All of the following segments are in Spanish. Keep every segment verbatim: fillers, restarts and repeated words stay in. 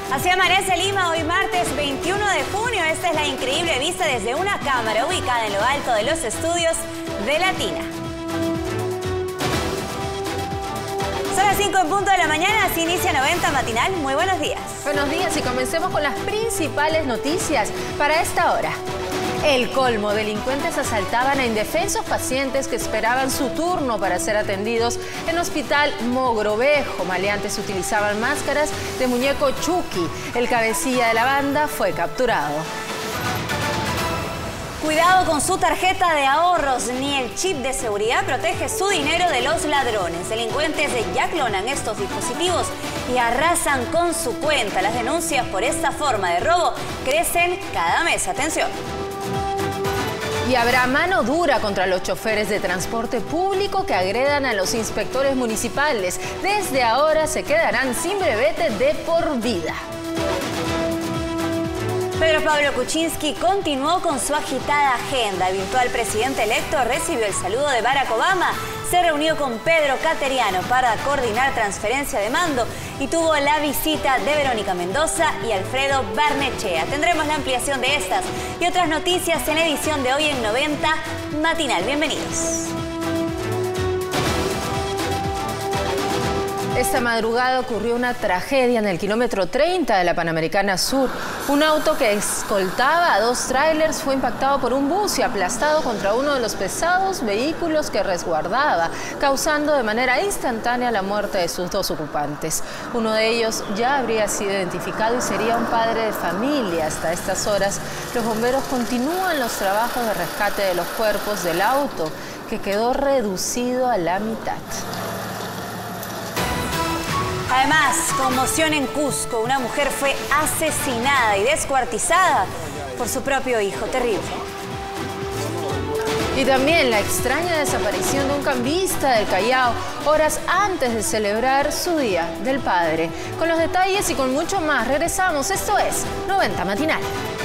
Así amanece Lima hoy martes veintiuno de junio. Esta es la increíble vista desde una cámara ubicada en lo alto de los estudios de Latina. Son las cinco en punto de la mañana, así inicia noventa Matinal. Muy buenos días. Buenos días y comencemos con las principales noticias para esta hora. El colmo, delincuentes asaltaban a indefensos pacientes que esperaban su turno para ser atendidos en Hospital Mogrovejo. Maleantes utilizaban máscaras de muñeco Chucky. El cabecilla de la banda fue capturado. Cuidado con su tarjeta de ahorros, ni el chip de seguridad protege su dinero de los ladrones. Delincuentes ya clonan estos dispositivos y arrasan con su cuenta. Las denuncias por esta forma de robo crecen cada mes. Atención. Y habrá mano dura contra los choferes de transporte público que agredan a los inspectores municipales. Desde ahora se quedarán sin brevete de por vida. Pedro Pablo Kuczynski continuó con su agitada agenda. El virtual presidente electo recibió el saludo de Barack Obama, se reunió con Pedro Cateriano para coordinar transferencia de mando y tuvo la visita de Verónica Mendoza y Alfredo Barnechea. Tendremos la ampliación de estas y otras noticias en la edición de hoy en noventa Matinal. Bienvenidos. Esta madrugada ocurrió una tragedia en el kilómetro treinta de la Panamericana Sur. Un auto que escoltaba a dos tráilers fue impactado por un bus y aplastado contra uno de los pesados vehículos que resguardaba, causando de manera instantánea la muerte de sus dos ocupantes. Uno de ellos ya habría sido identificado y sería un padre de familia. Hasta estas horas, los bomberos continúan los trabajos de rescate de los cuerpos del auto, que quedó reducido a la mitad. Además, conmoción en Cusco. Una mujer fue asesinada y descuartizada por su propio hijo. Terrible. Y también la extraña desaparición de un cambista del Callao horas antes de celebrar su Día del Padre. Con los detalles y con mucho más regresamos. Esto es noventa Matinal.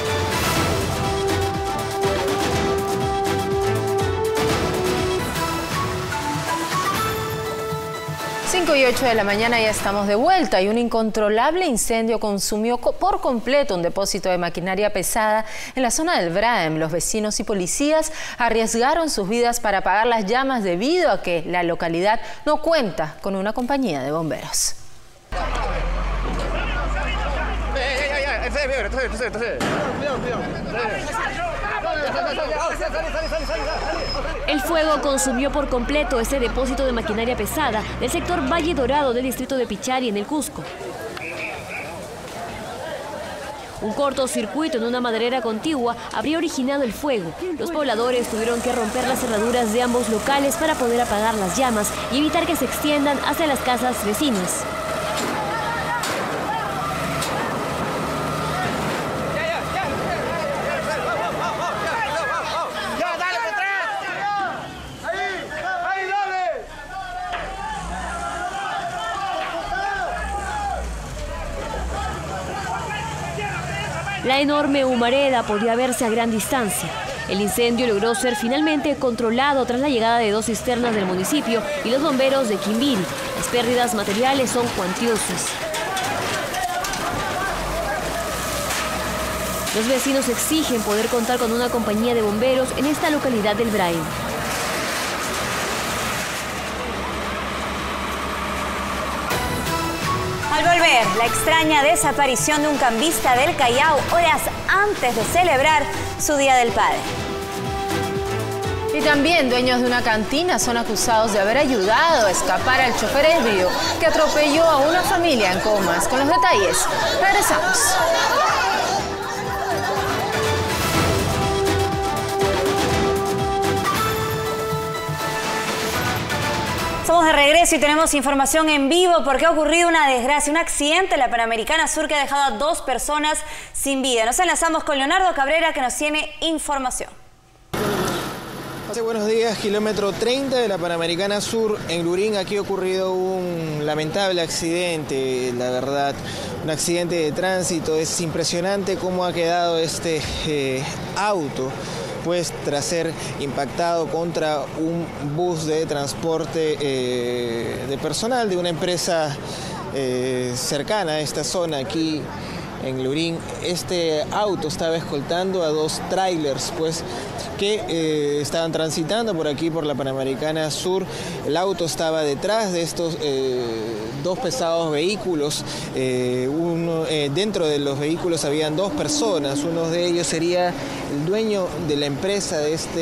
cinco y ocho de la mañana ya estamos de vuelta y un incontrolable incendio consumió por completo un depósito de maquinaria pesada en la zona del Braem. Los vecinos y policías arriesgaron sus vidas para apagar las llamas debido a que la localidad no cuenta con una compañía de bomberos. El fuego consumió por completo ese depósito de maquinaria pesada del sector Valle Dorado del distrito de Pichari en el Cusco. Un cortocircuito en una maderera contigua habría originado el fuego. Los pobladores tuvieron que romper las cerraduras de ambos locales para poder apagar las llamas y evitar que se extiendan hacia las casas vecinas. La enorme humareda podía verse a gran distancia. El incendio logró ser finalmente controlado tras la llegada de dos cisternas del municipio y los bomberos de Quimbiri. Las pérdidas materiales son cuantiosas. Los vecinos exigen poder contar con una compañía de bomberos en esta localidad del Braem. Al volver, la extraña desaparición de un cambista del Callao horas antes de celebrar su Día del Padre. Y también dueños de una cantina son acusados de haber ayudado a escapar al chofer ebrio que atropelló a una familia en Comas. Con los detalles, regresamos. Estamos de regreso y tenemos información en vivo porque ha ocurrido una desgracia, un accidente en la Panamericana Sur que ha dejado a dos personas sin vida. Nos enlazamos con Leonardo Cabrera que nos tiene información. Buenos días, kilómetro treinta de la Panamericana Sur en Lurín. Aquí ha ocurrido un lamentable accidente, la verdad, un accidente de tránsito. Es impresionante cómo ha quedado este eh, auto pues tras ser impactado contra un bus de transporte eh, de personal de una empresa eh, cercana a esta zona aquí en Lurín. Este auto estaba escoltando a dos trailers, pues, que eh, estaban transitando por aquí, por la Panamericana Sur. El auto estaba detrás de estos eh, dos pesados vehículos. Eh, uno, eh, dentro de los vehículos habían dos personas. Uno de ellos sería el dueño de la empresa de, este,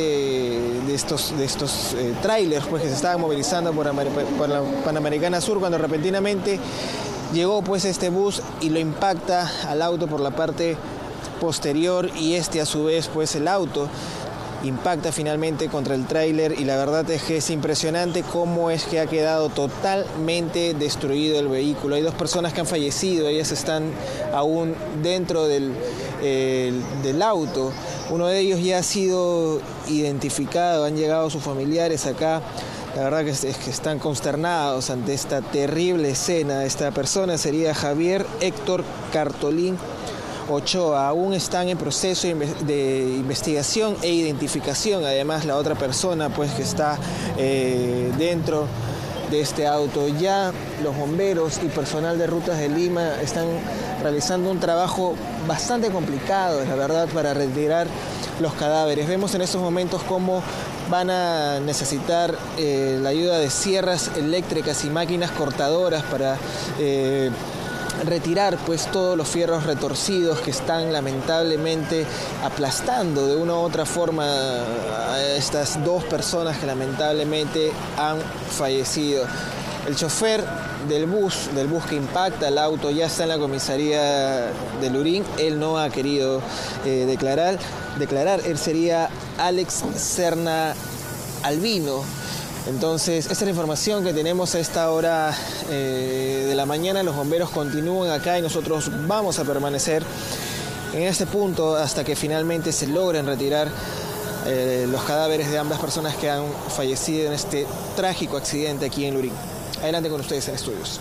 de estos, de estos eh, trailers, pues, que se estaban movilizando por, por la Panamericana Sur, cuando repentinamente llegó, pues, este bus y lo impacta al auto por la parte posterior, y este a su vez, pues, el auto impacta finalmente contra el tráiler, y la verdad es que es impresionante cómo es que ha quedado totalmente destruido el vehículo. Hay dos personas que han fallecido, ellas están aún dentro del, eh, del auto. Uno de ellos ya ha sido identificado, han llegado sus familiares acá. La verdad que es, es que están consternados ante esta terrible escena. Esta persona sería Javier Héctor Cartolín Ochoa. Aún están en proceso de investigación e identificación. Además, la otra persona, pues, que está eh, dentro de este auto. Ya los bomberos y personal de Rutas de Lima están realizando un trabajo bastante complicado, la verdad, para retirar los cadáveres. Vemos en estos momentos cómo van a necesitar eh, la ayuda de sierras eléctricas y máquinas cortadoras para eh, retirar, pues, todos los fierros retorcidos que están lamentablemente aplastando de una u otra forma a estas dos personas que lamentablemente han fallecido. El chofer del bus, del bus que impacta el auto, ya está en la comisaría de Lurín. Él no ha querido eh, declarar, declarar. Él sería Alex Serna Albino. Entonces, esta es la información que tenemos a esta hora eh, de la mañana. Los bomberos continúan acá y nosotros vamos a permanecer en este punto hasta que finalmente se logren retirar eh, los cadáveres de ambas personas que han fallecido en este trágico accidente aquí en Lurín. Adelante con ustedes en estudios.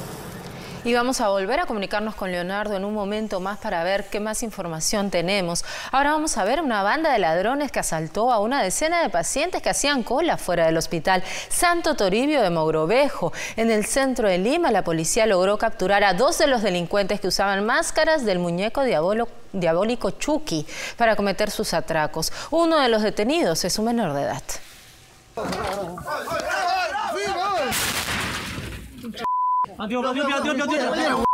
Y vamos a volver a comunicarnos con Leonardo en un momento más para ver qué más información tenemos. Ahora vamos a ver una banda de ladrones que asaltó a una decena de pacientes que hacían cola fuera del hospital Santo Toribio de Mogrovejo. En el centro de Lima, la policía logró capturar a dos de los delincuentes que usaban máscaras del muñeco diabolo, diabólico Chucky para cometer sus atracos. Uno de los detenidos es un menor de edad. Adiós, adiós, adiós, adiós, adiós.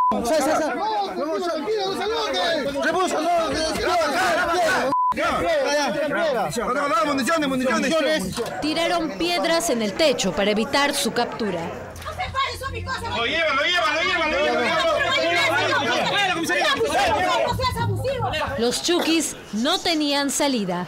Tiraron piedras en el techo para evitar su captura. Lo llevan, lo llevan, lo llevan, lo llevan. Los Chukis no tenían salida.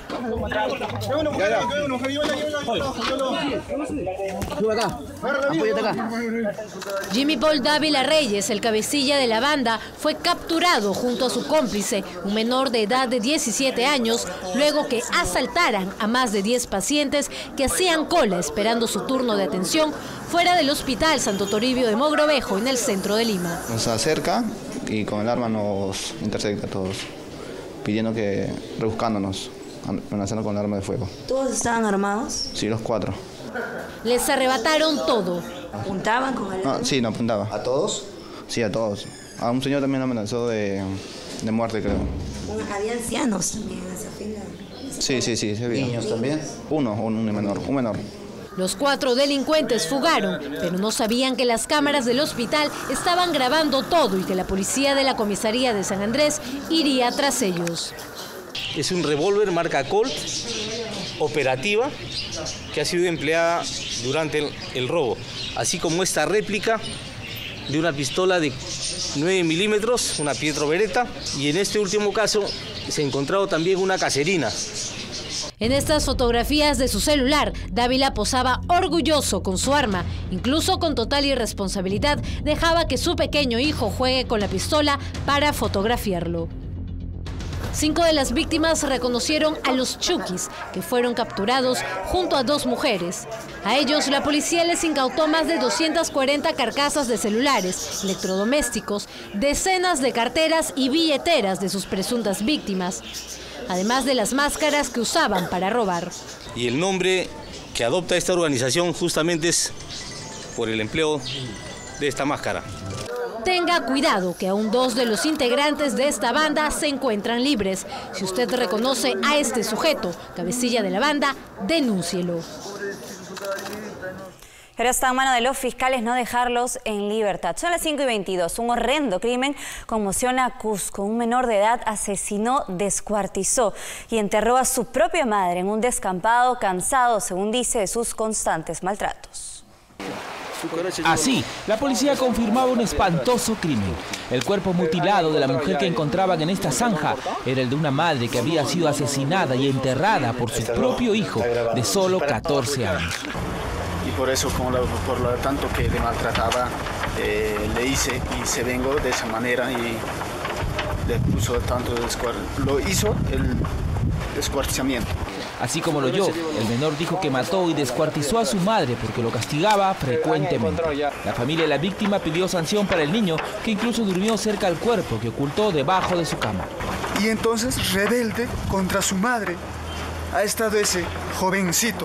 Jimmy Paul Dávila Reyes, el cabecilla de la banda, fue capturado junto a su cómplice, un menor de edad de diecisiete años, luego que asaltaran a más de diez pacientes que hacían cola esperando su turno de atención fuera del Hospital Santo Toribio de Mogrovejo, en el centro de Lima. Nos acerca y con el arma nos intercepta a todos, pidiendo que, rebuscándonos, amenazando con el arma de fuego. ¿Todos estaban armados? Sí, los cuatro. Les arrebataron todo. ¿Apuntaban con el arma? No, sí, no apuntaba. ¿A todos? Sí, a todos. A un señor también lo amenazó de, de muerte, creo. ¿Había ancianos también en esa fila? Sí, sí, sí. Se vio. ¿Niños también? Uno, un, un menor, un menor. Los cuatro delincuentes fugaron, pero no sabían que las cámaras del hospital estaban grabando todo y que la policía de la comisaría de San Andrés iría tras ellos. Es un revólver marca Colt, operativa, que ha sido empleada durante el, el robo, así como esta réplica de una pistola de nueve milímetros, una Pietro Beretta, y en este último caso se ha encontrado también una caserina. En estas fotografías de su celular, Dávila posaba orgulloso con su arma. Incluso con total irresponsabilidad, dejaba que su pequeño hijo juegue con la pistola para fotografiarlo. Cinco de las víctimas reconocieron a los Chukis, que fueron capturados junto a dos mujeres. A ellos, la policía les incautó más de doscientas cuarenta carcasas de celulares, electrodomésticos, decenas de carteras y billeteras de sus presuntas víctimas, además de las máscaras que usaban para robar. Y el nombre que adopta esta organización justamente es por el empleo de esta máscara. Tenga cuidado que aún dos de los integrantes de esta banda se encuentran libres. Si usted reconoce a este sujeto, cabecilla de la banda, denúncielo. Pero está en manos de los fiscales no dejarlos en libertad. Son las cinco y veintidós. Un horrendo crimen conmociona a Cusco. Un menor de edad asesinó, descuartizó y enterró a su propia madre en un descampado, cansado, según dice, de sus constantes maltratos. Así, la policía confirmaba un espantoso crimen. El cuerpo mutilado de la mujer que encontraban en esta zanja era el de una madre que había sido asesinada y enterrada por su propio hijo de solo catorce años. Y por eso, como lo, por lo tanto que le maltrataba, eh, le hice y se vengó de esa manera y le puso tanto de lo hizo el descuartizamiento. Así como lo oyó, el menor dijo que mató y descuartizó a su madre porque lo castigaba frecuentemente. La familia de la víctima pidió sanción para el niño, que incluso durmió cerca al cuerpo que ocultó debajo de su cama. Y entonces, rebelde contra su madre, ha estado ese jovencito.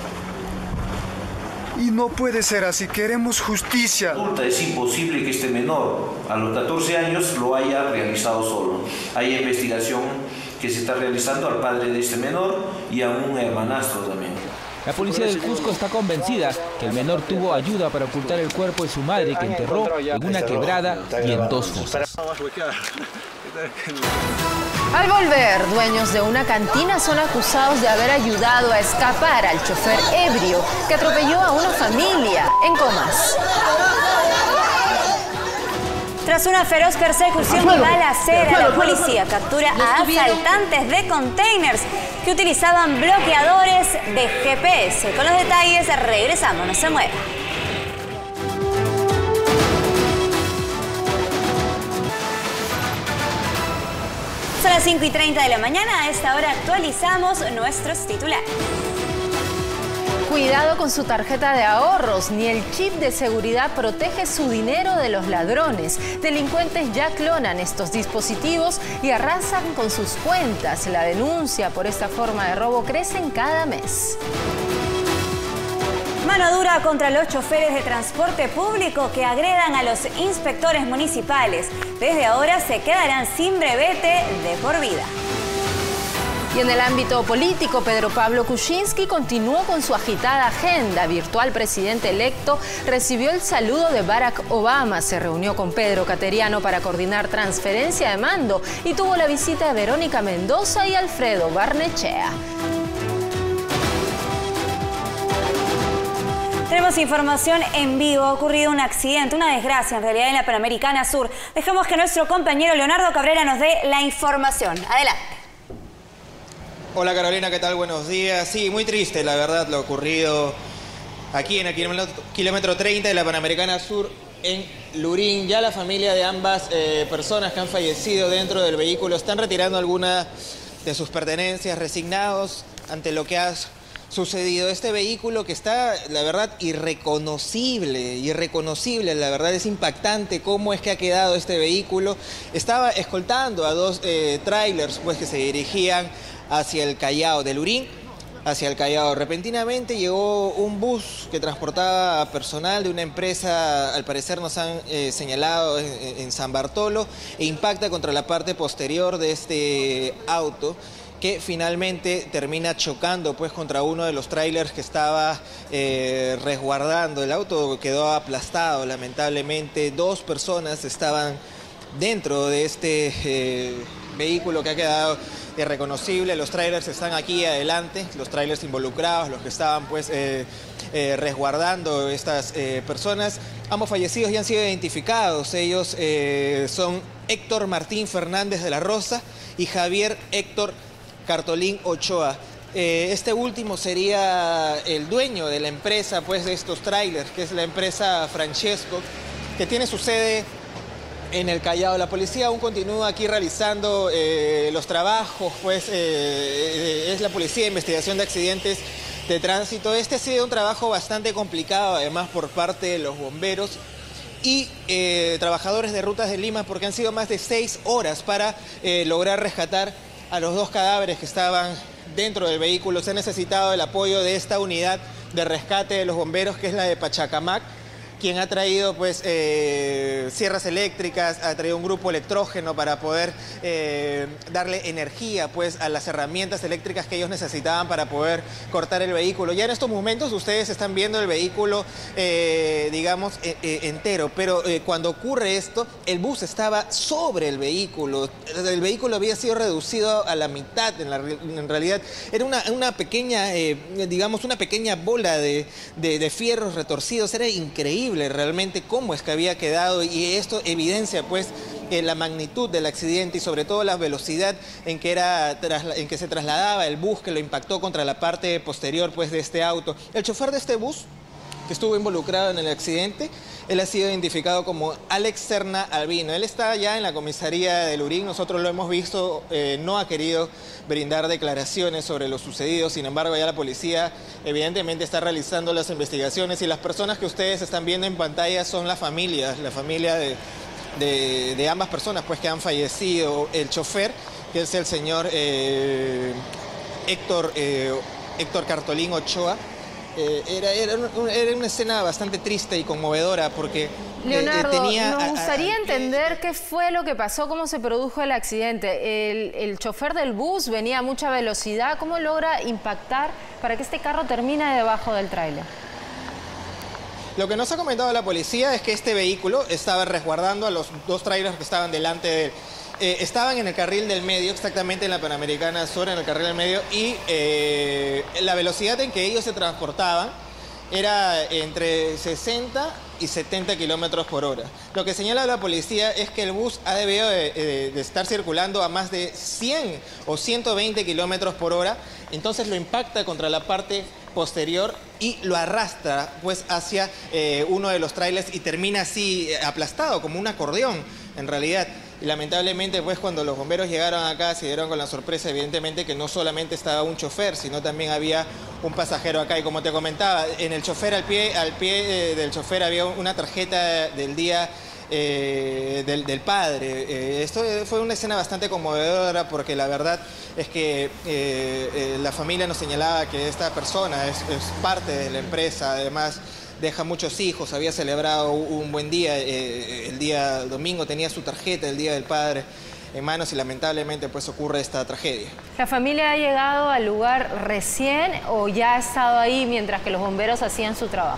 Y no puede ser así, queremos justicia. Es imposible que este menor, a los catorce años, lo haya realizado solo. Hay investigación que se está realizando al padre de este menor y a un hermanastro también. La policía del Cusco está convencida que el menor tuvo ayuda para ocultar el cuerpo de su madre, que enterró en una quebrada y en dos fosas. Al volver, dueños de una cantina son acusados de haber ayudado a escapar al chofer ebrio que atropelló a una familia en Comas. Tras una feroz persecución y balacera, la policía captura a asaltantes de containers que utilizaban bloqueadores de G P S. Con los detalles regresamos, no se mueva. Son las cinco y treinta de la mañana. A esta hora actualizamos nuestros titulares. Cuidado con su tarjeta de ahorros, ni el chip de seguridad protege su dinero de los ladrones. Delincuentes ya clonan estos dispositivos y arrasan con sus cuentas. La denuncia por esta forma de robo crece cada mes. Mano dura contra los choferes de transporte público que agredan a los inspectores municipales. Desde ahora se quedarán sin brevete de por vida. Y en el ámbito político, Pedro Pablo Kuczynski continuó con su agitada agenda. Virtual presidente electo recibió el saludo de Barack Obama, se reunió con Pedro Cateriano para coordinar transferencia de mando y tuvo la visita de Verónica Mendoza y Alfredo Barnechea. Tenemos información en vivo. Ha ocurrido un accidente, una desgracia en realidad en la Panamericana Sur. Dejemos que nuestro compañero Leonardo Cabrera nos dé la información. Adelante. Hola Carolina, ¿qué tal? Buenos días. Sí, muy triste la verdad lo ocurrido aquí en el kilómetro, kilómetro treinta de la Panamericana Sur en Lurín. Ya la familia de ambas eh, personas que han fallecido dentro del vehículo están retirando algunas de sus pertenencias, resignados ante lo que ha sucedido. Este vehículo que está, la verdad, irreconocible, irreconocible, la verdad es impactante cómo es que ha quedado este vehículo. Estaba escoltando a dos eh, trailers pues, que se dirigían hacia el Callao de Lurín, hacia el Callao. Repentinamente llegó un bus que transportaba personal de una empresa, al parecer nos han eh, señalado en, en San Bartolo, e impacta contra la parte posterior de este auto, que finalmente termina chocando pues contra uno de los trailers que estaba eh, resguardando. El auto quedó aplastado, lamentablemente. Dos personas estaban dentro de este eh, vehículo que ha quedado irreconocible. Los trailers están aquí adelante, los trailers involucrados, los que estaban pues eh, eh, resguardando estas eh, personas. Ambos fallecidos ya han sido identificados. Ellos eh, son Héctor Martín Fernández de la Rosa y Javier Héctor Cartolín Ochoa. Eh, este último sería el dueño de la empresa pues, de estos trailers, que es la empresa Francesco, que tiene su sede en el Callao. La policía aún continúa aquí realizando eh, los trabajos, pues eh, es la Policía de Investigación de Accidentes de Tránsito. Este ha sido un trabajo bastante complicado, además por parte de los bomberos y eh, trabajadores de Rutas de Lima, porque han sido más de seis horas para eh, lograr rescatar a los dos cadáveres que estaban dentro del vehículo. Se ha necesitado el apoyo de esta unidad de rescate de los bomberos, que es la de Pachacamac, quien ha traído pues eh, sierras eléctricas, ha traído un grupo electrógeno para poder eh, darle energía pues a las herramientas eléctricas que ellos necesitaban para poder cortar el vehículo. Ya en estos momentos ustedes están viendo el vehículo, eh, digamos, eh, eh, entero, pero eh, cuando ocurre esto, el bus estaba sobre el vehículo. El vehículo había sido reducido a la mitad, en, la, en realidad era una, una pequeña, eh, digamos, una pequeña bola de, de, de fierros retorcidos. Era increíble realmente cómo es que había quedado, y esto evidencia pues eh, la magnitud del accidente y sobre todo la velocidad en que, era, en que se trasladaba el bus que lo impactó contra la parte posterior pues de este auto. El chofer de este bus que estuvo involucrado en el accidente, él ha sido identificado como Alex Serna Albino. Él está ya en la comisaría de Lurín, nosotros lo hemos visto, eh, no ha querido brindar declaraciones sobre lo sucedido, sin embargo ya la policía evidentemente está realizando las investigaciones, y las personas que ustedes están viendo en pantalla son la familia, la familia de, de, de ambas personas pues que han fallecido. El chofer, que es el señor eh, Héctor, eh, Héctor Cartolín Ochoa, Eh, era, era, una, era una escena bastante triste y conmovedora porque Leonardo, eh, tenía... nos gustaría a, a, entender qué fue lo que pasó, cómo se produjo el accidente. El, el chofer del bus venía a mucha velocidad. ¿Cómo logra impactar para que este carro termine debajo del tráiler? Lo que nos ha comentado la policía es que este vehículo estaba resguardando a los dos trailers que estaban delante de él. Eh, estaban en el carril del medio, exactamente en la Panamericana Sur, en el carril del medio, y eh, la velocidad en que ellos se transportaban era entre sesenta y setenta kilómetros por hora. Lo que señala la policía es que el bus ha debido de, de, de estar circulando a más de cien o ciento veinte kilómetros por hora, entonces lo impacta contra la parte posterior y lo arrastra pues hacia eh, uno de los trailers y termina así aplastado como un acordeón en realidad. Y lamentablemente pues cuando los bomberos llegaron acá se dieron con la sorpresa evidentemente que no solamente estaba un chofer, sino también había un pasajero acá, y como te comentaba, en el chofer, al pie, al pie eh, del chofer había una tarjeta del día eh, del, del padre. Eh, esto fue una escena bastante conmovedora porque la verdad es que eh, eh, la familia nos señalaba que esta persona es, es parte de la empresa, además deja muchos hijos, había celebrado un buen día, eh, el día domingo tenía su tarjeta, el Día del Padre en manos, y lamentablemente pues ocurre esta tragedia. ¿La familia ha llegado al lugar recién o ya ha estado ahí mientras que los bomberos hacían su trabajo?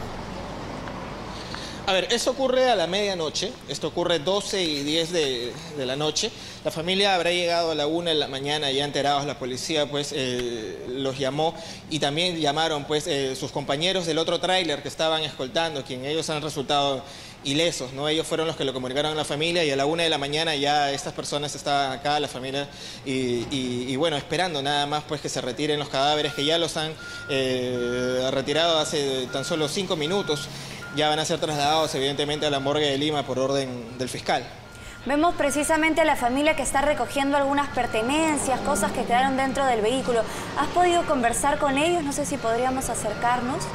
A ver, esto ocurre a la medianoche, esto ocurre doce y diez de, de la noche. La familia habrá llegado a la una de la mañana, ya enterados, la policía pues eh, los llamó, y también llamaron pues eh, sus compañeros del otro tráiler que estaban escoltando, quien ellos han resultado ilesos, ¿no? Ellos fueron los que lo comunicaron a la familia, y a la una de la mañana ya estas personas estaban acá, la familia, y, y, y bueno, esperando nada más pues que se retiren los cadáveres, que ya los han eh, retirado hace tan solo cinco minutos. Ya van a ser trasladados evidentemente a la morgue de Lima por orden del fiscal. Vemos precisamente a la familia que está recogiendo algunas pertenencias, cosas que quedaron dentro del vehículo. ¿Has podido conversar con ellos? No sé si podríamos acercarnos.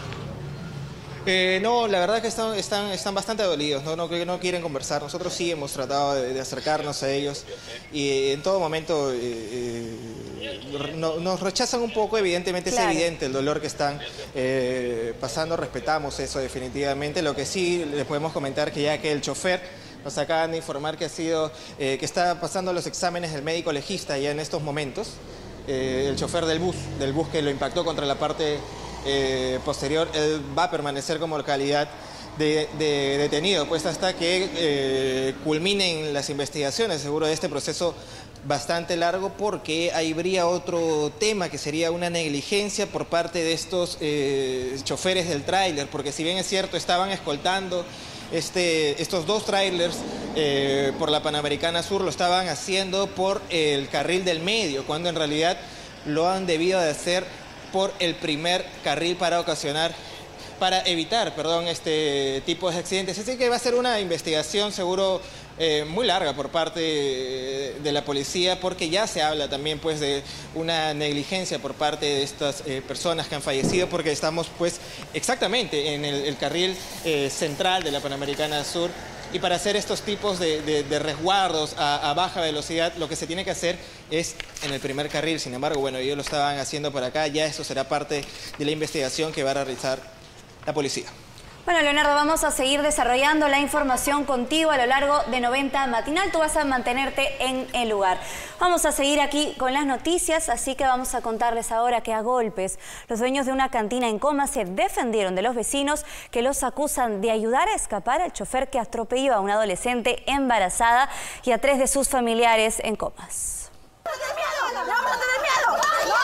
Eh, no, la verdad que están, están, están bastante dolidos, ¿no? No, no quieren conversar. Nosotros sí hemos tratado de, de acercarnos a ellos, y en todo momento eh, eh, no, nos rechazan un poco. Evidentemente claro. Es evidente el dolor que están eh, pasando, respetamos eso definitivamente. Lo que sí les podemos comentar que ya que el chofer nos acaban de informar que ha sido, eh, que está pasando los exámenes del médico legista ya en estos momentos, eh, el chofer del bus, del bus que lo impactó contra la parte Eh, posterior, él va a permanecer como calidad de, de detenido, pues hasta que eh, culminen las investigaciones, seguro de este proceso bastante largo, porque ahí habría otro tema que sería una negligencia por parte de estos eh, choferes del tráiler, porque si bien es cierto estaban escoltando este, estos dos tráilers eh, por la Panamericana Sur, lo estaban haciendo por el carril del medio, cuando en realidad lo han debido de hacer por el primer carril para ocasionar, para evitar, perdón, este tipo de accidentes. Así que va a ser una investigación seguro eh, muy larga por parte de la policía, porque ya se habla también pues de una negligencia por parte de estas eh, personas que han fallecido, porque estamos pues exactamente en el, el carril eh, central de la Panamericana Sur. Y para hacer estos tipos de, de, de resguardos a, a baja velocidad, lo que se tiene que hacer es en el primer carril. Sin embargo, bueno, ellos lo estaban haciendo por acá, ya eso será parte de la investigación que va a realizar la policía. Bueno, Leonardo, vamos a seguir desarrollando la información contigo a lo largo de noventa Matinal. Tú vas a mantenerte en el lugar. Vamos a seguir aquí con las noticias, así que vamos a contarles ahora que a golpes los dueños de una cantina en Comas se defendieron de los vecinos que los acusan de ayudar a escapar al chofer que atropelló a una adolescente embarazada y a tres de sus familiares en Comas. ¡No tenés miedo! ¡No vamos a tener miedo!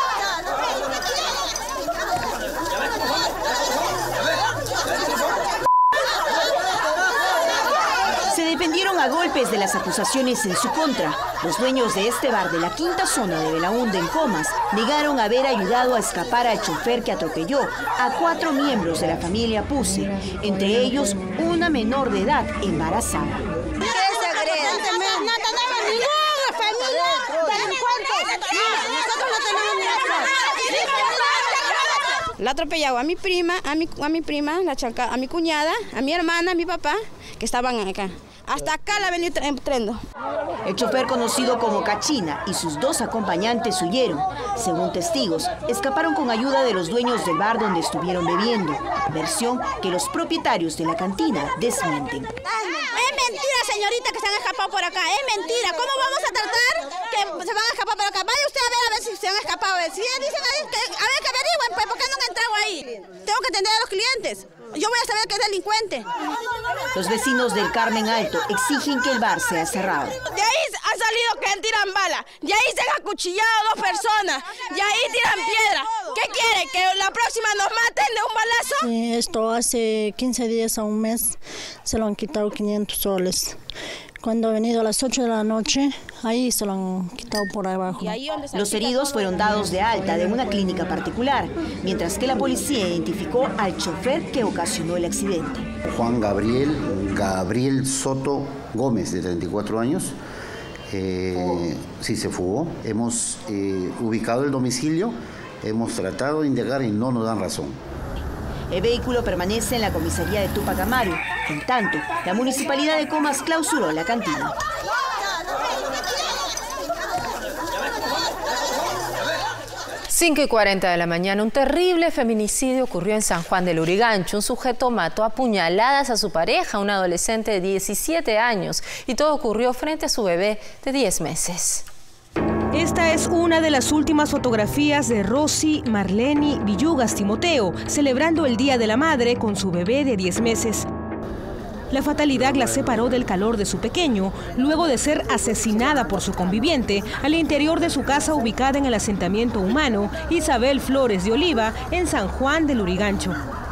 Se defendieron a golpes de las acusaciones en su contra. Los dueños de este bar de la quinta zona de Belaúnde en Comas negaron haber ayudado a escapar al chofer que atropelló a cuatro miembros de la familia Puse, entre ellos una menor de edad embarazada. La atropellado a mi prima, a mi, a mi prima, la chanca, a mi cuñada, a mi hermana, a mi papá, que estaban acá. Hasta acá la venía entrando. El chofer, conocido como Cachina, y sus dos acompañantes huyeron. Según testigos, escaparon con ayuda de los dueños del bar donde estuvieron bebiendo, versión que los propietarios de la cantina desmienten. Es mentira, señorita, que se han escapado por acá, es mentira. ¿Cómo vamos a tratar que se van a escapar por acá? Vaya usted a ver a ver si se han escapado. Si dicen ahí, que, a ver que averigüen, pues, ¿por qué no han entrado ahí? Tengo que atender a los clientes. Yo voy a saber que es delincuente. Los vecinos del Carmen Alto exigen que el bar sea cerrado. De ahí ha salido que tiran bala, de ahí se han acuchillado dos personas, de ahí tiran piedra. ¿Qué quiere? ¿Que la próxima nos maten de un balazo? Sí, esto hace quince días a un mes se lo han quitado quinientos soles. Cuando ha venido a las ocho de la noche, ahí se lo han quitado por abajo. Los heridos fueron dados de alta de una clínica particular, mientras que la policía identificó al chofer que ocasionó el accidente. Juan Gabriel, Gabriel Soto Gómez, de treinta y cuatro años. Eh, sí, se fugó. Hemos eh, ubicado el domicilio, hemos tratado de indagar y no nos dan razón. El vehículo permanece en la comisaría de Tupac Amaru. En tanto, la municipalidad de Comas clausuró la cantina. cinco y cuarenta de la mañana, un terrible feminicidio ocurrió en San Juan del Lurigancho. Un sujeto mató a puñaladas a su pareja, una adolescente de diecisiete años, y todo ocurrió frente a su bebé de diez meses. Esta es una de las últimas fotografías de Rosy Marleni Villugas Timoteo, celebrando el Día de la Madre con su bebé de diez meses. La fatalidad la separó del calor de su pequeño, luego de ser asesinada por su conviviente al interior de su casa ubicada en el asentamiento humano Isabel Flores de Oliva, en San Juan del Lurigancho.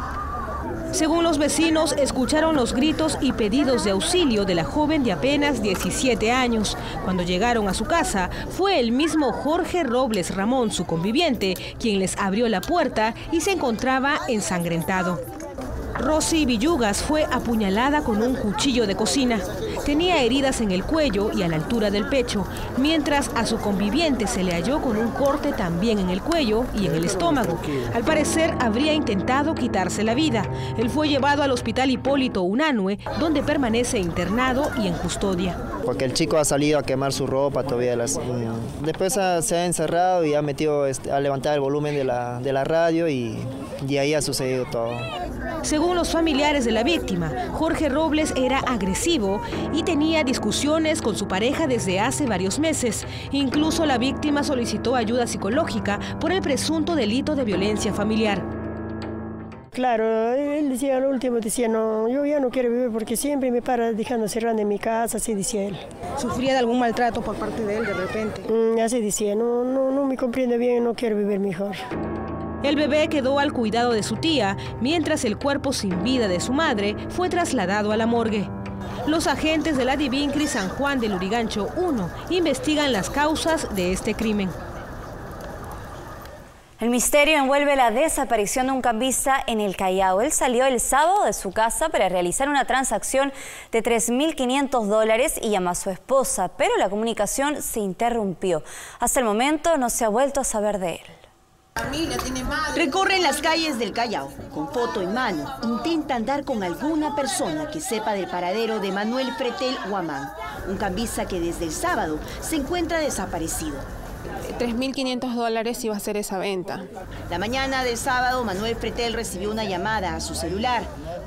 Según los vecinos, escucharon los gritos y pedidos de auxilio de la joven de apenas diecisiete años. Cuando llegaron a su casa, fue el mismo Jorge Robles Ramón, su conviviente, quien les abrió la puerta y se encontraba ensangrentado. Rosy Villugas fue apuñalada con un cuchillo de cocina. Tenía heridas en el cuello y a la altura del pecho, mientras a su conviviente se le halló con un corte también en el cuello y en el estómago. Al parecer, habría intentado quitarse la vida. Él fue llevado al hospital Hipólito Unanue, donde permanece internado y en custodia. Porque el chico ha salido a quemar su ropa todavía. Las, después ha, se ha encerrado y ha metido, ha levantado el volumen de la, de la radio y, y ahí ha sucedido todo. Según los familiares de la víctima, Jorge Robles era agresivo y tenía discusiones con su pareja desde hace varios meses. Incluso la víctima solicitó ayuda psicológica por el presunto delito de violencia familiar. Claro, él decía lo último, decía, no, yo ya no quiero vivir porque siempre me para dejando cerrando en mi casa, así decía él. ¿Sufría de algún maltrato por parte de él de repente? Mm, así decía, no, no, no me comprende bien, no quiero vivir mejor. El bebé quedó al cuidado de su tía, mientras el cuerpo sin vida de su madre fue trasladado a la morgue. Los agentes de la Divincri San Juan del Lurigancho uno investigan las causas de este crimen. El misterio envuelve la desaparición de un cambista en el Callao. Él salió el sábado de su casa para realizar una transacción de tres mil quinientos dólares y llamó a su esposa, pero la comunicación se interrumpió. Hasta el momento no se ha vuelto a saber de él. Recorren las calles del Callao, con foto en mano, intentan dar con alguna persona que sepa del paradero de Manuel Fretel Huamán, un cambista que desde el sábado se encuentra desaparecido. tres mil quinientos dólares iba a ser esa venta. La mañana del sábado, Manuel Fretel recibió una llamada a su celular.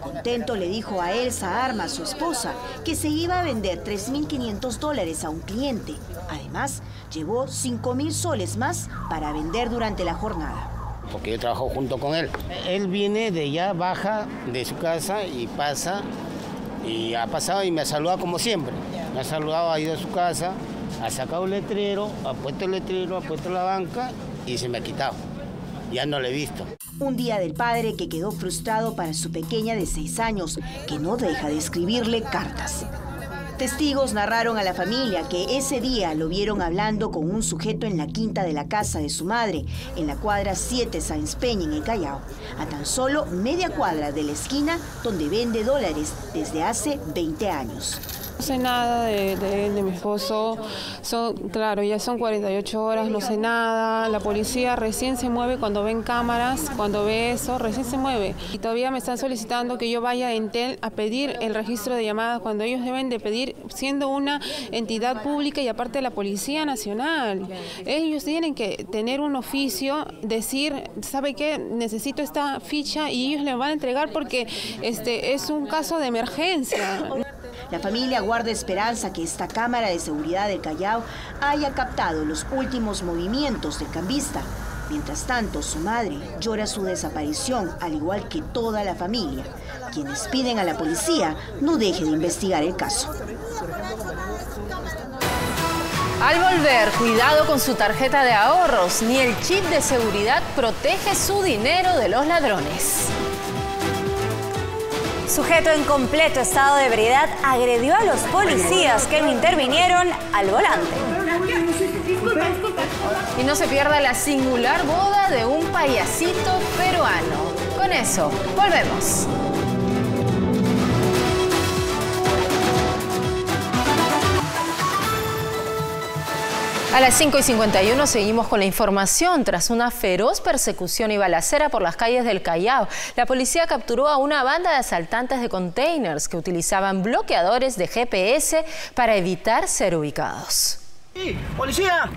Contento le dijo a Elsa Armas, su esposa, que se iba a vender tres mil quinientos dólares a un cliente. Además, llevó cinco mil soles más para vender durante la jornada. Porque yo trabajo junto con él. Él viene de allá, baja de su casa y pasa, y ha pasado y me ha saludado como siempre. Me ha saludado, ha ido a su casa, ha sacado un letrero, ha puesto el letrero, ha puesto la banca y se me ha quitado. Ya no lo he visto. Un día del padre que quedó frustrado para su pequeña de seis años, que no deja de escribirle cartas. Testigos narraron a la familia que ese día lo vieron hablando con un sujeto en la quinta de la casa de su madre, en la cuadra siete Sáenz Peña, en el Callao, a tan solo media cuadra de la esquina donde vende dólares desde hace veinte años. No sé nada de, de, de mi esposo, son, claro, ya son cuarenta y ocho horas, no sé nada, la policía recién se mueve cuando ven cámaras, cuando ve eso, recién se mueve. Y todavía me están solicitando que yo vaya a Entel a pedir el registro de llamadas cuando ellos deben de pedir, siendo una entidad pública y aparte de la Policía Nacional. Ellos tienen que tener un oficio, decir, ¿sabe qué? Necesito esta ficha y ellos le van a entregar porque este es un caso de emergencia. La familia guarda esperanza que esta cámara de seguridad del Callao haya captado los últimos movimientos del cambista. Mientras tanto, su madre llora su desaparición, al igual que toda la familia, quienes piden a la policía no deje de investigar el caso. Al volver, cuidado con su tarjeta de ahorros, ni el chip de seguridad protege su dinero de los ladrones. Sujeto en completo estado de ebriedad agredió a los policías que lo intervinieron al volante. Y no se pierda la singular boda de un payasito peruano. Con eso, volvemos. A las cinco y cincuenta y uno seguimos con la información. Tras una feroz persecución y balacera por las calles del Callao, la policía capturó a una banda de asaltantes de containers que utilizaban bloqueadores de G P S para evitar ser ubicados. ¡Sí, policía!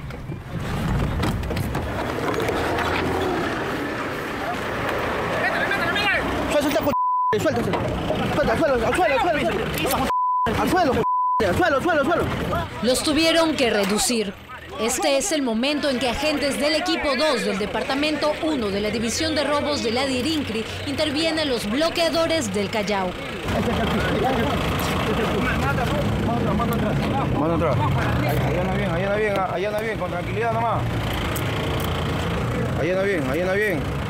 Suelta, suelta, suelta, suelta, al suelo, al suelo, al suelo, al suelo, suelo, suelo. Los tuvieron que reducir. Este es el momento en que agentes del equipo dos del Departamento uno de la División de Robos de la DIRINCRI intervienen los bloqueadores del Callao. Mano atrás. Allá anda bien, allá anda bien, allá anda bien, con tranquilidad nomás. Allá anda bien, allá anda bien.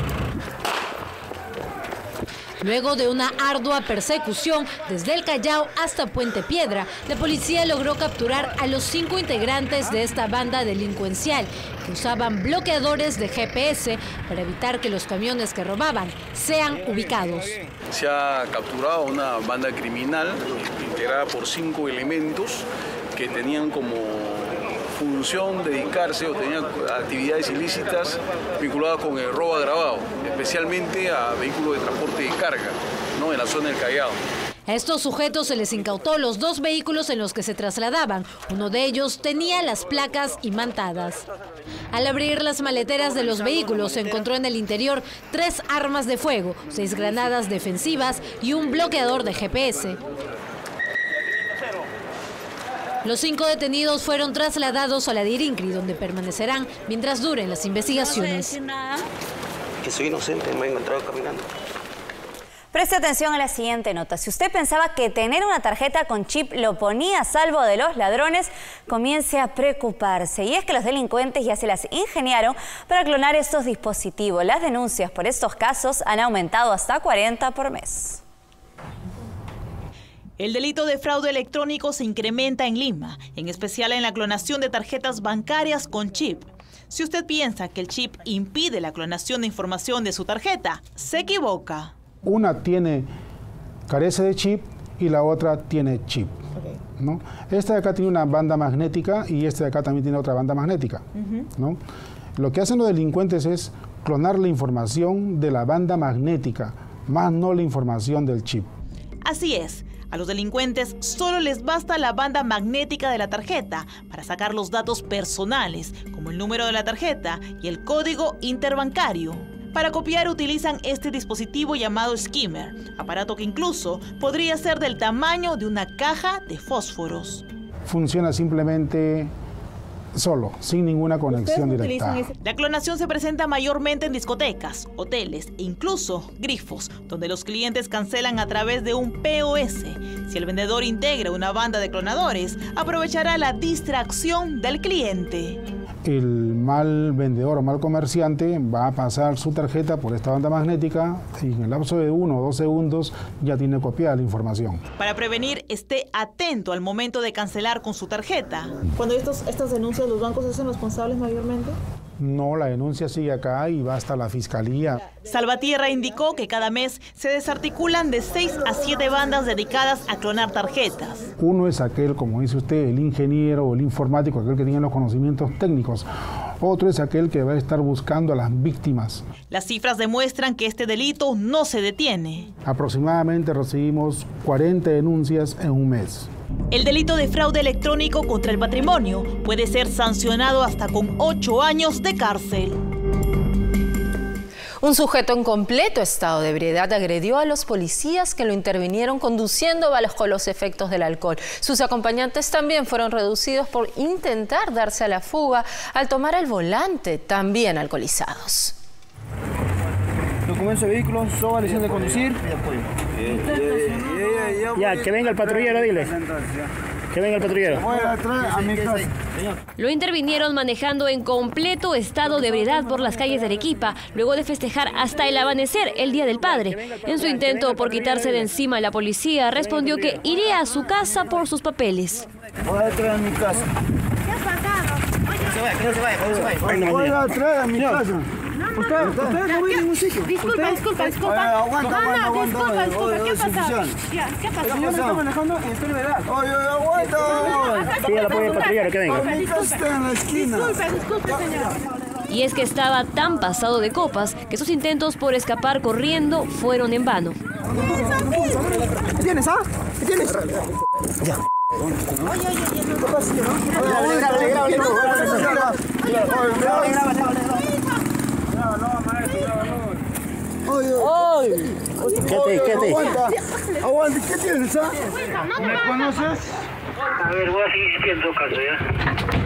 Luego de una ardua persecución desde el Callao hasta Puente Piedra, la policía logró capturar a los cinco integrantes de esta banda delincuencial que usaban bloqueadores de G P S para evitar que los camiones que robaban sean ubicados. Se ha capturado una banda criminal integrada por cinco elementos que tenían como función dedicarse o tenían actividades ilícitas vinculadas con el robo agravado, especialmente a vehículos de transporte de carga, ¿no?, en la zona del Callao. A estos sujetos se les incautó los dos vehículos en los que se trasladaban. Uno de ellos tenía las placas imantadas. Al abrir las maleteras de los vehículos se encontró en el interior tres armas de fuego, seis granadas defensivas y un bloqueador de G P S. Los cinco detenidos fueron trasladados a la DIRINCRI, donde permanecerán mientras duren las investigaciones. Que soy inocente, me he encontrado caminando. Preste atención a la siguiente nota. Si usted pensaba que tener una tarjeta con chip lo ponía a salvo de los ladrones, comience a preocuparse. Y es que los delincuentes ya se las ingeniaron para clonar estos dispositivos. Las denuncias por estos casos han aumentado hasta cuarenta por mes. El delito de fraude electrónico se incrementa en Lima, en especial en la clonación de tarjetas bancarias con chip. Si usted piensa que el chip impide la clonación de información de su tarjeta, se equivoca. Una tiene, carece de chip y la otra tiene chip, ¿no? Esta de acá tiene una banda magnética y esta de acá también tiene otra banda magnética, uh-huh. ¿no? Lo que hacen los delincuentes es clonar la información de la banda magnética, más no la información del chip. Así es. A los delincuentes solo les basta la banda magnética de la tarjeta para sacar los datos personales, como el número de la tarjeta y el código interbancario. Para copiar utilizan este dispositivo llamado skimmer, aparato que incluso podría ser del tamaño de una caja de fósforos. Funciona simplemente solo, sin ninguna conexión directa. La clonación se presenta mayormente en discotecas, hoteles e incluso grifos, donde los clientes cancelan a través de un P O S. Si el vendedor integra una banda de clonadores, aprovechará la distracción del cliente. El mal vendedor o mal comerciante va a pasar su tarjeta por esta banda magnética y en el lapso de uno o dos segundos ya tiene copiada la información. Para prevenir, esté atento al momento de cancelar con su tarjeta. Cuando estos, estas denuncias, ¿los bancos se hacen responsables mayormente? No, la denuncia sigue acá y va hasta la fiscalía. Salvatierra indicó que cada mes se desarticulan de seis a siete bandas dedicadas a clonar tarjetas. Uno es aquel, como dice usted, el ingeniero o el informático, aquel que tiene los conocimientos técnicos. Otro es aquel que va a estar buscando a las víctimas. Las cifras demuestran que este delito no se detiene. Aproximadamente recibimos cuarenta denuncias en un mes. El delito de fraude electrónico contra el patrimonio puede ser sancionado hasta con ocho años de cárcel. Un sujeto en completo estado de ebriedad agredió a los policías que lo intervinieron conduciendo bajo los efectos del alcohol. Sus acompañantes también fueron reducidos por intentar darse a la fuga al tomar el volante, también alcoholizados. Documentos de vehículos, soba, licencia de conducir. Ya, que venga el patrullero, dile. Que venga el patrullero. Voy a traer a mi casa. Lo intervinieron manejando en completo estado de ebriedad por las calles de Arequipa, luego de festejar hasta el amanecer el Día del Padre. En su intento por quitarse de encima a la policía, respondió que iría a su casa por sus papeles. Voy a traer a mi casa. ¿Qué ha pasado? No se vaya, que no se vaya, que no se vaya. Voy a traer a mi casa. Usted, usted no vive en ningún sitio. Disculpa, disculpa, disculpa. Aguanta, aguanta, aguanta. Disculpa, disculpa. ¿Qué ha pasado? ¿Qué ha pasado? Señor, está manejando en estado de edad. Oye, aguanta. Sí, ya la puede patrullar, que venga. Mi casa está en la esquina. Disculpe, disculpe, señor. Y es que estaba tan pasado de copas que sus intentos por escapar corriendo fueron en vano. ¿Qué tienes, ah? ¿Qué tienes? Ya. Oye, oye, oye. ¿Qué pasa, no? Grábale, grábale, grábale. Grábale, grábale. ¡Ay! Quédate, quédate. Aguanta, aguanta, ¿qué tienes, ah? ¿Me conoces? A ver, voy a seguir insistiendo caso, ¿ya?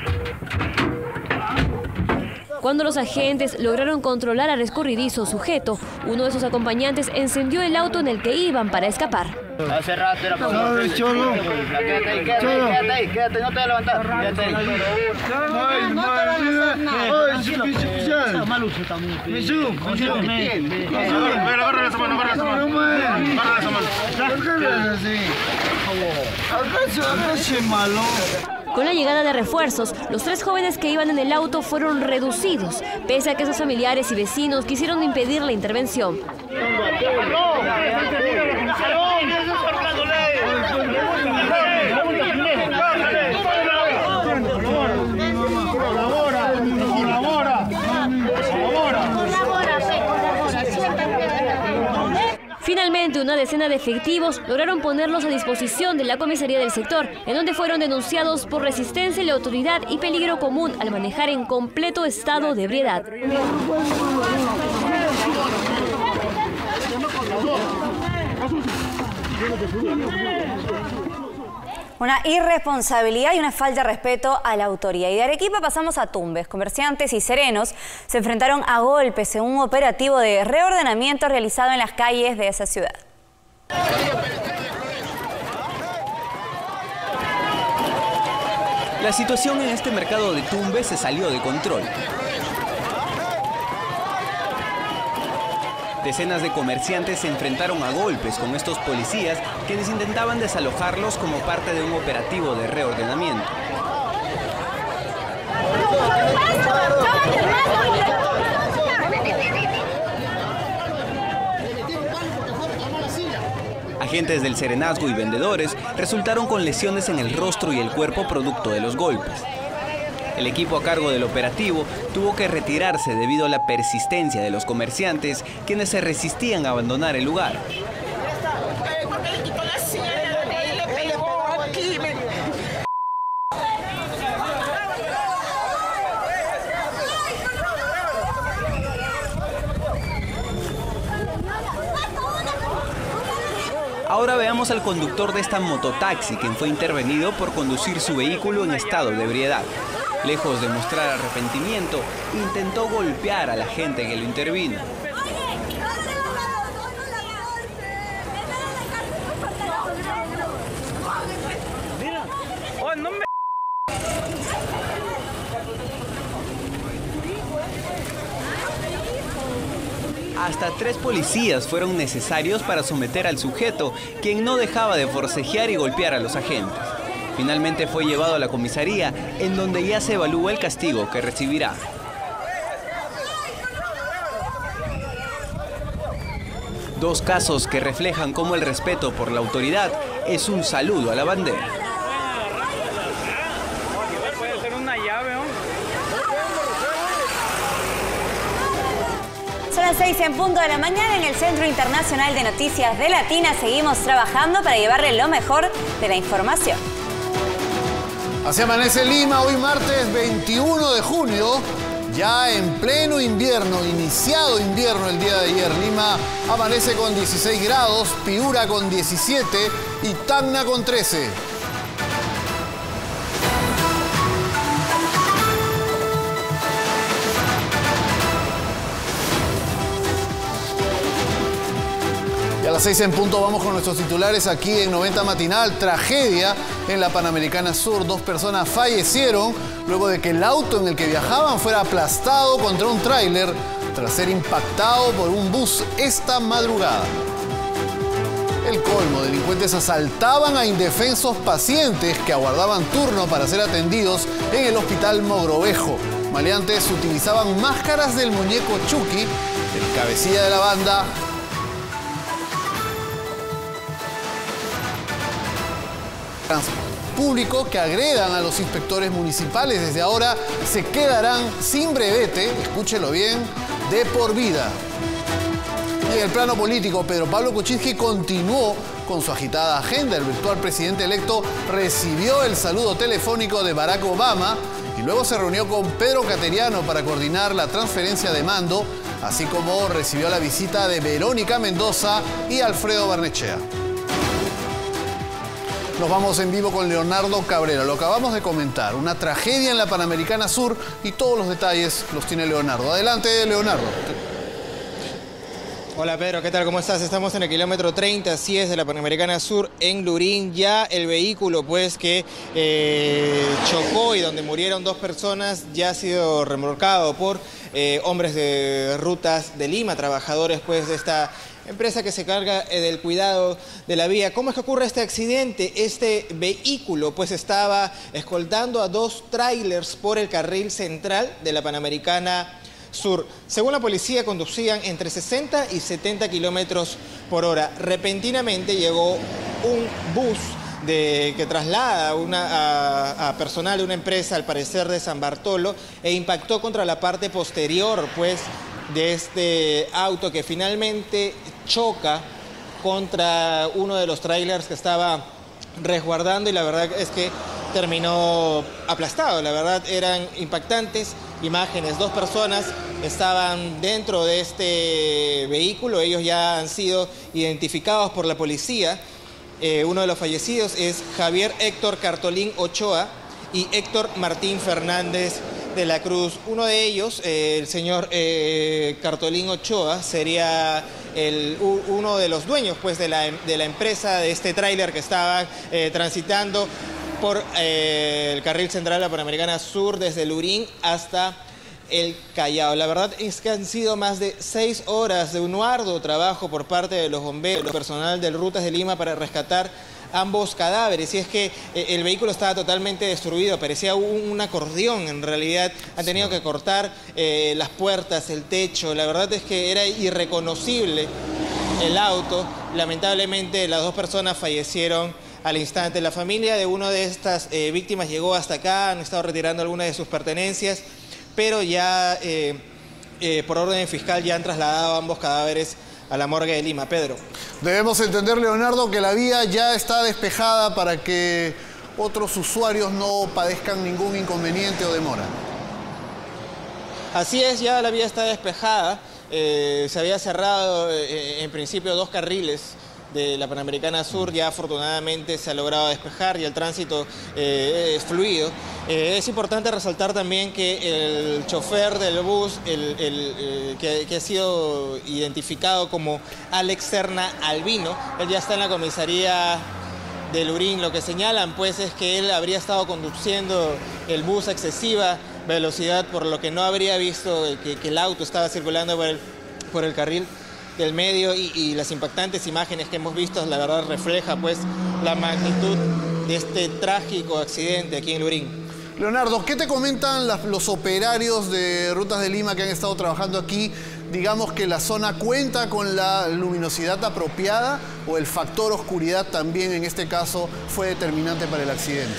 Cuando los agentes lograron controlar al escurridizo sujeto, uno de sus acompañantes encendió el auto en el que iban para escapar. Hace rato era para... ¿Sabes, Cholo? Quédate ahí, quédate ahí, quédate ahí, quédate, no te voy a levantar. Quédate ahí. Ay, no te vas a hacer nada. Ay, sí, sí, sí. Mal uso también. Me subo, me subo. A ver, agarra esa mano, agarra esa mano. Agarra esa mano. ¿Por qué lo haces así? Acaso, acaso es malo. Con la llegada de refuerzos, los tres jóvenes que iban en el auto fueron reducidos, pese a que sus familiares y vecinos quisieron impedir la intervención. Finalmente, una decena de efectivos lograron ponerlos a disposición de la comisaría del sector, en donde fueron denunciados por resistencia a la autoridad y peligro común al manejar en completo estado de ebriedad. Una irresponsabilidad y una falta de respeto a la autoridad. Y de Arequipa pasamos a Tumbes. Comerciantes y serenos se enfrentaron a golpes en un operativo de reordenamiento realizado en las calles de esa ciudad. La situación en este mercado de Tumbes se salió de control. Decenas de comerciantes se enfrentaron a golpes con estos policías quienes intentaban desalojarlos como parte de un operativo de reordenamiento. Agentes del Serenazgo y vendedores resultaron con lesiones en el rostro y el cuerpo producto de los golpes. El equipo a cargo del operativo tuvo que retirarse debido a la persistencia de los comerciantes, quienes se resistían a abandonar el lugar. Ahora veamos al conductor de esta mototaxi, quien fue intervenido por conducir su vehículo en estado de ebriedad. Lejos de mostrar arrepentimiento, intentó golpear a la gente que lo intervino. Hasta tres policías fueron necesarios para someter al sujeto, quien no dejaba de forcejear y golpear a los agentes. Finalmente fue llevado a la comisaría, en donde ya se evalúa el castigo que recibirá. Dos casos que reflejan cómo el respeto por la autoridad es un saludo a la bandera. Son las seis en punto de la mañana en el Centro Internacional de Noticias de Latina. Seguimos trabajando para llevarle lo mejor de la información. Así amanece Lima, hoy martes veintiuno de junio, ya en pleno invierno, iniciado invierno el día de ayer. Lima amanece con dieciséis grados, Piura con diecisiete y Tacna con trece. Y a las seis en punto vamos con nuestros titulares aquí en noventa Matinal. Tragedia en la Panamericana Sur. Dos personas fallecieron luego de que el auto en el que viajaban fuera aplastado contra un tráiler tras ser impactado por un bus esta madrugada. El colmo, delincuentes asaltaban a indefensos pacientes que aguardaban turno para ser atendidos en el hospital Mogrovejo. Maleantes utilizaban máscaras del muñeco Chucky, el cabecilla de la banda, público que agredan a los inspectores municipales. Desde ahora se quedarán sin brevete, escúchelo bien, de por vida. Y en el plano político, Pedro Pablo Kuczynski continuó con su agitada agenda. El virtual presidente electo recibió el saludo telefónico de Barack Obama y luego se reunió con Pedro Cateriano para coordinar la transferencia de mando, así como recibió la visita de Verónica Mendoza y Alfredo Barnechea. Nos vamos en vivo con Leonardo Cabrera. Lo acabamos de comentar, una tragedia en la Panamericana Sur y todos los detalles los tiene Leonardo. Adelante, Leonardo. Hola Pedro, ¿qué tal? ¿Cómo estás? Estamos en el kilómetro treinta, así es, de la Panamericana Sur en Lurín. Ya el vehículo pues que eh, chocó y donde murieron dos personas ya ha sido remolcado por eh, hombres de rutas de Lima, trabajadores pues de esta empresa que se carga eh, del cuidado de la vía. ¿Cómo es que ocurre este accidente? Este vehículo pues estaba escoltando a dos trailers por el carril central de la Panamericana Sur. Según la policía, conducían entre sesenta y setenta kilómetros por hora. Repentinamente llegó un bus de, que traslada una, a, a personal de una empresa, al parecer de San Bartolo, e impactó contra la parte posterior pues, de este auto, que finalmente choca contra uno de los trailers que estaba resguardando, y la verdad es que terminó aplastado. La verdad eran impactantes imágenes. Dos personas estaban dentro de este vehículo. Ellos ya han sido identificados por la policía. Eh, uno de los fallecidos es Javier Héctor Cartolín Ochoa y Héctor Martín Fernández de la Cruz. Uno de ellos, eh, el señor eh, Cartolín Ochoa, sería el, uno de los dueños pues, de, la, de la empresa de este tráiler que estaba eh, transitando por eh, el carril central de la Panamericana Sur desde Lurín hasta el Callao. La verdad es que han sido más de seis horas de un arduo trabajo por parte de los bomberos, personal del Rutas de Lima, para rescatar ambos cadáveres. Y es que eh, el vehículo estaba totalmente destruido, parecía un, un acordeón en realidad. Han tenido que cortar eh, las puertas, el techo. La verdad es que era irreconocible el auto. Lamentablemente las dos personas fallecieron al instante. La familia de una de estas eh, víctimas llegó hasta acá, han estado retirando algunas de sus pertenencias, pero ya eh, eh, por orden fiscal ya han trasladado ambos cadáveres a la morgue de Lima. Pedro. Debemos entender, Leonardo, que la vía ya está despejada para que otros usuarios no padezcan ningún inconveniente o demora. Así es, ya la vía está despejada. Eh, se había cerrado eh, en principio dos carriles de la Panamericana Sur ya afortunadamente se ha logrado despejar y el tránsito eh, es fluido. Eh, es importante resaltar también que el chofer del bus, el, el, eh, que, que ha sido identificado como Alex Serna Albino, él ya está en la comisaría de Lurín. Lo que señalan pues es que él habría estado conduciendo el bus a excesiva velocidad, por lo que no habría visto que, que el auto estaba circulando por el, por el carril del medio y, y las impactantes imágenes que hemos visto, la verdad, refleja pues la magnitud de este trágico accidente aquí en Lurín. Leonardo, ¿qué te comentan las, los operarios de Rutas de Lima que han estado trabajando aquí? Digamos que la zona cuenta con la luminosidad apropiada o el factor oscuridad también en este caso fue determinante para el accidente.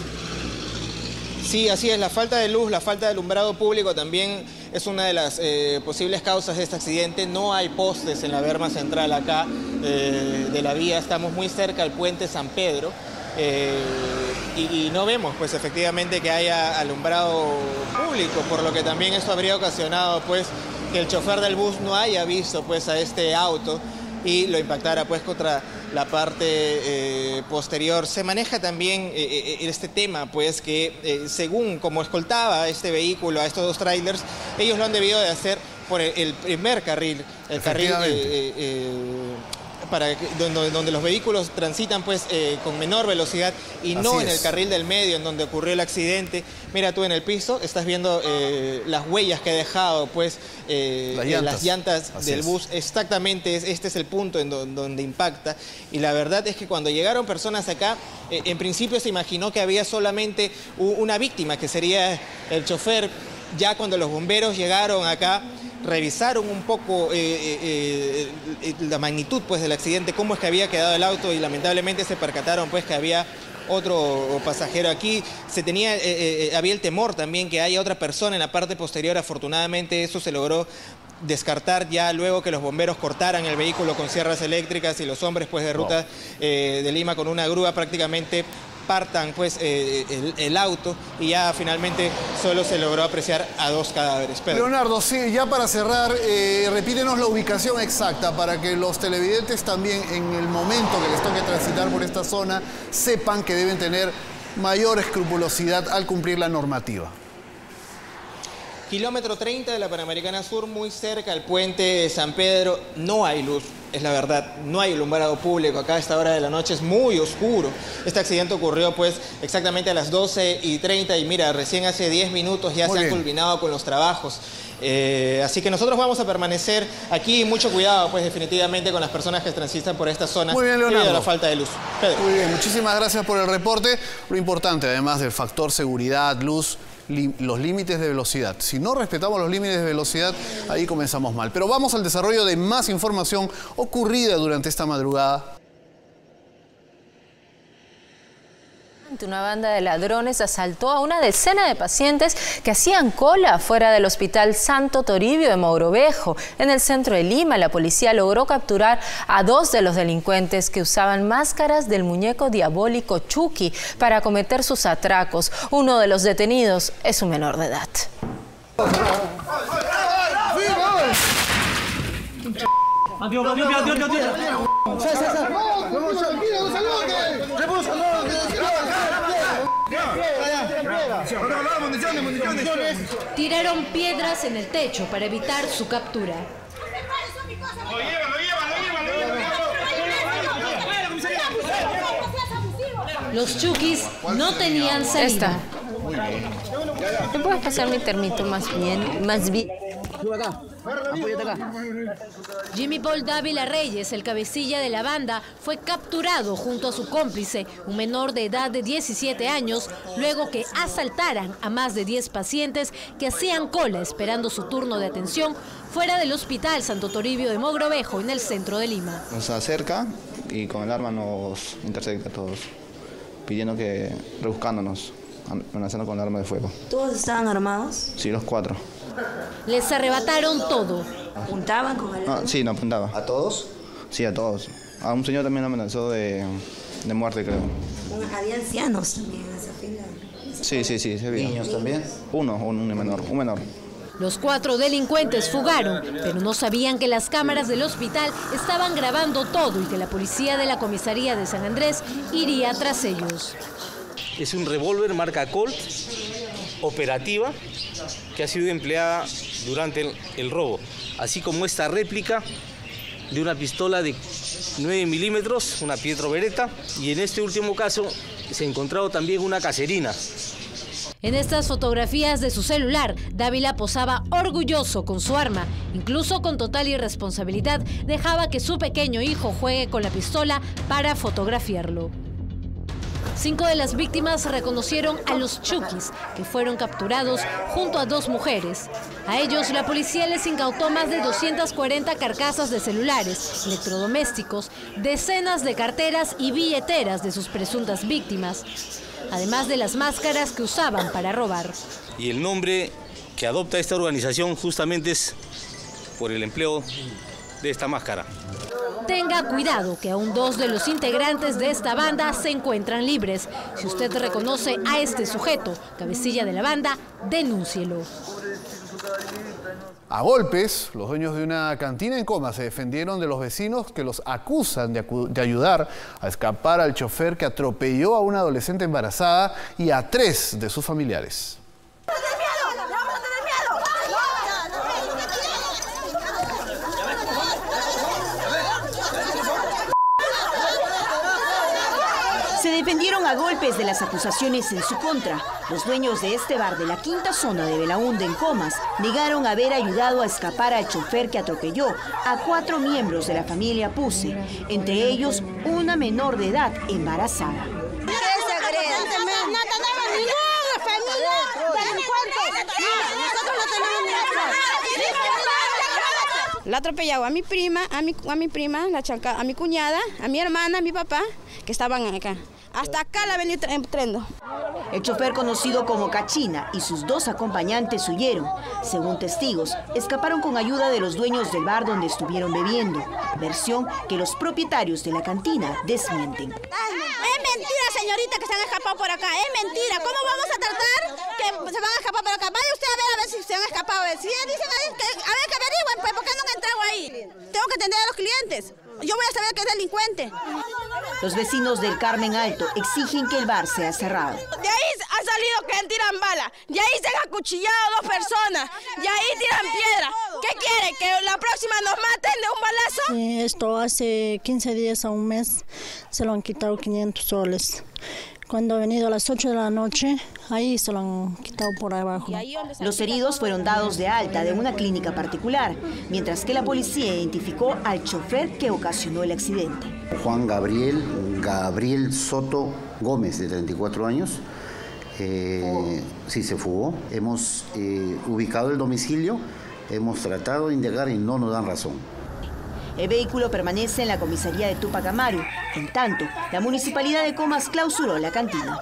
Sí, así es, la falta de luz, la falta de alumbrado público también es una de las eh, posibles causas de este accidente. No hay postes en la berma central acá eh, de la vía, estamos muy cerca al puente San Pedro eh, y, y no vemos pues efectivamente que haya alumbrado público, por lo que también esto habría ocasionado pues que el chofer del bus no haya visto pues a este auto y lo impactara pues contra la parte eh, posterior. Se maneja también eh, este tema pues que eh, según como escoltaba este vehículo a estos dos trailers, ellos lo han debido de hacer por el, el primer carril, el carril eh, eh, para donde, donde los vehículos transitan pues eh, con menor velocidad y Así no es. en el carril del medio en donde ocurrió el accidente. Mira tú en el piso, estás viendo eh, las huellas que ha dejado pues eh, las llantas, las llantas del bus. Exactamente, este es el punto en do, donde impacta. Y la verdad es que cuando llegaron personas acá, eh, en principio se imaginó que había solamente una víctima, que sería el chofer. Ya cuando los bomberos llegaron acá, revisaron un poco eh, eh, eh, la magnitud pues, del accidente, cómo es que había quedado el auto y lamentablemente se percataron pues, que había otro pasajero aquí. Se tenía, eh, eh, había el temor también que haya otra persona en la parte posterior. Afortunadamente eso se logró descartar ya luego que los bomberos cortaran el vehículo con sierras eléctricas y los hombres pues, de Ruta wow. eh, de Lima con una grúa prácticamente partan pues eh, el, el auto y ya finalmente solo se logró apreciar a dos cadáveres. Pedro. Leonardo, sí, ya para cerrar, eh, repítenos la ubicación exacta para que los televidentes también en el momento que les toque transitar por esta zona sepan que deben tener mayor escrupulosidad al cumplir la normativa. Kilómetro treinta de la Panamericana Sur, muy cerca al puente de San Pedro, no hay luz. Es la verdad, no hay alumbrado público. Acá a esta hora de la noche es muy oscuro. Este accidente ocurrió pues exactamente a las doce y treinta y mira, recién hace diez minutos ya muy se bien. han culminado con los trabajos. Eh, así que nosotros vamos a permanecer aquí. Mucho cuidado pues definitivamente con las personas que transitan por esta zona muy bien, Leonardo. debido a la falta de luz. Pedro. Muy bien, muchísimas gracias por el reporte. Lo importante además del factor seguridad, luz, los límites de velocidad. Si no respetamos los límites de velocidad, ahí comenzamos mal. Pero vamos al desarrollo de más información ocurrida durante esta madrugada. Una banda de ladrones asaltó a una decena de pacientes que hacían cola fuera del Hospital Santo Toribio de Mogrovejo. En el centro de Lima, la policía logró capturar a dos de los delincuentes que usaban máscaras del muñeco diabólico Chucky para cometer sus atracos. Uno de los detenidos es un menor de edad. Tiraron piedras en el techo para evitar su captura. Los Chukis no tenían salida. ¿Me puedes pasar mi termito más bien? Más bien. Jimmy Paul Dávila Reyes, el cabecilla de la banda, fue capturado junto a su cómplice, un menor de edad de diecisiete años, luego que asaltaran a más de diez pacientes que hacían cola esperando su turno de atención fuera del Hospital Santo Toribio de Mogrovejo, en el centro de Lima. Nos acerca y con el arma nos intercepta a todos, pidiendo que, rebuscándonos, amenazando con el arma de fuego. ¿Todos estaban armados? Sí, los cuatro. Les arrebataron todo. ¿Apuntaban con el arma? No, sí, no apuntaba. ¿A todos? Sí, a todos. A un señor también lo amenazó de, de muerte, creo. ¿Había ancianos también en esa fila? Sí, sí, sí, se vio. ¿Niños también? Uno, un, un menor, un menor. Los cuatro delincuentes fugaron, pero no sabían que las cámaras del hospital estaban grabando todo y que la policía de la comisaría de San Andrés iría tras ellos. Es un revólver marca Colt, operativa, que ha sido empleada durante el, el robo, así como esta réplica de una pistola de nueve milímetros, una Pietro Beretta, y en este último caso se ha encontrado también una caserina. En estas fotografías de su celular, Dávila posaba orgulloso con su arma. Incluso con total irresponsabilidad, dejaba que su pequeño hijo juegue con la pistola para fotografiarlo. Cinco de las víctimas reconocieron a los Chukis, que fueron capturados junto a dos mujeres. A ellos, la policía les incautó más de doscientas cuarenta carcasas de celulares, electrodomésticos, decenas de carteras y billeteras de sus presuntas víctimas, además de las máscaras que usaban para robar. Y el nombre que adopta esta organización justamente es por el empleo de esta máscara. Tenga cuidado, que aún dos de los integrantes de esta banda se encuentran libres. Si usted reconoce a este sujeto, cabecilla de la banda, denúncielo. A golpes, los dueños de una cantina en Comas se defendieron de los vecinos que los acusan de, acu de ayudar a escapar al chofer que atropelló a una adolescente embarazada y a tres de sus familiares. Se defendieron a golpes de las acusaciones en su contra. Los dueños de este bar de la quinta zona de Belaúnde en Comas negaron haber ayudado a escapar al chofer que atropelló a cuatro miembros de la familia Puse, entre ellos una menor de edad embarazada. La atropellaba a mi prima, a mi, a mi prima, la chanca, a mi cuñada, a mi hermana, a mi papá, que estaban acá. Hasta acá la venía entrando. El chofer, conocido como Cachina, y sus dos acompañantes huyeron. Según testigos, escaparon con ayuda de los dueños del bar donde estuvieron bebiendo, versión que los propietarios de la cantina desmienten. Es mentira, señorita, que se han escapado por acá. Es mentira. ¿Cómo vamos a tratar que se van a escapar por acá? Vaya usted a ver a ver si se han escapado. Si dicen que, a ver que averigüen, pues, ¿por qué no han entrado ahí? Tengo que atender a los clientes. Yo voy a saber que es delincuente. Los vecinos del Carmen Alto exigen que el bar sea cerrado. De ahí ha salido que tiran bala. De ahí se han acuchillado dos personas. De ahí tiran piedra. ¿Qué quiere? ¿Que la próxima nos maten de un balazo? Sí, esto hace quince días a un mes. Se lo han quitado quinientos soles. Cuando ha venido a las ocho de la noche, ahí se lo han quitado por abajo. Los heridos fueron dados de alta de una clínica particular, mientras que la policía identificó al chofer que ocasionó el accidente. Juan Gabriel, Gabriel Soto Gómez, de treinta y cuatro años. Eh, sí, se fugó. Hemos eh, ubicado el domicilio, hemos tratado de indagar y no nos dan razón. El vehículo permanece en la comisaría de Tupac Amaru. En tanto, la municipalidad de Comas clausuró la cantina.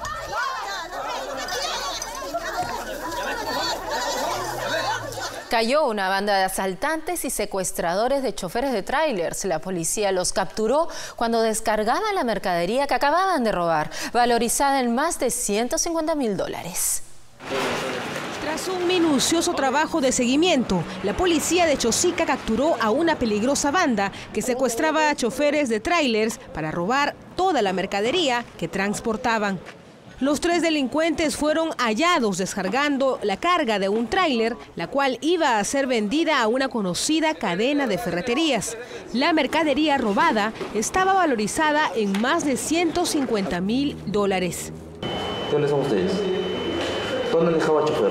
Cayó una banda de asaltantes y secuestradores de choferes de tráilers. La policía los capturó cuando descargaban la mercadería que acababan de robar, valorizada en más de ciento cincuenta mil dólares. Tras un minucioso trabajo de seguimiento, la policía de Chosica capturó a una peligrosa banda que secuestraba a choferes de tráilers para robar toda la mercadería que transportaban. Los tres delincuentes fueron hallados descargando la carga de un tráiler, la cual iba a ser vendida a una conocida cadena de ferreterías. La mercadería robada estaba valorizada en más de ciento cincuenta mil dólares. ¿Dónde son ustedes? ¿Dónde han dejado al chofer?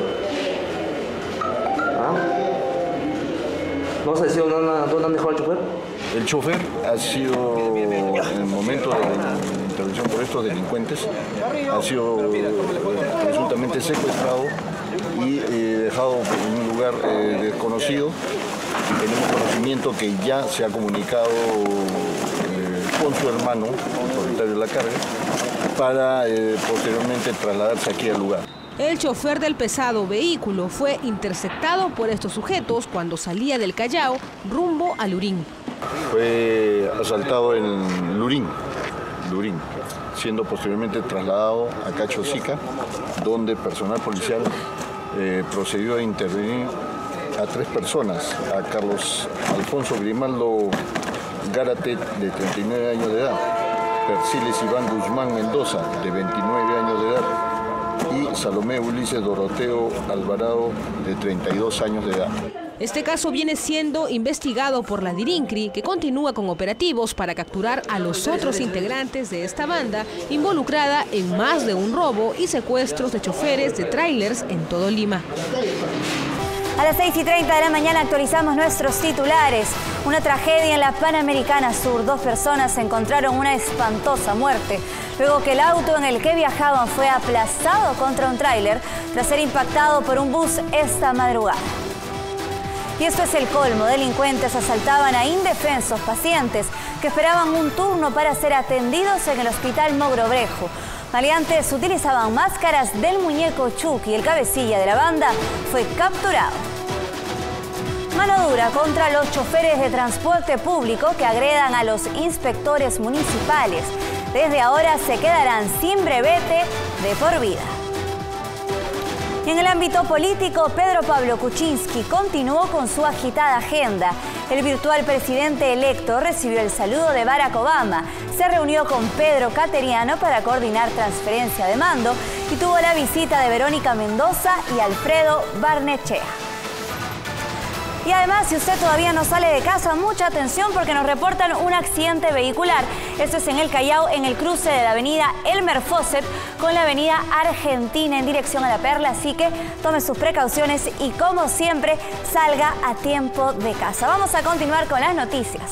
¿Ah? ¿No vas a decir dónde han dejado al chofer? El chofer ha sido, en el momento de la intervención por estos delincuentes, ha sido presuntamente secuestrado y eh, dejado en un lugar eh, desconocido. Tenemos conocimiento que ya se ha comunicado eh, con su hermano, el propietario de la carga, para eh, posteriormente trasladarse aquí al lugar. El chofer del pesado vehículo fue interceptado por estos sujetos cuando salía del Callao rumbo a Lurín. Fue asaltado en Lurín, Lurín, siendo posteriormente trasladado a Chosica, donde personal policial eh, procedió a intervenir a tres personas, a Carlos Alfonso Grimaldo Gárate, de treinta y nueve años de edad, Persiles Iván Guzmán Mendoza, de veintinueve años de edad, y Salomé Ulises Doroteo Alvarado, de treinta y dos años de edad. Este caso viene siendo investigado por la Dirincri, que continúa con operativos para capturar a los otros integrantes de esta banda involucrada en más de un robo y secuestros de choferes de tráilers en todo Lima. A las seis y treinta de la mañana actualizamos nuestros titulares. Una tragedia en la Panamericana Sur. Dos personas encontraron una espantosa muerte luego que el auto en el que viajaban fue aplastado contra un tráiler tras ser impactado por un bus esta madrugada. Y esto es el colmo. Delincuentes asaltaban a indefensos pacientes que esperaban un turno para ser atendidos en el Hospital Mogrovejo. Maleantes utilizaban máscaras del muñeco Chucky. El cabecilla de la banda fue capturado. Mano dura contra los choferes de transporte público que agredan a los inspectores municipales. Desde ahora se quedarán sin brevete de por vida. Y en el ámbito político, Pedro Pablo Kuczynski continuó con su agitada agenda. El virtual presidente electo recibió el saludo de Barack Obama, se reunió con Pedro Cateriano para coordinar transferencia de mando y tuvo la visita de Verónica Mendoza y Alfredo Barnechea. Y además, si usted todavía no sale de casa, mucha atención porque nos reportan un accidente vehicular. Esto es en el Callao, en el cruce de la avenida Elmer Fawcett con la avenida Argentina en dirección a La Perla. Así que tome sus precauciones y, como siempre, salga a tiempo de casa. Vamos a continuar con las noticias.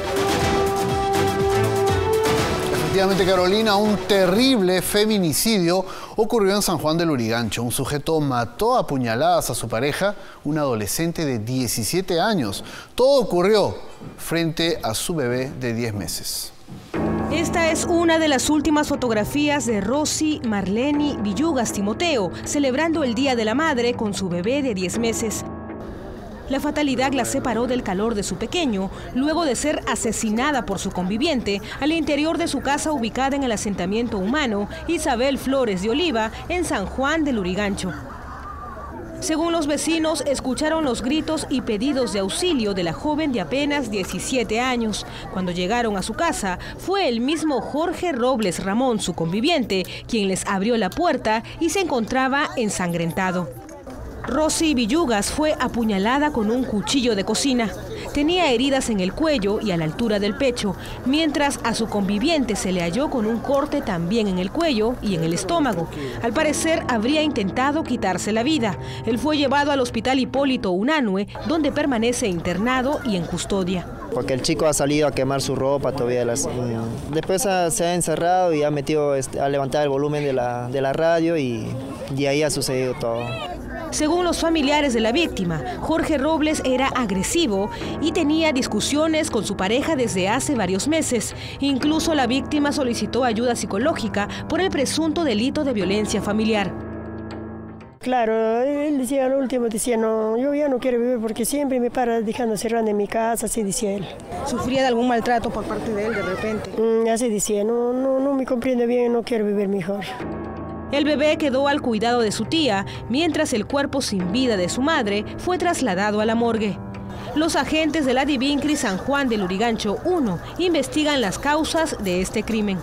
Efectivamente, Carolina, un terrible feminicidio ocurrió en San Juan del Lurigancho. Un sujeto mató a puñaladas a su pareja, una adolescente de diecisiete años. Todo ocurrió frente a su bebé de diez meses. Esta es una de las últimas fotografías de Rosy Marleni Villugas Timoteo, celebrando el Día de la Madre con su bebé de diez meses. La fatalidad la separó del calor de su pequeño, luego de ser asesinada por su conviviente al interior de su casa ubicada en el asentamiento humano Isabel Flores de Oliva, en San Juan del Lurigancho. Según los vecinos, escucharon los gritos y pedidos de auxilio de la joven de apenas diecisiete años. Cuando llegaron a su casa, fue el mismo Jorge Robles Ramón, su conviviente, quien les abrió la puerta y se encontraba ensangrentado. Rosy Villugas fue apuñalada con un cuchillo de cocina. Tenía heridas en el cuello y a la altura del pecho, mientras a su conviviente se le halló con un corte también en el cuello y en el estómago. Al parecer, habría intentado quitarse la vida. Él fue llevado al Hospital Hipólito Unanue, donde permanece internado y en custodia. Porque el chico ha salido a quemar su ropa todavía. Las, después ha, se ha encerrado y ha metido este, a levantar el volumen de la, de la radio y, y ahí ha sucedido todo. Según los familiares de la víctima, Jorge Robles era agresivo y tenía discusiones con su pareja desde hace varios meses. Incluso la víctima solicitó ayuda psicológica por el presunto delito de violencia familiar. Claro, él decía al último, decía, no, yo ya no quiero vivir porque siempre me para dejando cerrando en mi casa, así decía él. ¿Sufría de algún maltrato por parte de él de repente? Mm, así decía, no, no, no me comprende bien, no quiero vivir mejor. El bebé quedó al cuidado de su tía, mientras el cuerpo sin vida de su madre fue trasladado a la morgue. Los agentes de la Dirincri San Juan del Lurigancho uno investigan las causas de este crimen.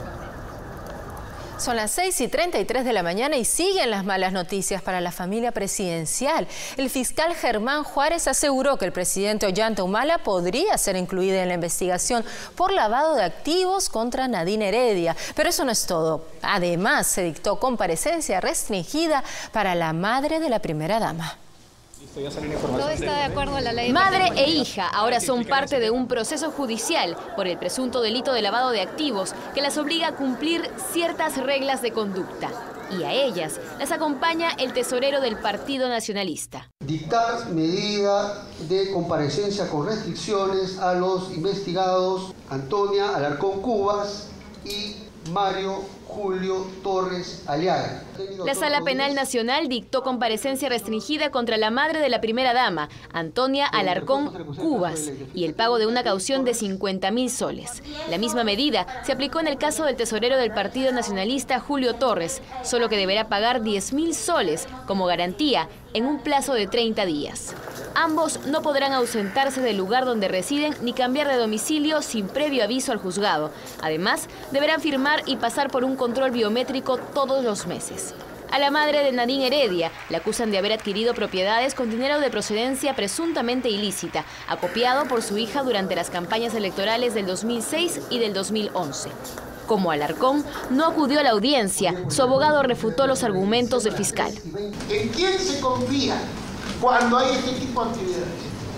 Son las seis y treinta y tres de la mañana y siguen las malas noticias para la familia presidencial. El fiscal Germán Juárez aseguró que el presidente Ollanta Humala podría ser incluido en la investigación por lavado de activos contra Nadine Heredia. Pero eso no es todo. Además, se dictó comparecencia restringida para la madre de la primera dama. Todo está de acuerdo a la ley. Madre e hija ahora son parte de un proceso judicial por el presunto delito de lavado de activos que las obliga a cumplir ciertas reglas de conducta. Y a ellas las acompaña el tesorero del Partido Nacionalista. Dictar medida de comparecencia con restricciones a los investigados Antonia Alarcón Cubas y Mario Julio Torres Aliaga. La Sala Penal Nacional dictó comparecencia restringida contra la madre de la primera dama, Antonia Alarcón Cubas, y el pago de una caución de cincuenta mil soles. La misma medida se aplicó en el caso del tesorero del Partido Nacionalista, Julio Torres, solo que deberá pagar diez mil soles como garantía en un plazo de treinta días. Ambos no podrán ausentarse del lugar donde residen ni cambiar de domicilio sin previo aviso al juzgado. Además, deberán firmar y pasar por un control biométrico todos los meses. A la madre de Nadine Heredia la acusan de haber adquirido propiedades con dinero de procedencia presuntamente ilícita, acopiado por su hija durante las campañas electorales del dos mil seis y del dos mil once. Como Alarcón no acudió a la audiencia, su abogado refutó los argumentos del fiscal. ¿En quién se confía cuando hay este tipo de actividades?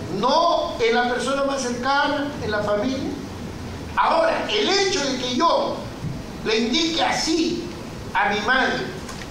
No en la persona más cercana, en la familia. Ahora, el hecho de que yo le indique así a mi madre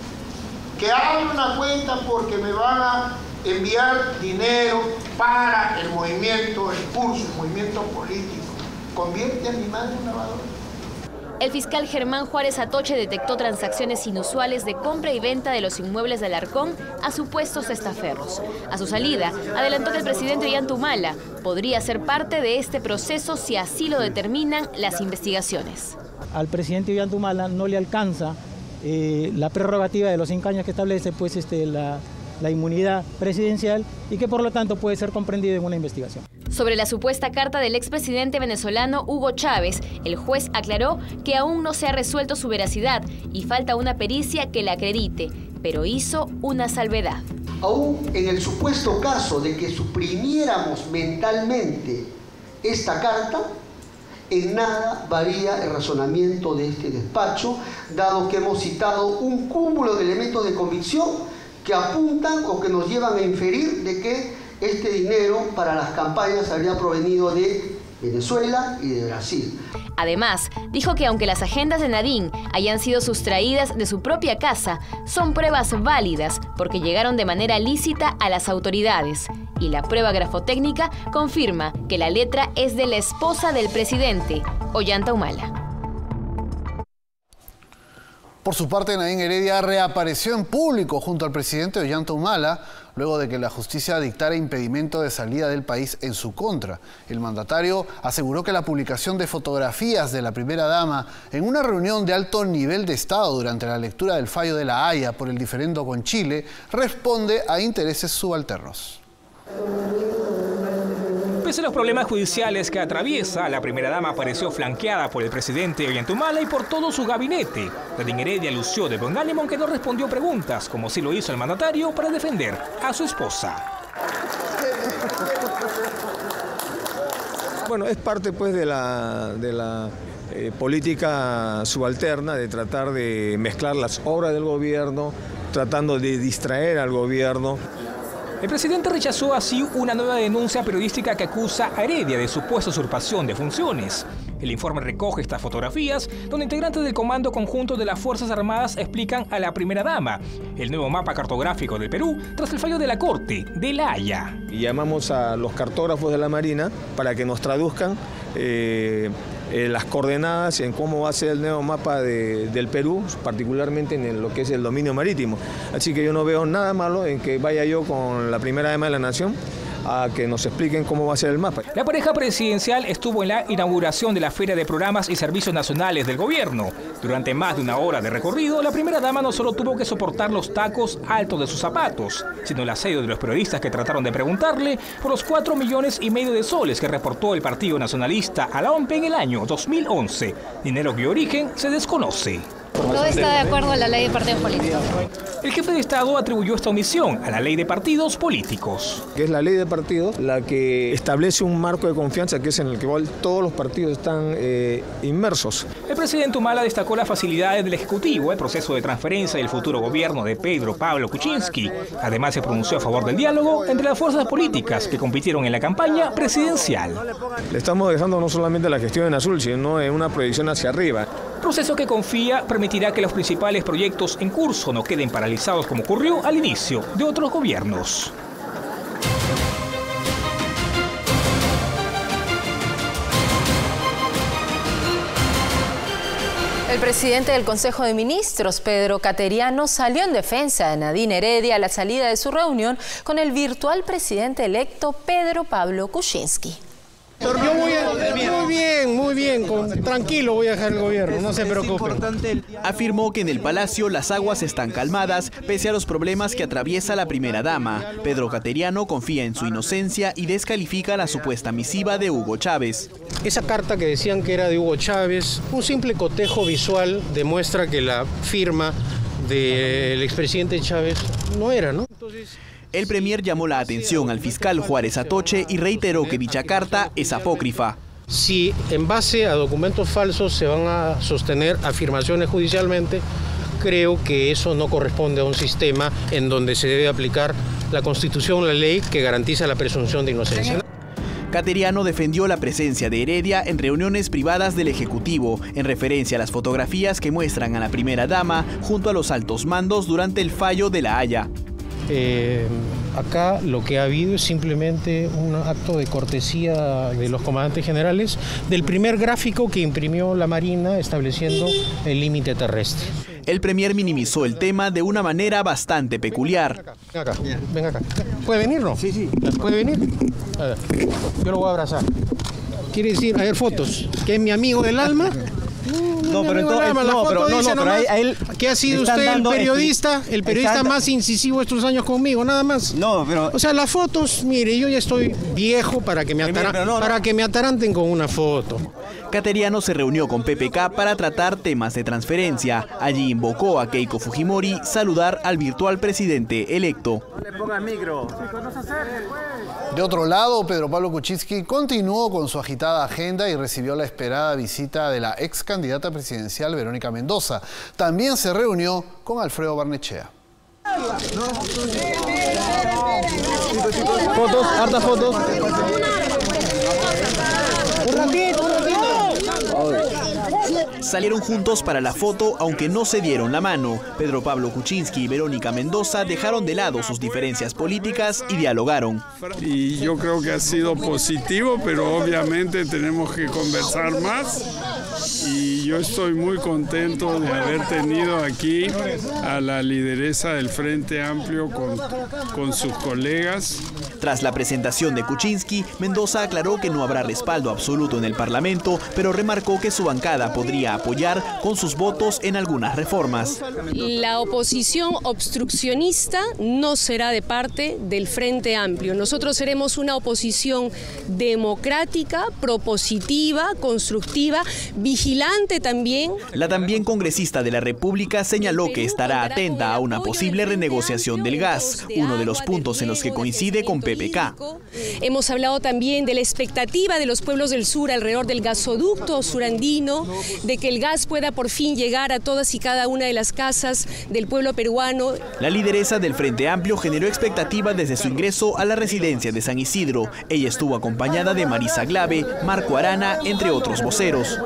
que abra una cuenta porque me van a enviar dinero para el movimiento, el curso, el movimiento político, ¿convierte a mi madre en lavadora? El fiscal Germán Juárez Atoche detectó transacciones inusuales de compra y venta de los inmuebles de Alarcón a supuestos testaferros. A su salida, adelantó que el presidente Ollanta podría ser parte de este proceso si así lo determinan las investigaciones. Al presidente Ollanta no le alcanza eh, la prerrogativa de los cinco años que establece pues, este, la, la inmunidad presidencial y que por lo tanto puede ser comprendido en una investigación. Sobre la supuesta carta del expresidente venezolano Hugo Chávez, el juez aclaró que aún no se ha resuelto su veracidad y falta una pericia que la acredite, pero hizo una salvedad. Aún en el supuesto caso de que suprimiéramos mentalmente esta carta, en nada varía el razonamiento de este despacho, dado que hemos citado un cúmulo de elementos de convicción que apuntan o que nos llevan a inferir de que este dinero para las campañas habría provenido de Venezuela y de Brasil. Además, dijo que aunque las agendas de Nadine hayan sido sustraídas de su propia casa, son pruebas válidas porque llegaron de manera lícita a las autoridades. Y la prueba grafotécnica confirma que la letra es de la esposa del presidente, Ollanta Humala. Por su parte, Nadine Heredia reapareció en público junto al presidente Ollanta Humala luego de que la justicia dictara impedimento de salida del país en su contra. El mandatario aseguró que la publicación de fotografías de la primera dama en una reunión de alto nivel de Estado durante la lectura del fallo de La Haya por el diferendo con Chile responde a intereses subalternos. Pese a los problemas judiciales que atraviesa, la primera dama apareció flanqueada por el presidente Ollanta Humala y por todo su gabinete. Nadine Heredia lució de buen ánimo aunque no respondió preguntas, como sí lo hizo el mandatario para defender a su esposa. Bueno, es parte pues de la, de la eh, política subalterna, de tratar de mezclar las obras del gobierno, tratando de distraer al gobierno. El presidente rechazó así una nueva denuncia periodística que acusa a Heredia de supuesta usurpación de funciones. El informe recoge estas fotografías donde integrantes del Comando Conjunto de las Fuerzas Armadas explican a la primera dama el nuevo mapa cartográfico del Perú tras el fallo de la Corte de La Haya. Y llamamos a los cartógrafos de la Marina para que nos traduzcan eh, eh, las coordenadas en cómo va a ser el nuevo mapa de, del Perú, particularmente en el, lo que es el dominio marítimo. Así que yo no veo nada malo en que vaya yo con la primera dama de la Nación a que nos expliquen cómo va a ser el mapa. La pareja presidencial estuvo en la inauguración de la Feria de Programas y Servicios Nacionales del Gobierno. Durante más de una hora de recorrido, la primera dama no solo tuvo que soportar los tacos altos de sus zapatos, sino el asedio de los periodistas que trataron de preguntarle por los cuatro millones y medio de soles que reportó el Partido Nacionalista a la O M P E en el año dos mil once. Dinero cuyo origen se desconoce. Todo está de acuerdo a la ley de partidos políticos. El jefe de Estado atribuyó esta omisión a la ley de partidos políticos. Que es la ley de partidos la que establece un marco de confianza que es en el que todos los partidos están eh, inmersos. El presidente Humala destacó las facilidades del Ejecutivo, el proceso de transferencia del futuro gobierno de Pedro Pablo Kuczynski. Además se pronunció a favor del diálogo entre las fuerzas políticas que compitieron en la campaña presidencial. Le estamos dejando no solamente la gestión en azul, sino en una proyección hacia arriba. Proceso que confía permitirá que los principales proyectos en curso no queden paralizados como ocurrió al inicio de otros gobiernos. El presidente del Consejo de Ministros, Pedro Cateriano, salió en defensa de Nadine Heredia a la salida de su reunión con el virtual presidente electo Pedro Pablo Kuczynski. Yo voy a, muy bien, muy bien, con, tranquilo voy a dejar el gobierno, no se preocupen. Afirmó que en el Palacio las aguas están calmadas pese a los problemas que atraviesa la primera dama. Pedro Cateriano confía en su inocencia y descalifica la supuesta misiva de Hugo Chávez. Esa carta que decían que era de Hugo Chávez, un simple cotejo visual demuestra que la firma del expresidente Chávez no era, ¿no? Entonces, el premier llamó la atención al fiscal Juárez Atoche y reiteró que dicha carta es apócrifa. Si en base a documentos falsos se van a sostener afirmaciones judicialmente, creo que eso no corresponde a un sistema en donde se debe aplicar la Constitución, la ley que garantiza la presunción de inocencia. Cateriano defendió la presencia de Heredia en reuniones privadas del Ejecutivo, en referencia a las fotografías que muestran a la primera dama junto a los altos mandos durante el fallo de La Haya. Eh, acá lo que ha habido es simplemente un acto de cortesía de los comandantes generales del primer gráfico que imprimió la Marina estableciendo el límite terrestre. El premier minimizó el tema de una manera bastante peculiar. Venga acá, venga acá. ¿Puede venir, no? Sí, sí. ¿Puede venir? A ver, yo lo voy a abrazar. Quiere decir, a ver, fotos, que es mi amigo del alma. No, pero entonces, no, pero, no, no, pero a, a él que ha sido usted el periodista, el periodista más incisivo estos años conmigo, nada más. No, pero o sea, las fotos, mire, yo ya estoy viejo para que me atara, no, para que me ataranten con una foto. Cateriano se reunió con P P K para tratar temas de transferencia. Allí invocó a Keiko Fujimori saludar al virtual presidente electo. De otro lado, Pedro Pablo Kuczynski continuó con su agitada agenda y recibió la esperada visita de la ex candidata presidencial Verónica Mendoza. También se reunió con Alfredo Barnechea. Fotos, hartas fotos. Un ratito, un ratito. Salieron juntos para la foto, aunque no se dieron la mano. Pedro Pablo Kuczynski y Verónica Mendoza dejaron de lado sus diferencias políticas y dialogaron. Y yo creo que ha sido positivo, pero obviamente tenemos que conversar más. Y yo estoy muy contento de haber tenido aquí a la lideresa del Frente Amplio con, con sus colegas. Tras la presentación de Kuczynski, Mendoza aclaró que no habrá respaldo absoluto en el Parlamento, pero remarcó que su bancada podría apoyar con sus votos en algunas reformas. La oposición obstruccionista no será de parte del Frente Amplio. Nosotros seremos una oposición democrática, propositiva, constructiva, vigilante también. La también congresista de la República señaló que estará atenta a una posible renegociación del gas, uno de los puntos en los que coincide con P P K. Hemos hablado también de la expectativa de los pueblos del sur alrededor del gasoducto surandino, de que el gas pueda por fin llegar a todas y cada una de las casas del pueblo peruano. La lideresa del Frente Amplio generó expectativa desde su ingreso a la residencia de San Isidro. Ella estuvo acompañada de Marisa Glave, Marco Arana, entre otros voceros.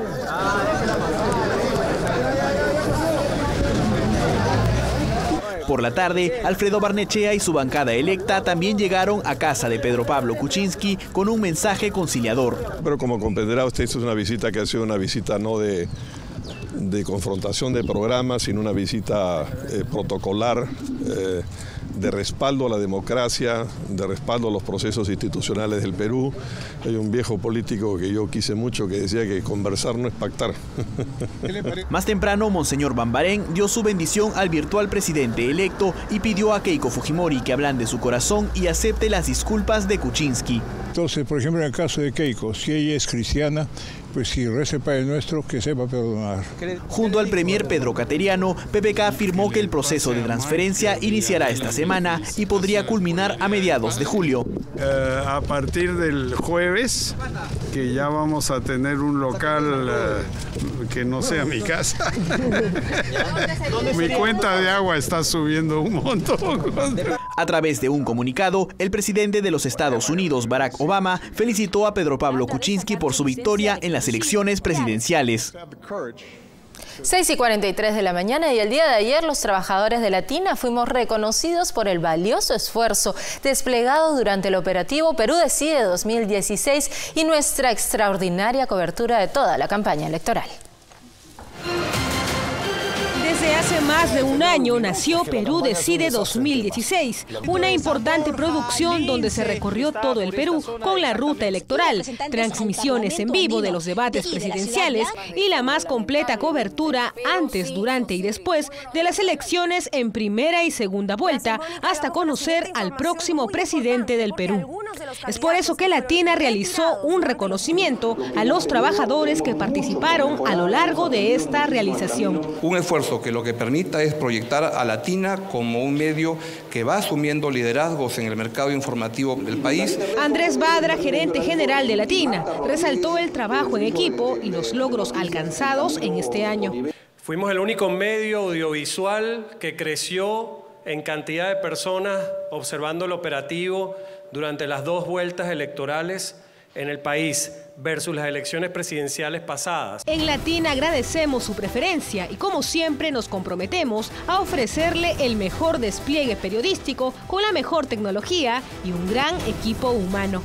Por la tarde, Alfredo Barnechea y su bancada electa también llegaron a casa de Pedro Pablo Kuczynski con un mensaje conciliador. Pero como comprenderá usted, esta es una visita que ha sido una visita no de, de confrontación de programas, sino una visita eh, protocolar, eh, de respaldo a la democracia, de respaldo a los procesos institucionales del Perú. Hay un viejo político que yo quise mucho que decía que conversar no es pactar. Más temprano, Monseñor Bambarén dio su bendición al virtual presidente electo y pidió a Keiko Fujimori que ablande su corazón y acepte las disculpas de Kuczynski. Entonces, por ejemplo, en el caso de Keiko, si ella es cristiana, pues si reza el Padre Nuestro, que sepa perdonar. Junto al premier Pedro Cateriano, P P K afirmó que el proceso de transferencia iniciará esta semana y podría culminar a mediados de julio. Eh, a partir del jueves, que ya vamos a tener un local eh, que no sea mi casa. Mi cuenta de agua está subiendo un montón. A través de un comunicado, el presidente de los Estados Unidos, Barack Obama, felicitó a Pedro Pablo Kuczynski por su victoria en las elecciones presidenciales. seis y cuarenta y tres de la mañana y el día de ayer los trabajadores de Latina fuimos reconocidos por el valioso esfuerzo desplegado durante el operativo Perú Decide dos mil dieciséis y nuestra extraordinaria cobertura de toda la campaña electoral. Desde hace más de un año nació Perú Decide dos mil dieciséis, una importante producción donde se recorrió todo el Perú con la ruta electoral, transmisiones en vivo de los debates presidenciales y la más completa cobertura antes, durante y después de las elecciones en primera y segunda vuelta, hasta conocer al próximo presidente del Perú. Es por eso que Latina realizó un reconocimiento a los trabajadores que participaron a lo largo de esta realización. Un esfuerzo que lo que permita es proyectar a Latina como un medio que va asumiendo liderazgos en el mercado informativo del país. Andrés Badra, gerente general de Latina, resaltó el trabajo en equipo y los logros alcanzados en este año. Fuimos el único medio audiovisual que creció en cantidad de personas observando el operativo durante las dos vueltas electorales en el país versus las elecciones presidenciales pasadas. En Latina agradecemos su preferencia y como siempre nos comprometemos a ofrecerle el mejor despliegue periodístico con la mejor tecnología y un gran equipo humano.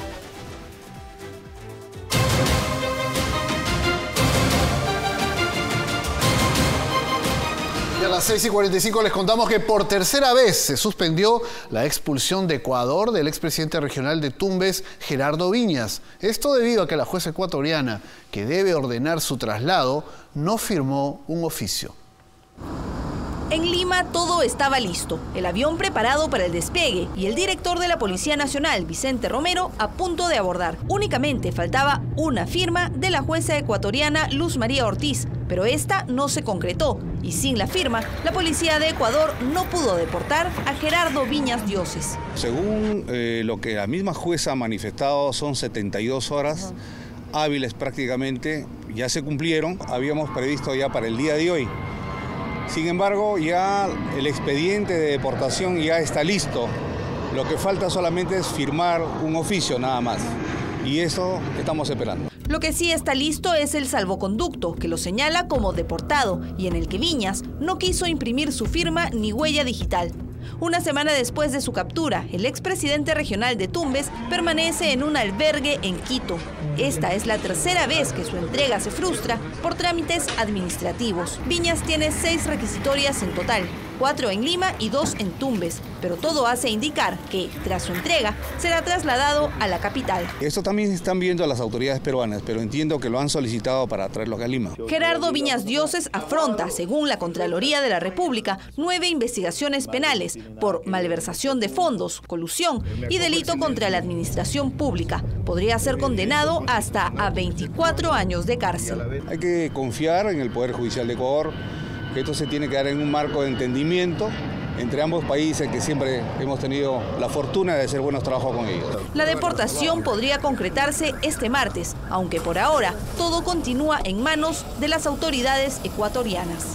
Y a las seis y cuarenta y cinco les contamos que por tercera vez se suspendió la expulsión de Ecuador del expresidente regional de Tumbes, Gerardo Viñas. Esto debido a que la jueza ecuatoriana, que debe ordenar su traslado, no firmó un oficio. En Lima todo estaba listo, el avión preparado para el despegue y el director de la Policía Nacional, Vicente Romero, a punto de abordar. Únicamente faltaba una firma de la jueza ecuatoriana Luz María Ortiz, pero esta no se concretó y sin la firma, la policía de Ecuador no pudo deportar a Gerardo Viñas Dioses. Según eh, lo que la misma jueza ha manifestado, son setenta y dos horas hábiles prácticamente, ya se cumplieron, habíamos previsto ya para el día de hoy. Sin embargo, ya el expediente de deportación ya está listo. Lo que falta solamente es firmar un oficio nada más. Y eso estamos esperando. Lo que sí está listo es el salvoconducto, que lo señala como deportado y en el que Viñas no quiso imprimir su firma ni huella digital. Una semana después de su captura, el expresidente regional de Tumbes permanece en un albergue en Quito. Esta es la tercera vez que su entrega se frustra por trámites administrativos. Viñas tiene seis requisitorias en total, cuatro en Lima y dos en Tumbes, pero todo hace indicar que, tras su entrega, será trasladado a la capital. Esto también están viendo las autoridades peruanas, pero entiendo que lo han solicitado para traerlo acá a Lima. Gerardo Viñas Dioses afronta, según la Contraloría de la República, nueve investigaciones penales por malversación de fondos, colusión y delito contra la administración pública. Podría ser condenado hasta a veinticuatro años de cárcel. Hay que confiar en el Poder Judicial de Ecuador, que esto se tiene que dar en un marco de entendimiento entre ambos países que siempre hemos tenido la fortuna de hacer buenos trabajos con ellos. La deportación podría concretarse este martes, aunque por ahora todo continúa en manos de las autoridades ecuatorianas.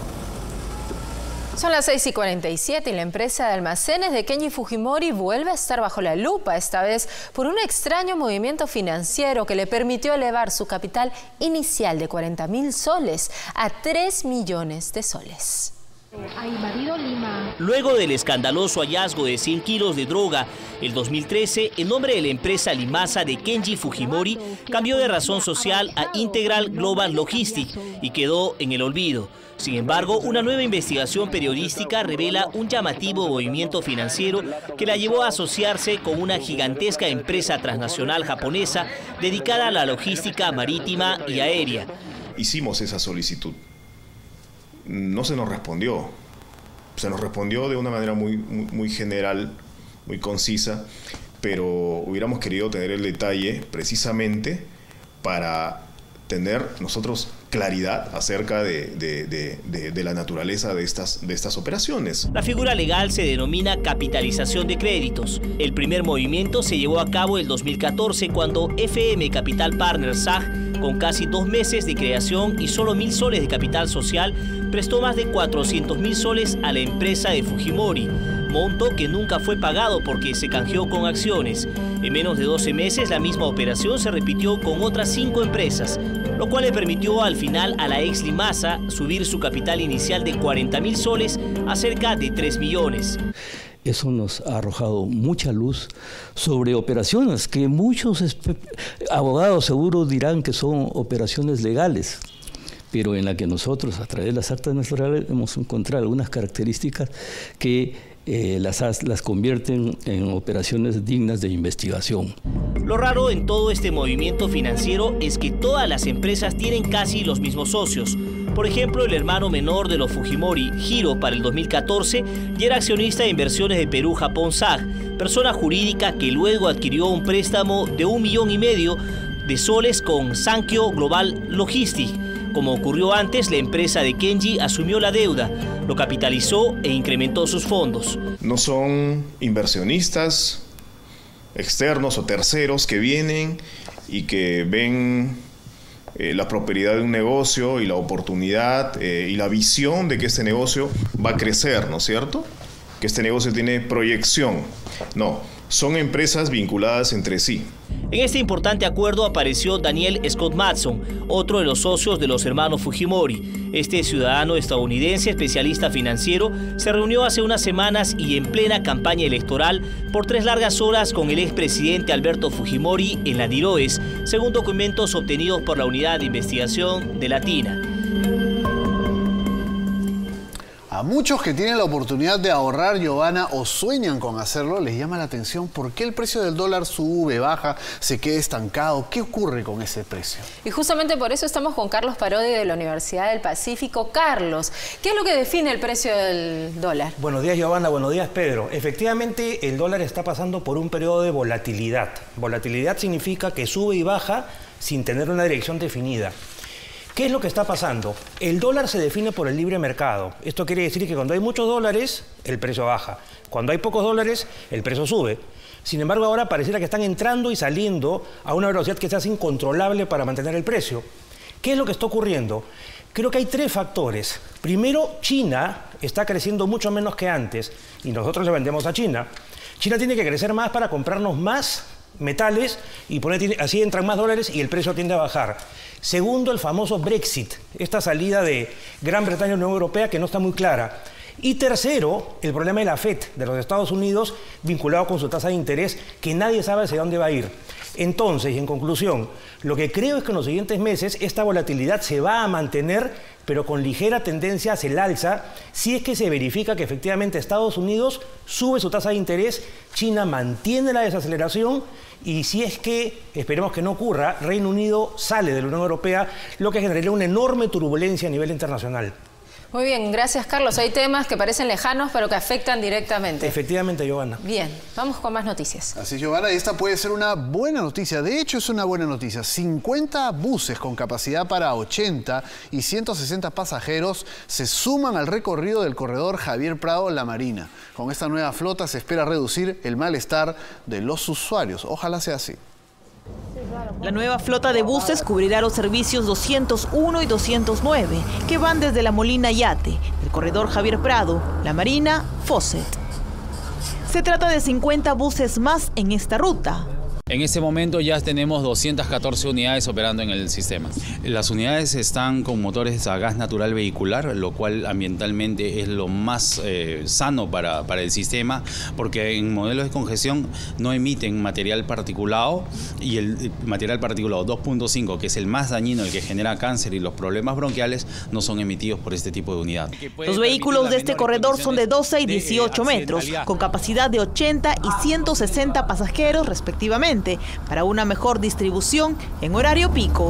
Son las seis y cuarenta y siete y la empresa de almacenes de Kenji Fujimori vuelve a estar bajo la lupa, esta vez por un extraño movimiento financiero que le permitió elevar su capital inicial de cuarenta mil soles a tres millones de soles. Ha invadido Lima. Luego del escandaloso hallazgo de cien kilos de droga, el dos mil trece, el nombre de la empresa limasa de Kenji Fujimori cambió de razón social a Integral Global Logistics y quedó en el olvido. Sin embargo, una nueva investigación periodística revela un llamativo movimiento financiero que la llevó a asociarse con una gigantesca empresa transnacional japonesa dedicada a la logística marítima y aérea. Hicimos esa solicitud. No se nos respondió. Se nos respondió de una manera muy, muy, muy general, muy concisa, pero hubiéramos querido tener el detalle precisamente para tener nosotros claridad acerca de, de, de, de, de la naturaleza de estas, de estas operaciones. La figura legal se denomina capitalización de créditos. El primer movimiento se llevó a cabo el dos mil catorce cuando F M Capital Partners S A G, con casi dos meses de creación y solo mil soles de capital social, prestó más de cuatrocientos mil soles a la empresa de Fujimori, monto que nunca fue pagado porque se canjeó con acciones. En menos de doce meses la misma operación se repitió con otras cinco empresas, lo cual le permitió al final a la ex Limasa subir su capital inicial de cuarenta mil soles a cerca de tres millones. Eso nos ha arrojado mucha luz sobre operaciones que muchos abogados seguro dirán que son operaciones legales, pero en la que nosotros, a través de las actas notariales, hemos encontrado algunas características que eh, las, las convierten en operaciones dignas de investigación. Lo raro en todo este movimiento financiero es que todas las empresas tienen casi los mismos socios. Por ejemplo, el hermano menor de los Fujimori, Hiro, para el dos mil catorce, ya era accionista de inversiones de Perú Japón S A G, persona jurídica que luego adquirió un préstamo de un millón y medio de soles con Sankyo Global Logistics. Como ocurrió antes, la empresa de Kenji asumió la deuda, lo capitalizó e incrementó sus fondos. No son inversionistas externos o terceros que vienen y que ven eh, la prosperidad de un negocio y la oportunidad eh, y la visión de que este negocio va a crecer, ¿no es cierto? Que este negocio tiene proyección. No, son empresas vinculadas entre sí. En este importante acuerdo apareció Daniel Scott Matson, otro de los socios de los hermanos Fujimori. Este ciudadano estadounidense, especialista financiero, se reunió hace unas semanas y en plena campaña electoral por tres largas horas con el expresidente Alberto Fujimori en la Diroes, según documentos obtenidos por la Unidad de Investigación de Latina. A muchos que tienen la oportunidad de ahorrar, Giovanna, o sueñan con hacerlo, les llama la atención por qué el precio del dólar sube, baja, se queda estancado. ¿Qué ocurre con ese precio? Y justamente por eso estamos con Carlos Parodi de la Universidad del Pacífico. Carlos, ¿qué es lo que define el precio del dólar? Buenos días, Giovanna. Buenos días, Pedro. Efectivamente, el dólar está pasando por un periodo de volatilidad. Volatilidad significa que sube y baja sin tener una dirección definida. ¿Qué es lo que está pasando? El dólar se define por el libre mercado. Esto quiere decir que cuando hay muchos dólares, el precio baja. Cuando hay pocos dólares, el precio sube. Sin embargo, ahora pareciera que están entrando y saliendo a una velocidad que se hace incontrolable para mantener el precio. ¿Qué es lo que está ocurriendo? Creo que hay tres factores. Primero, China está creciendo mucho menos que antes y nosotros le vendemos a China. China tiene que crecer más para comprarnos más metales y poner, así entran más dólares y el precio tiende a bajar. Segundo, el famoso Brexit, esta salida de Gran Bretaña a la Unión Europea que no está muy clara. Y tercero, el problema de la Fed de los Estados Unidos vinculado con su tasa de interés que nadie sabe hacia dónde va a ir. Entonces, y en conclusión, lo que creo es que en los siguientes meses esta volatilidad se va a mantener, pero con ligera tendencia hacia el alza, si es que se verifica que efectivamente Estados Unidos sube su tasa de interés, China mantiene la desaceleración y si es que, esperemos que no ocurra, Reino Unido sale de la Unión Europea, lo que generaría una enorme turbulencia a nivel internacional. Muy bien, gracias Carlos. Hay temas que parecen lejanos pero que afectan directamente. Efectivamente, Giovanna. Bien, vamos con más noticias. Así, Giovanna, y esta puede ser una buena noticia. De hecho, es una buena noticia. cincuenta buses con capacidad para ochenta y ciento sesenta pasajeros se suman al recorrido del corredor Javier Prado-La Marina. Con esta nueva flota se espera reducir el malestar de los usuarios. Ojalá sea así. La nueva flota de buses cubrirá los servicios doscientos uno y doscientos nueve, que van desde La Molina Yate, el corredor Javier Prado, La Marina, Fawcett. Se trata de cincuenta buses más en esta ruta. En este momento ya tenemos doscientas catorce unidades operando en el sistema. Las unidades están con motores a gas natural vehicular, lo cual ambientalmente es lo más eh, sano para, para el sistema, porque en modelos de congestión no emiten material particulado y el material particulado dos punto cinco, que es el más dañino, el que genera cáncer y los problemas bronquiales, no son emitidos por este tipo de unidad. Los vehículos de este corredor son de doce y dieciocho metros, con capacidad de ochenta y ciento sesenta pasajeros respectivamente, para una mejor distribución en horario pico.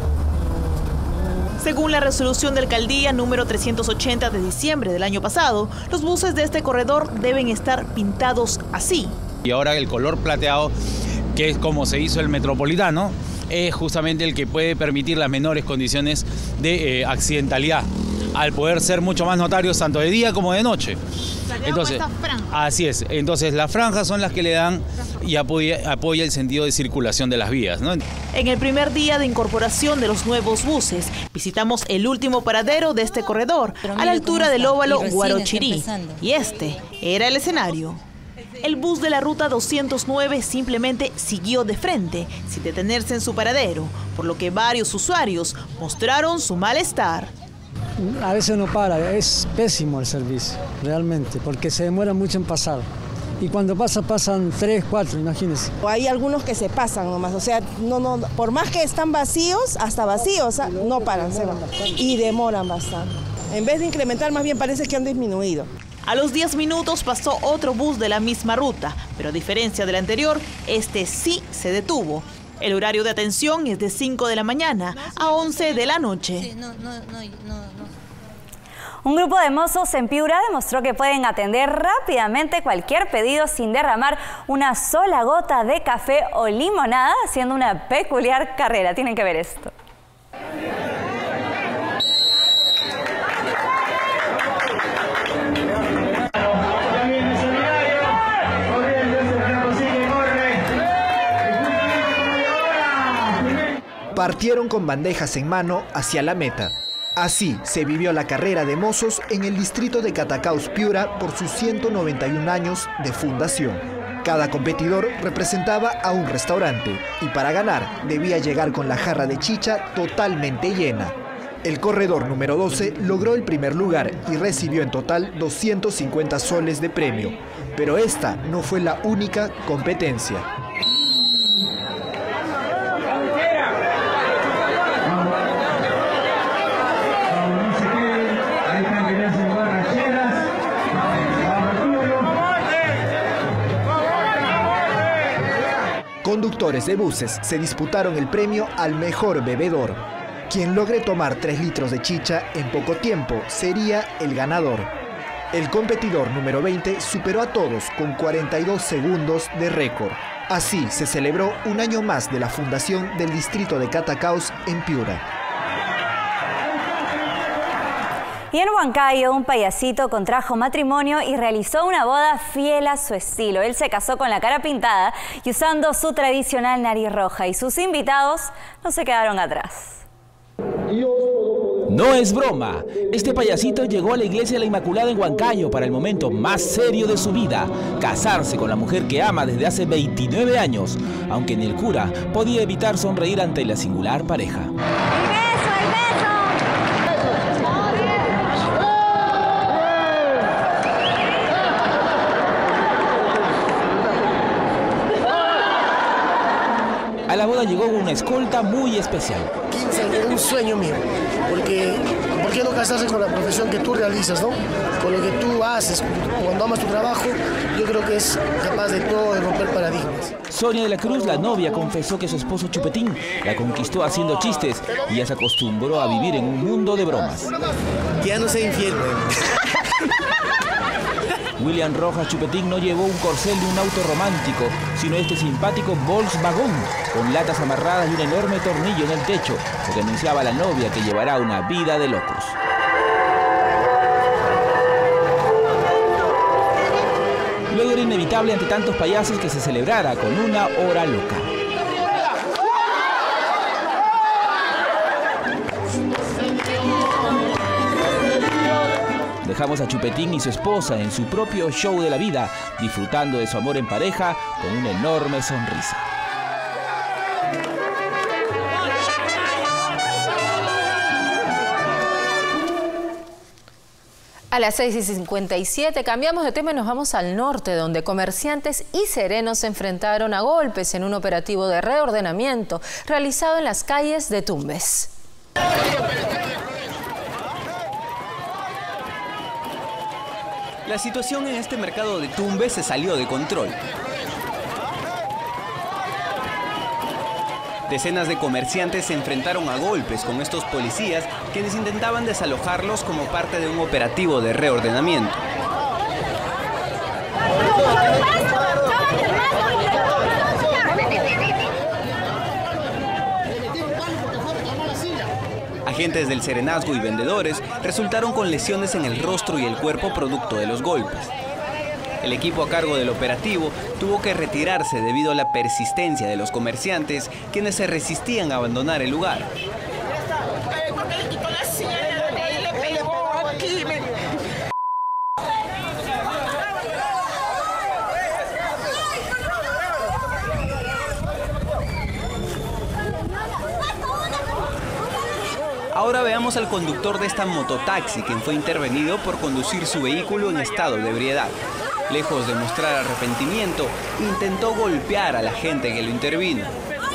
Según la resolución de alcaldía número trescientos ochenta de diciembre del año pasado, los buses de este corredor deben estar pintados así. Y ahora el color plateado, que es como se hizo el Metropolitano, es justamente el que puede permitir las menores condiciones de eh, accidentalidad, al poder ser mucho más notarios tanto de día como de noche. Entonces, así es. Entonces las franjas son las que le dan y apoya, apoya el sentido de circulación de las vías, ¿no? En el primer día de incorporación de los nuevos buses, visitamos el último paradero de este corredor, a la altura del óvalo Guarochirí. Y este era el escenario. El bus de la ruta doscientos nueve simplemente siguió de frente, sin detenerse en su paradero, por lo que varios usuarios mostraron su malestar. A veces no para, es pésimo el servicio, realmente, porque se demora mucho en pasar. y cuando pasa, pasan tres, cuatro, imagínense. Hay algunos que se pasan nomás, o sea, no, no, por más que están vacíos, hasta vacíos, no paran, se van y demoran bastante. En vez de incrementar, más bien parece que han disminuido. A los diez minutos pasó otro bus de la misma ruta, pero a diferencia del anterior, este sí se detuvo. El horario de atención es de cinco de la mañana a once de la noche. Sí, no, no, no, no, no. Un grupo de mozos en Piura demostró que pueden atender rápidamente cualquier pedido sin derramar una sola gota de café o limonada, haciendo una peculiar carrera. Tienen que ver esto. Partieron con bandejas en mano hacia la meta. Así se vivió la carrera de mozos en el distrito de Catacaos, Piura, por sus ciento noventa y un años de fundación. Cada competidor representaba a un restaurante y para ganar debía llegar con la jarra de chicha totalmente llena. El corredor número doce logró el primer lugar y recibió en total doscientos cincuenta soles de premio. Pero esta no fue la única competencia. Conductores de buses se disputaron el premio al mejor bebedor. Quien logre tomar tres litros de chicha en poco tiempo sería el ganador. El competidor número veinte superó a todos con cuarenta y dos segundos de récord. Así se celebró un año más de la fundación del distrito de Catacaos en Piura. Y en Huancayo, un payasito contrajo matrimonio y realizó una boda fiel a su estilo. Él se casó con la cara pintada y usando su tradicional nariz roja. Y sus invitados no se quedaron atrás. No es broma. Este payasito llegó a la iglesia de la Inmaculada en Huancayo para el momento más serio de su vida. Casarse con la mujer que ama desde hace veintinueve años. Aunque ni el cura podía evitar sonreír ante la singular pareja. A la boda llegó una escolta muy especial. quince era un sueño mío, porque ¿por qué no casarse con la profesión que tú realizas, no? Con lo que tú haces, cuando amas tu trabajo, yo creo que es capaz de todo, de romper paradigmas. Sonia de la Cruz, la novia, confesó que su esposo Chupetín la conquistó haciendo chistes y ya se acostumbró a vivir en un mundo de bromas. Que ya no sea infiel, William Rojas Chupetín no llevó un corcel de un auto romántico, sino este simpático Volkswagen, con latas amarradas y un enorme tornillo en el techo, lo que anunciaba a la novia que llevará una vida de locos. Luego era inevitable ante tantos payasos que se celebrara con una hora loca. Dejamos a Chupetín y su esposa en su propio show de la vida, disfrutando de su amor en pareja con una enorme sonrisa. A las seis y cincuenta y siete cambiamos de tema y nos vamos al norte, donde comerciantes y serenos se enfrentaron a golpes en un operativo de reordenamiento realizado en las calles de Tumbes. La situación en este mercado de Tumbes se salió de control. Decenas de comerciantes se enfrentaron a golpes con estos policías, quienes intentaban desalojarlos como parte de un operativo de reordenamiento. Agentes del Serenazgo y vendedores resultaron con lesiones en el rostro y el cuerpo producto de los golpes. El equipo a cargo del operativo tuvo que retirarse debido a la persistencia de los comerciantes, quienes se resistían a abandonar el lugar. Ahora veamos al conductor de esta mototaxi, quien fue intervenido por conducir su vehículo en estado de ebriedad. Lejos de mostrar arrepentimiento, intentó golpear a la gente que lo intervino.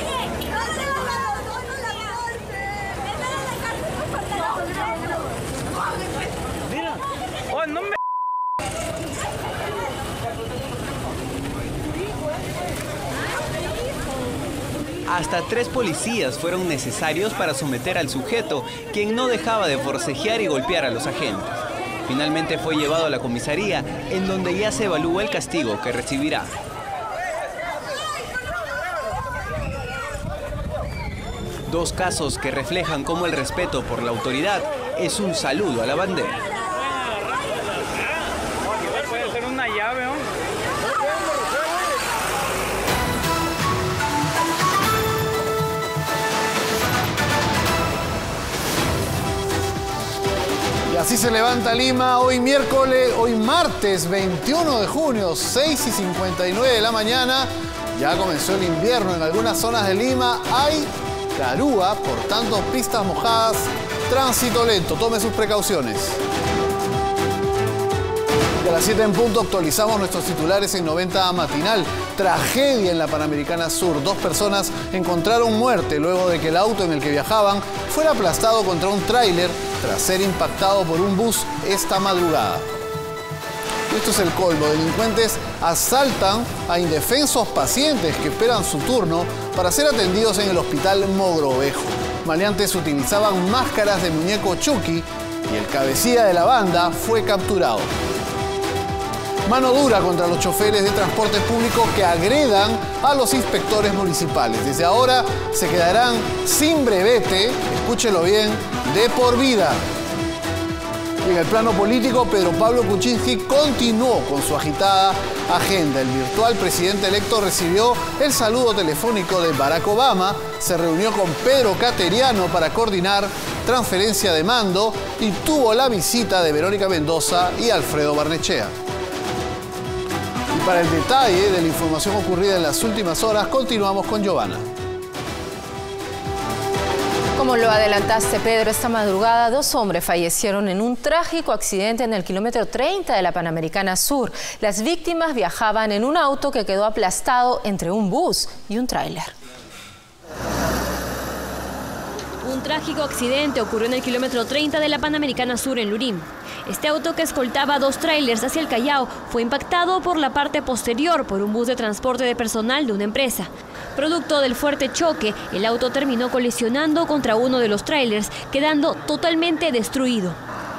Hasta tres policías fueron necesarios para someter al sujeto, quien no dejaba de forcejear y golpear a los agentes. Finalmente fue llevado a la comisaría, en donde ya se evalúa el castigo que recibirá. Dos casos que reflejan cómo el respeto por la autoridad es un saludo a la bandera. Puede ser una llave, ¿no? Así se levanta Lima hoy miércoles, hoy martes veintiuno de junio, seis y cincuenta y nueve de la mañana. Ya comenzó el invierno en algunas zonas de Lima. Hay garúa, por tanto pistas mojadas, tránsito lento. Tome sus precauciones. Y a las siete en punto actualizamos nuestros titulares en noventa matinal. Tragedia en la Panamericana Sur. Dos personas encontraron muerte luego de que el auto en el que viajaban fuera aplastado contra un tráiler tras ser impactado por un bus esta madrugada. Esto es el colmo. Delincuentes asaltan a indefensos pacientes que esperan su turno para ser atendidos en el hospital Mogrovejo. Maleantes utilizaban máscaras de muñeco Chucky y el cabecilla de la banda fue capturado. Mano dura contra los choferes de transporte público que agredan a los inspectores municipales. Desde ahora se quedarán sin brevete, escúchelo bien, de por vida. Y en el plano político, Pedro Pablo Kuczynski continuó con su agitada agenda. El virtual presidente electo recibió el saludo telefónico de Barack Obama, se reunió con Pedro Cateriano para coordinar transferencia de mando y tuvo la visita de Verónica Mendoza y Alfredo Barnechea. Y para el detalle de la información ocurrida en las últimas horas, continuamos con Giovanna. Como lo adelantaste, Pedro, esta madrugada dos hombres fallecieron en un trágico accidente en el kilómetro treinta de la Panamericana Sur. Las víctimas viajaban en un auto que quedó aplastado entre un bus y un tráiler. Un trágico accidente ocurrió en el kilómetro treinta de la Panamericana Sur en Lurín. Este auto, que escoltaba dos tráilers hacia el Callao, fue impactado por la parte posterior por un bus de transporte de personal de una empresa. Producto del fuerte choque, el auto terminó colisionando contra uno de los tráilers, quedando totalmente destruido.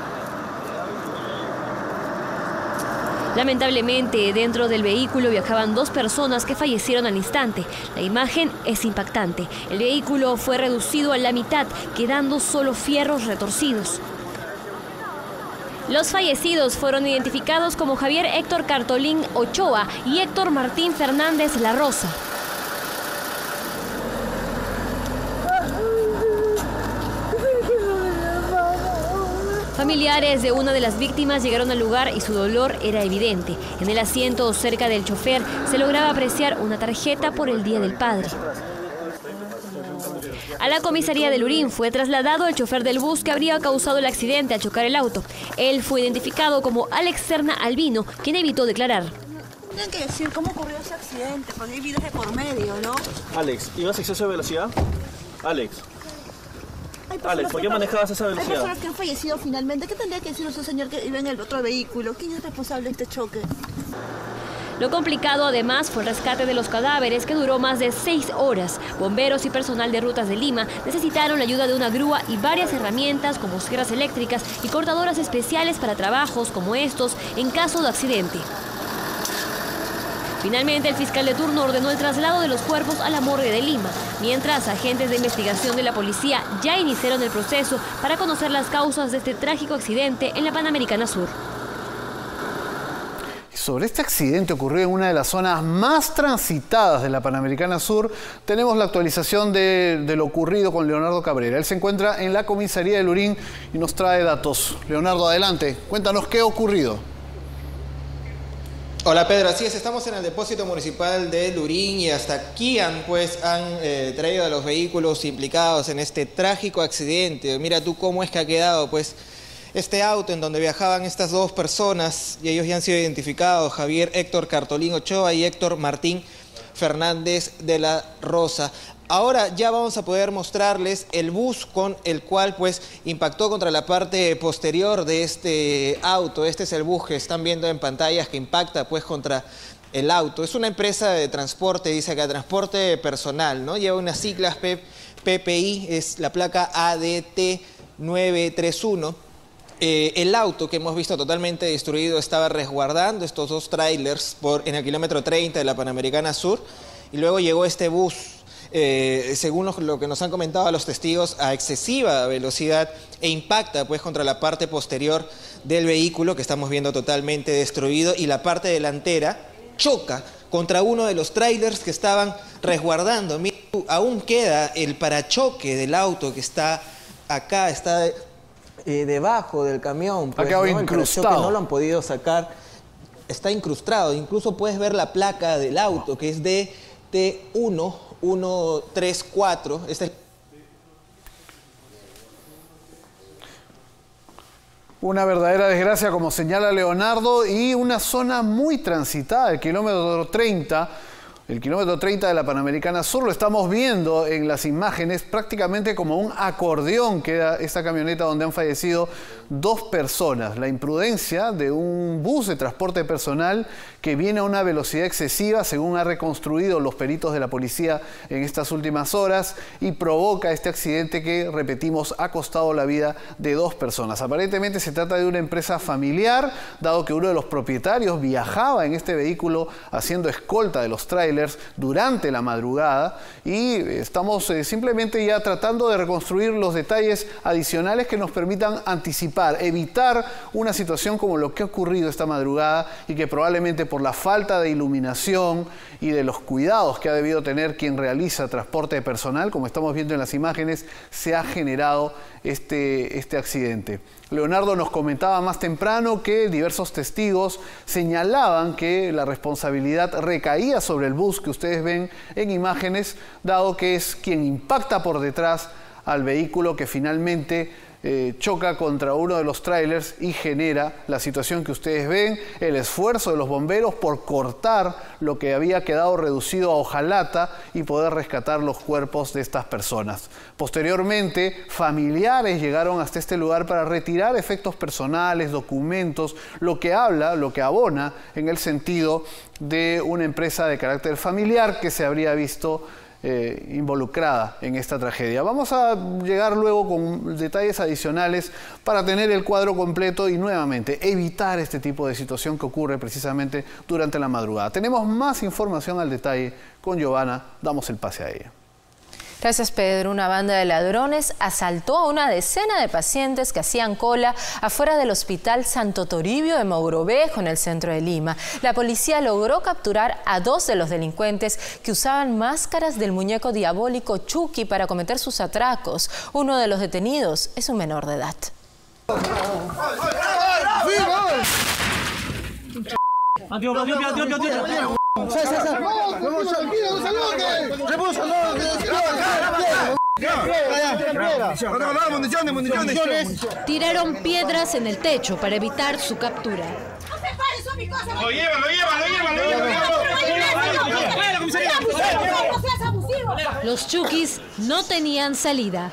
Lamentablemente, dentro del vehículo viajaban dos personas que fallecieron al instante. La imagen es impactante. El vehículo fue reducido a la mitad, quedando solo fierros retorcidos. Los fallecidos fueron identificados como Javier Héctor Cartolín Ochoa y Héctor Martín Fernández La Rosa. Familiares de una de las víctimas llegaron al lugar y su dolor era evidente. En el asiento cerca del chofer se lograba apreciar una tarjeta por el Día del Padre. A la comisaría de Lurín fue trasladado el chofer del bus que habría causado el accidente al chocar el auto. Él fue identificado como Alex Serna Albino, quien evitó declarar. Tienen que decir cómo ocurrió ese accidente, porque hay vidas de por medio, ¿no? Alex, ¿ibas a exceso de velocidad? Alex. Alex, ¿por qué manejabas esa velocidad? Hay personas que han fallecido finalmente. ¿Qué tendría que decir ese señor que iba en el otro vehículo? ¿Quién es responsable de este choque? Lo complicado además fue el rescate de los cadáveres, que duró más de seis horas. Bomberos y personal de Rutas de Lima necesitaron la ayuda de una grúa y varias herramientas como sierras eléctricas y cortadoras especiales para trabajos como estos en caso de accidente. Finalmente, el fiscal de turno ordenó el traslado de los cuerpos a la morgue de Lima, mientras agentes de investigación de la policía ya iniciaron el proceso para conocer las causas de este trágico accidente en la Panamericana Sur. Sobre este accidente ocurrido en una de las zonas más transitadas de la Panamericana Sur, tenemos la actualización de, de lo ocurrido con Leonardo Cabrera. Él se encuentra en la comisaría de Lurín y nos trae datos. Leonardo, adelante, cuéntanos qué ha ocurrido. Hola Pedro, así es, estamos en el depósito municipal de Lurín y hasta aquí han, pues, han eh, traído a los vehículos implicados en este trágico accidente. Mira tú cómo es que ha quedado pues este auto en donde viajaban estas dos personas y ellos ya han sido identificados, Javier Héctor Cartolín Ochoa y Héctor Martín Fernández de la Rosa. Ahora ya vamos a poder mostrarles el bus con el cual pues impactó contra la parte posterior de este auto. Este es el bus que están viendo en pantallas que impacta pues contra el auto. Es una empresa de transporte, dice acá, transporte personal, ¿no? Lleva unas siglas P P I, es la placa A D T nueve tres uno. Eh, el auto que hemos visto totalmente destruido estaba resguardando estos dos trailers por, en el kilómetro treinta de la Panamericana Sur y luego llegó este bus. Eh, según lo, lo que nos han comentado los testigos, a excesiva velocidad e impacta pues contra la parte posterior del vehículo que estamos viendo totalmente destruido y la parte delantera choca contra uno de los trailers que estaban resguardando. Mira, aún queda el parachoque del auto que está acá, está eh, debajo del camión. Pues, ha quedado ¿no? incrustado. No lo han podido sacar, está incrustado. Incluso puedes ver la placa del auto que es D T uno uno tres cuatro. Este es... Una verdadera desgracia, como señala Leonardo, y una zona muy transitada, el kilómetro treinta. El kilómetro treinta de la Panamericana Sur, lo estamos viendo en las imágenes, prácticamente como un acordeón queda esta camioneta donde han fallecido dos personas. La imprudencia de un bus de transporte personal que viene a una velocidad excesiva, según han reconstruido los peritos de la policía en estas últimas horas, y provoca este accidente que, repetimos, ha costado la vida de dos personas. Aparentemente se trata de una empresa familiar, dado que uno de los propietarios viajaba en este vehículo haciendo escolta de los trailers durante la madrugada, y estamos eh, simplemente ya tratando de reconstruir los detalles adicionales que nos permitan anticipar, evitar una situación como lo que ha ocurrido esta madrugada y que probablemente por la falta de iluminación y de los cuidados que ha debido tener quien realiza transporte de personal, como estamos viendo en las imágenes, se ha generado este, este accidente. Leonardo nos comentaba más temprano que diversos testigos señalaban que la responsabilidad recaía sobre el bus que ustedes ven en imágenes, dado que es quien impacta por detrás al vehículo que finalmente eh, choca contra uno de los trailers y genera la situación que ustedes ven, el esfuerzo de los bomberos por cortar lo que había quedado reducido a hojalata y poder rescatar los cuerpos de estas personas. Posteriormente, familiares llegaron hasta este lugar para retirar efectos personales, documentos, lo que habla, lo que abona en el sentido de una empresa de carácter familiar que se habría visto Eh, involucrada en esta tragedia. Vamos a llegar luego con detalles adicionales para tener el cuadro completo y nuevamente evitar este tipo de situación que ocurre precisamente durante la madrugada. Tenemos más información al detalle con Giovanna, damos el pase a ella. Gracias, Pedro. Una banda de ladrones asaltó a una decena de pacientes que hacían cola afuera del Hospital Santo Toribio de Mogrovejo, en el centro de Lima. La policía logró capturar a dos de los delincuentes que usaban máscaras del muñeco diabólico Chucky para cometer sus atracos. Uno de los detenidos es un menor de edad. Tiraron piedras en el techo para evitar su captura. ¡Lo llevan, lo llevan, lo llevan, lo llevan! Los Chukis no tenían salida.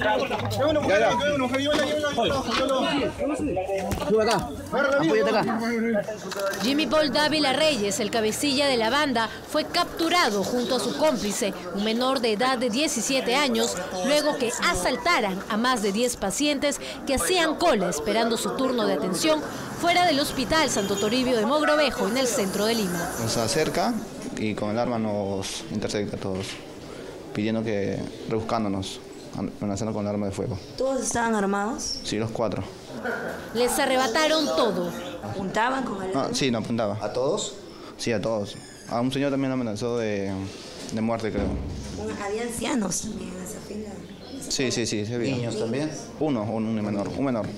Jimmy Paul Dávila Reyes, el cabecilla de la banda, fue capturado junto a su cómplice, un menor de edad de diecisiete años, luego que asaltaran a más de diez pacientes que hacían cola esperando su turno de atención fuera del Hospital Santo Toribio de Mogrovejo, en el centro de Lima. Nos acerca y con el arma nos intercepta a todos, pidiendo que, rebuscándonos, amenazando con el arma de fuego. ¿Todos estaban armados? Sí, los cuatro. Les arrebataron todo. ¿Apuntaban con el arma? No, sí, no apuntaba. ¿A todos? Sí, a todos. A un señor también lo amenazó de, de muerte, creo. Había ancianos también en esa fila. Sí, sí, sí. sí ¿Niños también? Uno, un, un menor, un menor.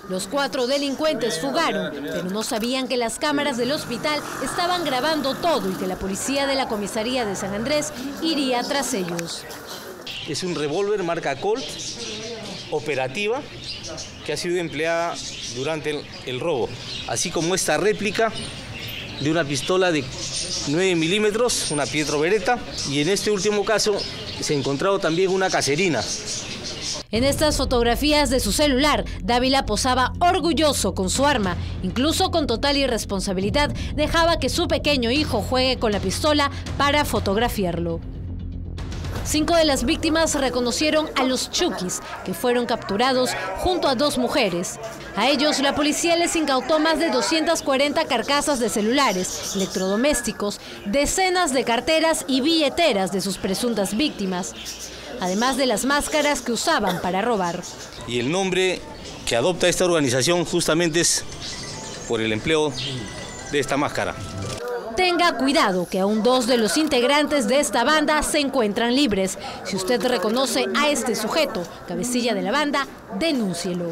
Los cuatro delincuentes fugaron, pero no sabían que las cámaras del hospital estaban grabando todo y que la policía de la comisaría de San Andrés iría tras ellos. Es un revólver marca Colt, operativa, que ha sido empleada durante el, el robo, así como esta réplica de una pistola de nueve milímetros, una Pietro Beretta, y en este último caso se ha encontrado también una caserina. En estas fotografías de su celular, Dávila posaba orgulloso con su arma. Incluso con total irresponsabilidad dejaba que su pequeño hijo juegue con la pistola para fotografiarlo. Cinco de las víctimas reconocieron a los Chukis, que fueron capturados junto a dos mujeres. A ellos la policía les incautó más de doscientas cuarenta carcasas de celulares, electrodomésticos, decenas de carteras y billeteras de sus presuntas víctimas, además de las máscaras que usaban para robar. Y el nombre que adopta esta organización justamente es por el empleo de esta máscara. Tenga cuidado, que aún dos de los integrantes de esta banda se encuentran libres. Si usted reconoce a este sujeto, cabecilla de la banda, denúncielo.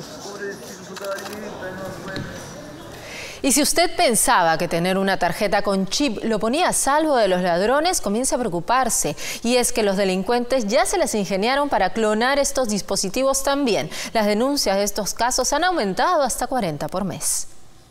Y si usted pensaba que tener una tarjeta con chip lo ponía a salvo de los ladrones, comienza a preocuparse. Y es que los delincuentes ya se les ingeniaron para clonar estos dispositivos también. Las denuncias de estos casos han aumentado hasta cuarenta por mes.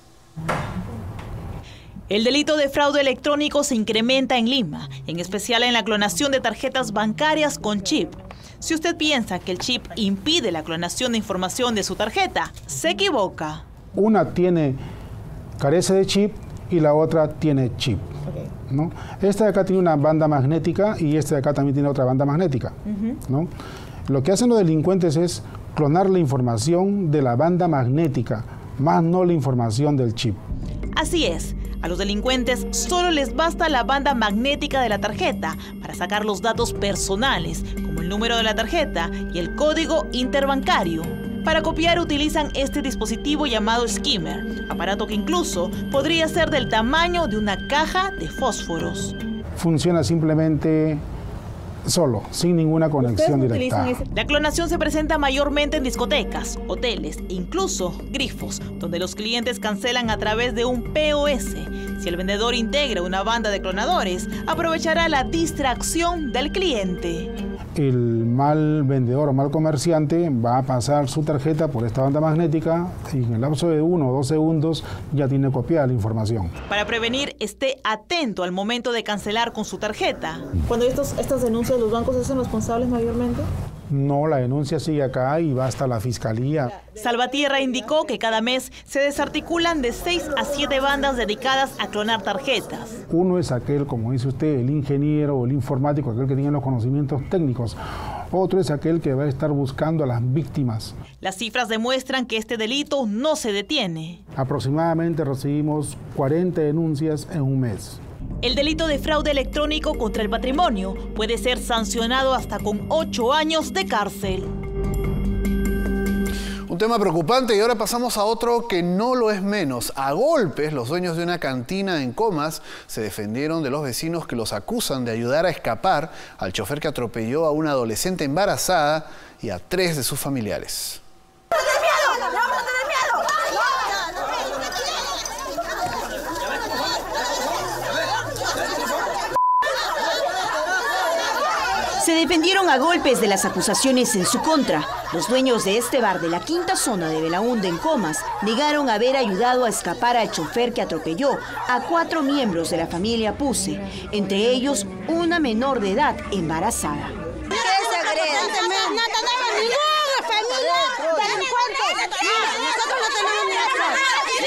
El delito de fraude electrónico se incrementa en Lima, en especial en la clonación de tarjetas bancarias con chip. Si usted piensa que el chip impide la clonación de información de su tarjeta, se equivoca. Una tiene, carece de chip y la otra tiene chip. Okay. ¿No? Esta de acá tiene una banda magnética y esta de acá también tiene otra banda magnética. Uh-huh. ¿No? Lo que hacen los delincuentes es clonar la información de la banda magnética, más no la información del chip. Así es. A los delincuentes solo les basta la banda magnética de la tarjeta para sacar los datos personales, como el número de la tarjeta y el código interbancario. Para copiar utilizan este dispositivo llamado skimmer, aparato que incluso podría ser del tamaño de una caja de fósforos. Funciona simplemente solo, sin ninguna conexión directa. La clonación se presenta mayormente en discotecas, hoteles e incluso grifos, donde los clientes cancelan a través de un P O S. Si el vendedor integra una banda de clonadores, aprovechará la distracción del cliente. El mal vendedor o mal comerciante va a pasar su tarjeta por esta banda magnética y en el lapso de uno o dos segundos ya tiene copiada la información. Para prevenir, esté atento al momento de cancelar con su tarjeta. Cuando estos, estas denuncias, ¿los bancos se hacen responsables mayormente? No, la denuncia sigue acá y va hasta la fiscalía. Salvatierra indicó que cada mes se desarticulan de seis a siete bandas dedicadas a clonar tarjetas. Uno es aquel, como dice usted, el ingeniero o el informático, aquel que tiene los conocimientos técnicos. Otro es aquel que va a estar buscando a las víctimas. Las cifras demuestran que este delito no se detiene. Aproximadamente recibimos cuarenta denuncias en un mes. El delito de fraude electrónico contra el patrimonio puede ser sancionado hasta con ocho años de cárcel. Un tema preocupante y ahora pasamos a otro que no lo es menos. A golpes, los dueños de una cantina en Comas se defendieron de los vecinos que los acusan de ayudar a escapar al chofer que atropelló a una adolescente embarazada y a tres de sus familiares. Se defendieron a golpes de las acusaciones en su contra. Los dueños de este bar de la quinta zona de Belaúnde en Comas negaron haber ayudado a escapar al chofer que atropelló a cuatro miembros de la familia Puse, entre ellos una menor de edad embarazada. ¿Qué se agrede? No tenemos ninguna familia delincuente. Nosotros no tenemos ninguna.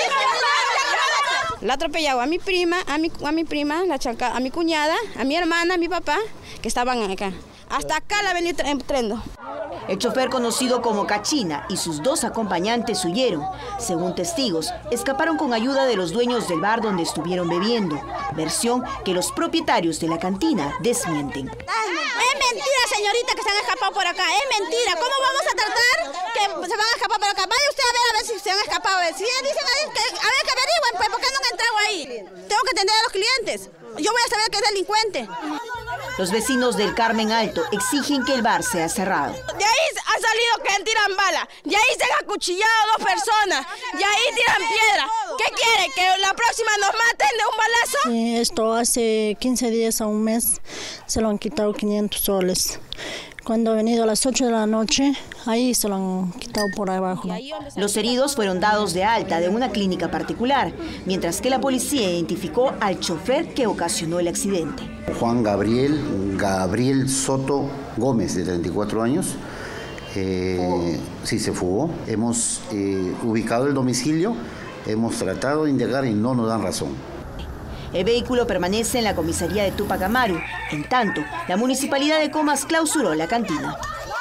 La atropellado a mi prima, a mi, a mi prima, la chanca, a mi cuñada, a mi hermana, a mi papá, que estaban acá. Hasta acá la venía entrando. El chofer conocido como Cachina y sus dos acompañantes huyeron. Según testigos, escaparon con ayuda de los dueños del bar donde estuvieron bebiendo. Versión que los propietarios de la cantina desmienten. Es mentira, señorita, que se han escapado por acá. Es mentira. ¿Cómo vamos a tratar que se van a escapar por acá? Vaya usted a ver a ver si se han escapado. Si dicen a ver que, a ver que averigüen, pues, ¿por qué no han entrado ahí? Tengo que atender a los clientes. Yo voy a saber que es delincuente. Los vecinos del Carmen Alto exigen que el bar sea cerrado. De ahí ha salido que tiran bala, de ahí se han acuchillado dos personas, de ahí tiran piedra. ¿Qué quiere? ¿Que la próxima nos maten de un balazo? Sí, esto hace quince días a un mes se lo han quitado quinientos soles. Cuando ha venido a las ocho de la noche, ahí se lo han quitado por abajo. Los heridos fueron dados de alta de una clínica particular, mientras que la policía identificó al chofer que ocasionó el accidente. Juan Gabriel, Gabriel Soto Gómez, de treinta y cuatro años. Eh, sí, se fugó. Hemos eh, ubicado el domicilio, hemos tratado de indagar y no nos dan razón. El vehículo permanece en la comisaría de Túpac Amaru. En tanto, la municipalidad de Comas clausuró la cantina.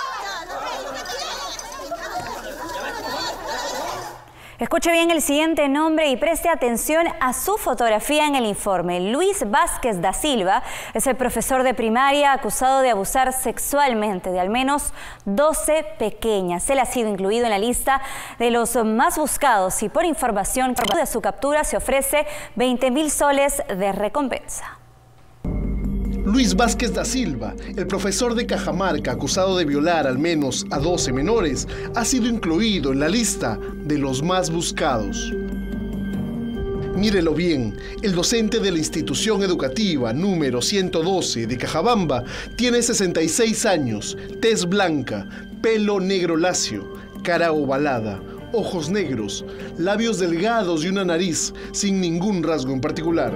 Escuche bien el siguiente nombre y preste atención a su fotografía en el informe. Luis Vázquez da Silva es el profesor de primaria acusado de abusar sexualmente de al menos doce pequeñas. Él ha sido incluido en la lista de los más buscados y por información de su captura se ofrece veinte mil soles de recompensa. Luis Vázquez da Silva, el profesor de Cajamarca acusado de violar al menos a doce menores, ha sido incluido en la lista de los más buscados. Mírelo bien, el docente de la institución educativa número ciento doce de Cajabamba tiene sesenta y seis años, tez blanca, pelo negro lacio, cara ovalada, ojos negros, labios delgados y una nariz sin ningún rasgo en particular.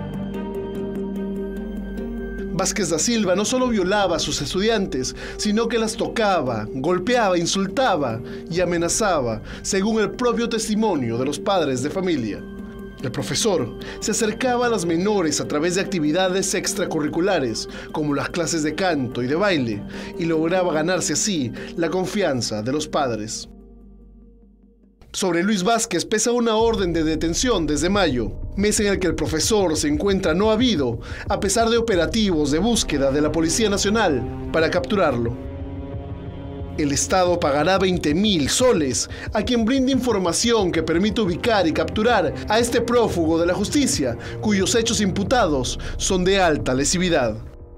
Vázquez da Silva no solo violaba a sus estudiantes, sino que las tocaba, golpeaba, insultaba y amenazaba, según el propio testimonio de los padres de familia. El profesor se acercaba a las menores a través de actividades extracurriculares, como las clases de canto y de baile, y lograba ganarse así la confianza de los padres. Sobre Luis Vázquez pesa una orden de detención desde mayo, mes en el que el profesor se encuentra no habido, a pesar de operativos de búsqueda de la Policía Nacional para capturarlo. El Estado pagará veinte mil soles a quien brinde información que permita ubicar y capturar a este prófugo de la justicia, cuyos hechos imputados son de alta lesividad.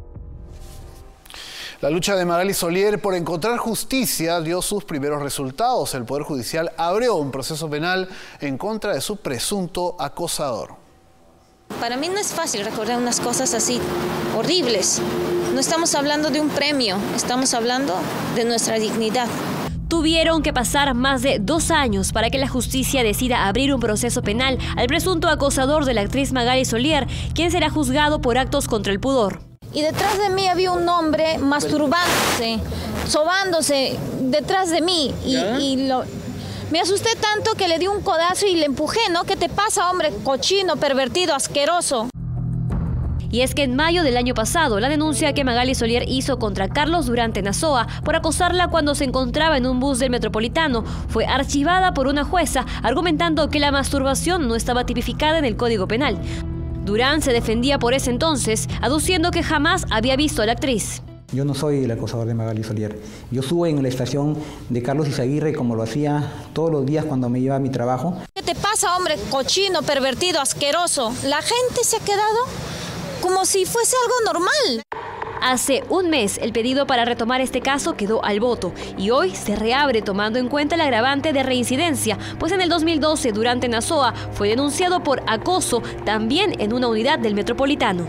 La lucha de Magali Solier por encontrar justicia dio sus primeros resultados. El Poder Judicial abrió un proceso penal en contra de su presunto acosador. Para mí no es fácil recordar unas cosas así horribles. No estamos hablando de un premio, estamos hablando de nuestra dignidad. Tuvieron que pasar más de dos años para que la justicia decida abrir un proceso penal al presunto acosador de la actriz Magali Solier, quien será juzgado por actos contra el pudor. Y detrás de mí había un hombre masturbándose, sobándose detrás de mí. Y, y lo, me asusté tanto que le di un codazo y le empujé, ¿no? ¿Qué te pasa, hombre cochino, pervertido, asqueroso? Y es que en mayo del año pasado, la denuncia que Magali Solier hizo contra Carlos Durante Nazoa por acosarla cuando se encontraba en un bus del Metropolitano fue archivada por una jueza, argumentando que la masturbación no estaba tipificada en el Código Penal. Durán se defendía por ese entonces, aduciendo que jamás había visto a la actriz. Yo no soy el acosador de Magali Solier. Yo subo en la estación de Carlos Izaguirre como lo hacía todos los días cuando me iba a mi trabajo. ¿Qué te pasa, hombre cochino, pervertido, asqueroso? La gente se ha quedado como si fuese algo normal. Hace un mes, el pedido para retomar este caso quedó al voto y hoy se reabre tomando en cuenta el agravante de reincidencia, pues en el dos mil doce, Durante Nazoa fue denunciado por acoso también en una unidad del Metropolitano.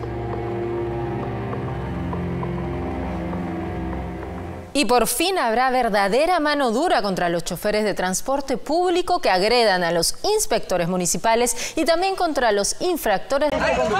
Y por fin habrá verdadera mano dura contra los choferes de transporte público que agredan a los inspectores municipales y también contra los infractores.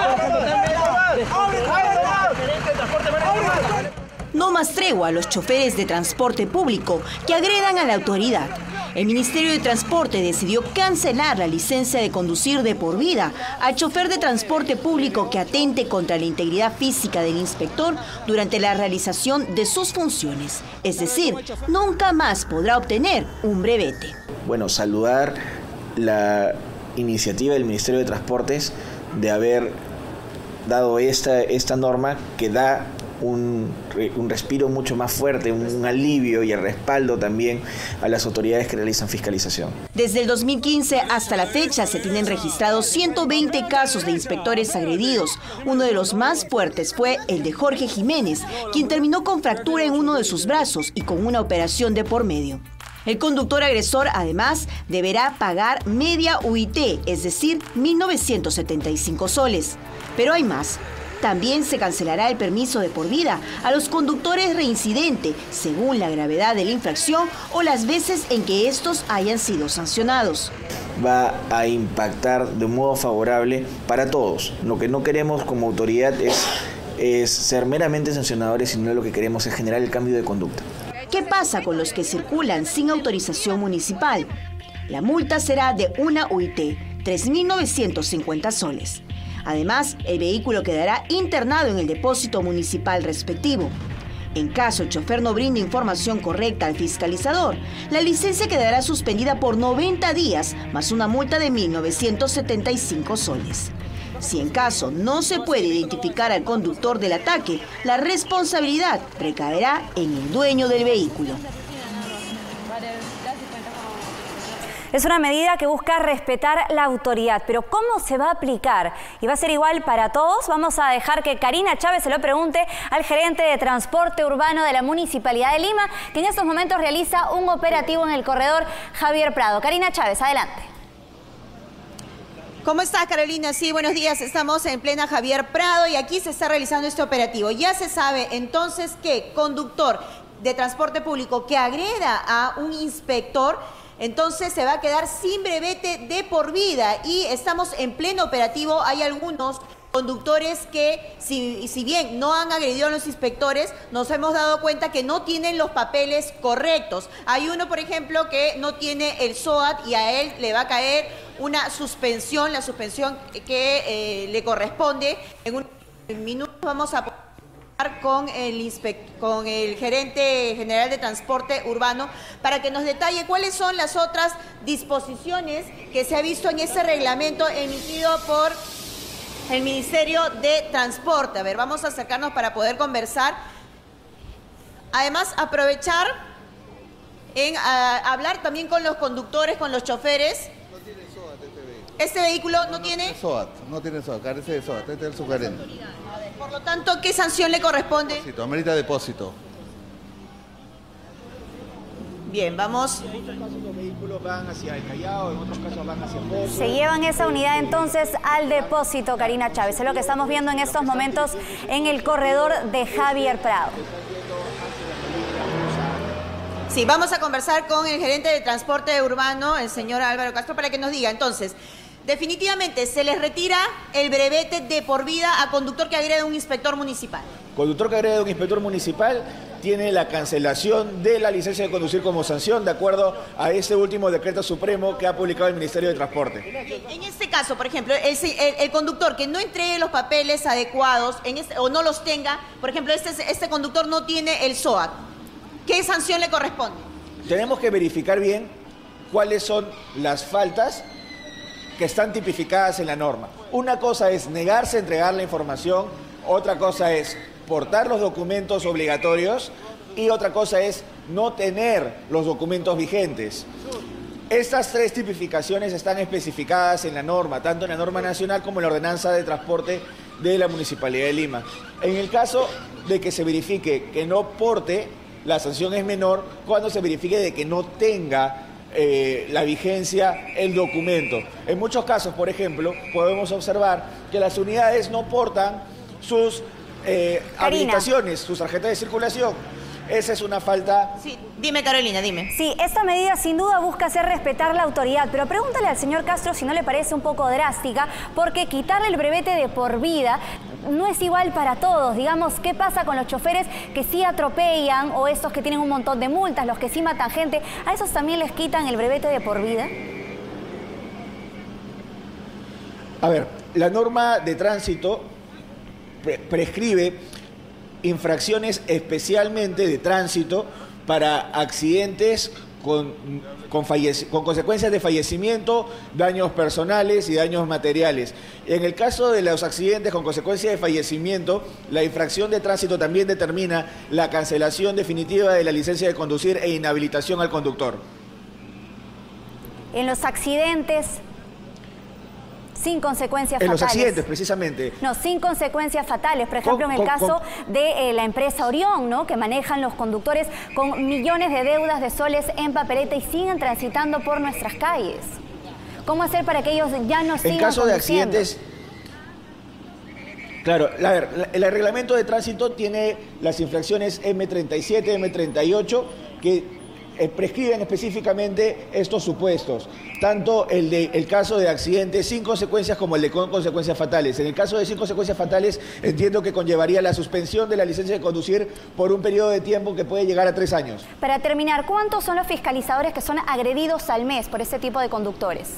No más tregua a los choferes de transporte público que agredan a la autoridad. El Ministerio de Transporte decidió cancelar la licencia de conducir de por vida al chofer de transporte público que atente contra la integridad física del inspector durante la realización de sus funciones. Es decir, nunca más podrá obtener un brevete. Bueno, saludar la iniciativa del Ministerio de Transportes de haber dado esta, esta norma que da un, un respiro mucho más fuerte, un, un alivio y el respaldo también a las autoridades que realizan fiscalización. Desde el dos mil quince hasta la fecha se tienen registrados ciento veinte casos de inspectores agredidos. Uno de los más fuertes fue el de Jorge Jiménez, quien terminó con fractura en uno de sus brazos y con una operación de por medio. El conductor agresor, además, deberá pagar media U I T, es decir, mil novecientos setenta y cinco soles. Pero hay más. También se cancelará el permiso de por vida a los conductores reincidentes, según la gravedad de la infracción o las veces en que estos hayan sido sancionados. Va a impactar de un modo favorable para todos. Lo que no queremos como autoridad es, es ser meramente sancionadores, sino lo que queremos es generar el cambio de conducta. ¿Qué pasa con los que circulan sin autorización municipal? La multa será de una U I T, tres mil novecientos cincuenta soles. Además, el vehículo quedará internado en el depósito municipal respectivo. En caso el chofer no brinde información correcta al fiscalizador, la licencia quedará suspendida por noventa días, más una multa de mil novecientos setenta y cinco soles. Si en caso no se puede identificar al conductor del ataque, la responsabilidad recaerá en el dueño del vehículo. Es una medida que busca respetar la autoridad, pero ¿cómo se va a aplicar? ¿Y va a ser igual para todos? Vamos a dejar que Karina Chávez se lo pregunte al gerente de transporte urbano de la Municipalidad de Lima, que en estos momentos realiza un operativo en el corredor Javier Prado. Karina Chávez, adelante. ¿Cómo estás, Carolina? Sí, buenos días. Estamos en plena Javier Prado y aquí se está realizando este operativo. Ya se sabe entonces que conductor de transporte público que agreda a un inspector, entonces se va a quedar sin brevete de por vida y estamos en pleno operativo. Hay algunos conductores que, si, si bien no han agredido a los inspectores, nos hemos dado cuenta que no tienen los papeles correctos. Hay uno, por ejemplo, que no tiene el S O A T y a él le va a caer una suspensión, la suspensión que eh, le corresponde. En un minuto vamos a hablar con el, inspect con el gerente general de transporte urbano para que nos detalle cuáles son las otras disposiciones que se ha visto en ese reglamento emitido por el Ministerio de Transporte. A ver, vamos a acercarnos para poder conversar. Además, aprovechar en a, hablar también con los conductores, con los choferes. No tiene S O A T este vehículo. ¿Este vehículo no, no tiene? S O A T, no tiene S O A T, carece de S O A T, este es el sugerente. Por lo tanto, ¿qué sanción le corresponde? Depósito, amerita depósito. Bien, vamos. En muchos casos los vehículos van hacia el Callao, en otros casos van hacia Foz. Se llevan esa unidad entonces al depósito, Karina Chávez. Es lo que estamos viendo en estos momentos en el corredor de Javier Prado. Sí, vamos a conversar con el gerente de transporte urbano, el señor Álvaro Castro, para que nos diga. Entonces, definitivamente se les retira el brevete de por vida a conductor que agrede a un inspector municipal. Conductor que agrede a un inspector municipal tiene la cancelación de la licencia de conducir como sanción de acuerdo a este último decreto supremo que ha publicado el Ministerio de Transporte. En este caso, por ejemplo, el, el, el conductor que no entregue los papeles adecuados en este, o no los tenga, por ejemplo, este, este conductor no tiene el S O A T, ¿qué sanción le corresponde? Tenemos que verificar bien cuáles son las faltas que están tipificadas en la norma. Una cosa es negarse a entregar la información, otra cosa es portar los documentos obligatorios y otra cosa es no tener los documentos vigentes. Estas tres tipificaciones están especificadas en la norma, tanto en la norma nacional como en la ordenanza de transporte de la Municipalidad de Lima. En el caso de que se verifique que no porte, la sanción es menor cuando se verifique de que no tenga Eh, la vigencia, el documento. En muchos casos, por ejemplo, podemos observar que las unidades no portan sus eh, habilitaciones, sus tarjetas de circulación. Esa es una falta. Sí, dime Carolina, dime. Sí, esta medida sin duda busca hacer respetar la autoridad, pero pregúntale al señor Castro si no le parece un poco drástica, porque quitarle el brevete de por vida no es igual para todos. Digamos, ¿qué pasa con los choferes que sí atropellan o estos que tienen un montón de multas, los que sí matan gente? ¿A esos también les quitan el brevete de por vida? A ver, la norma de tránsito pre prescribe infracciones especialmente de tránsito para accidentes con, con, fallece, con consecuencias de fallecimiento, daños personales y daños materiales. En el caso de los accidentes con consecuencia de fallecimiento, la infracción de tránsito también determina la cancelación definitiva de la licencia de conducir e inhabilitación al conductor. En los accidentes sin consecuencias en fatales. En los accidentes, precisamente. No, sin consecuencias fatales. Por ejemplo, con, en el con, caso con... de eh, la empresa Orión, ¿no? Que manejan los conductores con millones de deudas de soles en papeleta y siguen transitando por nuestras calles. ¿Cómo hacer para que ellos ya no sigan En caso de conduciendo? accidentes... Claro, a ver, la, el reglamento de tránsito tiene las infracciones eme treinta y siete, eme treinta y ocho, que eh, prescriben específicamente estos supuestos. Tanto el, de, el caso de accidentes sin consecuencias como el de con consecuencias fatales. En el caso de sin consecuencias fatales, entiendo que conllevaría la suspensión de la licencia de conducir por un periodo de tiempo que puede llegar a tres años. Para terminar, ¿cuántos son los fiscalizadores que son agredidos al mes por este tipo de conductores?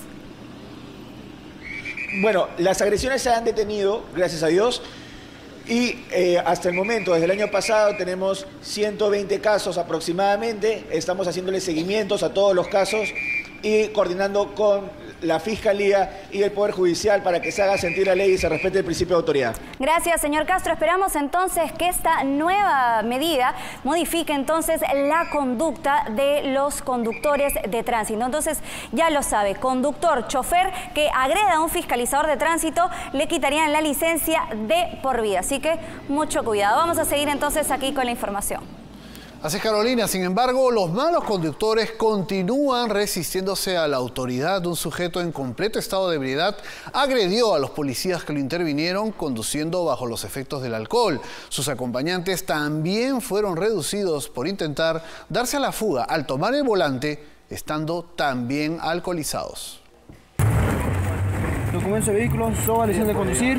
Bueno, las agresiones se han detenido, gracias a Dios, y eh, hasta el momento, desde el año pasado, tenemos ciento veinte casos aproximadamente. Estamos haciéndole seguimientos a todos los casos y coordinando con la Fiscalía y el Poder Judicial para que se haga sentir la ley y se respete el principio de autoridad. Gracias, señor Castro. Esperamos entonces que esta nueva medida modifique entonces la conducta de los conductores de tránsito. Entonces, ya lo sabe, conductor, chofer que agreda a un fiscalizador de tránsito, le quitarían la licencia de por vida. Así que mucho cuidado. Vamos a seguir entonces aquí con la información. Así es, Carolina. Sin embargo, los malos conductores continúan resistiéndose a la autoridad. Un sujeto en completo estado de ebriedad agredió a los policías que lo intervinieron conduciendo bajo los efectos del alcohol. Sus acompañantes también fueron reducidos por intentar darse a la fuga al tomar el volante, estando también alcoholizados. Documento de vehículo, soba, licencia de conducir.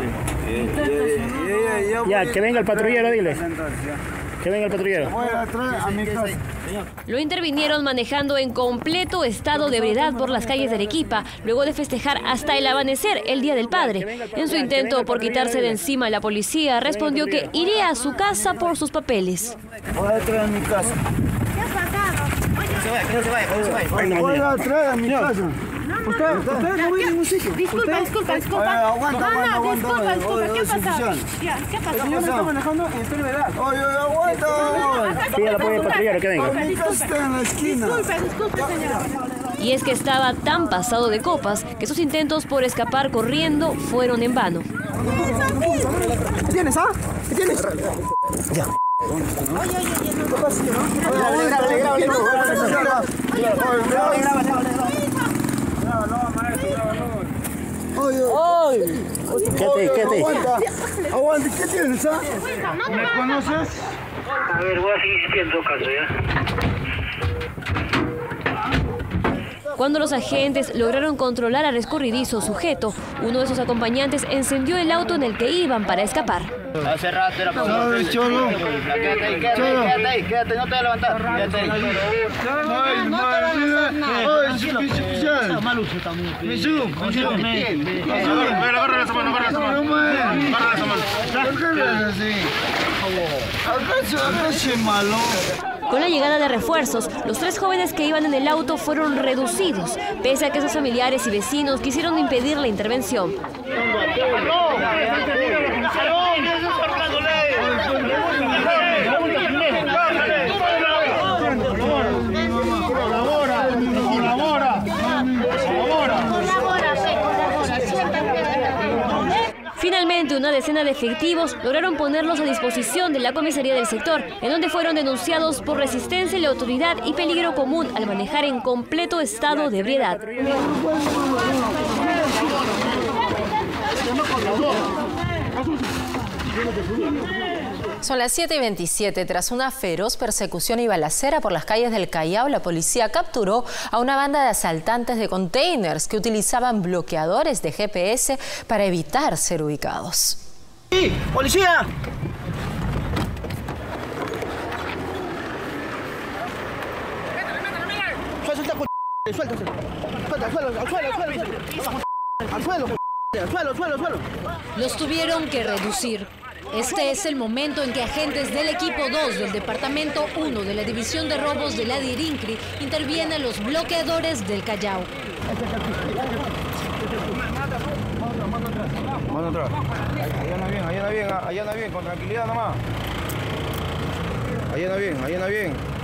Ya, que venga el patrullero, dile. Que venga el patrullero. Lo intervinieron manejando en completo estado de ebriedad por las calles de Arequipa, luego de festejar hasta el amanecer el Día del Padre. En su intento por quitarse de encima a la policía, respondió que iría a su casa por sus papeles. Voy a traer a mi casa. ¿Qué ha pasado? Se vaya, que no se vaya, que no se vaya. Voy a traer a mi casa. Usted, usted no viene a ningún sitio. Disculpa, disculpa, disculpa. Aguanta, aguanta, aguanta. Disculpa, disculpa. ¿Qué ha pasado? Ya, ¿qué ha pasado? El señor me está manejando en estado de ebriedad. Oye, aguanta. Pide el apoyo del patrullero, que venga. Mi casa está en la esquina. Disculpe, disculpe, señora. Y es que estaba tan pasado de copas que sus intentos por escapar corriendo fueron en vano. ¿Qué tienes, ah? ¿Qué tienes? Ya. Oye, oye, oye, no pasa, ¿no? Grábale, grábale, grábale. Grábale, grábale. ¡Ay! Quédate, quédate. Aguanta, aguanta, ¿qué tienes, ah? ¿Me conoces? A ver, voy a seguir insistiendo caso, ¿ya? Cuando los agentes lograron controlar al escurridizo sujeto, uno de sus acompañantes encendió el auto en el que iban para escapar. Hace rato era por favor. Cholo. Quédate ahí, quédate ahí, quédate ahí, quédate, no te voy a levantar. Quédate ahí. Ay, madre. Ay, suficiente. Mal uso también. Me subo, me subo. Agarra esa mano, agarra esa mano. Agarra esa mano. ¿Por qué eres así? ¿Acaso, acaso es malo? Con la llegada de refuerzos, los tres jóvenes que iban en el auto fueron reducidos, pese a que sus familiares y vecinos quisieron impedir la intervención. Finalmente, una decena de efectivos lograron ponerlos a disposición de la comisaría del sector, en donde fueron denunciados por resistencia a la autoridad y peligro común al manejar en completo estado de ebriedad. Son las siete y veintisiete. Tras una feroz persecución y balacera por las calles del Callao, la policía capturó a una banda de asaltantes de containers que utilizaban bloqueadores de G P S para evitar ser ubicados. ¡Sí! ¡Policía! Suelta, suelta, suelta, suelta, al suelo, al suelo, al suelo, al suelo, al suelo, al suelo. Los tuvieron que reducir. Este es el momento en que agentes del equipo dos del Departamento uno de la División de Robos de la Dirincri intervienen a los bloqueadores del Callao. Mano atrás. Ahí anda bien, ahí anda bien, ahí anda bien, con tranquilidad nomás. Ahí anda bien, ahí anda bien.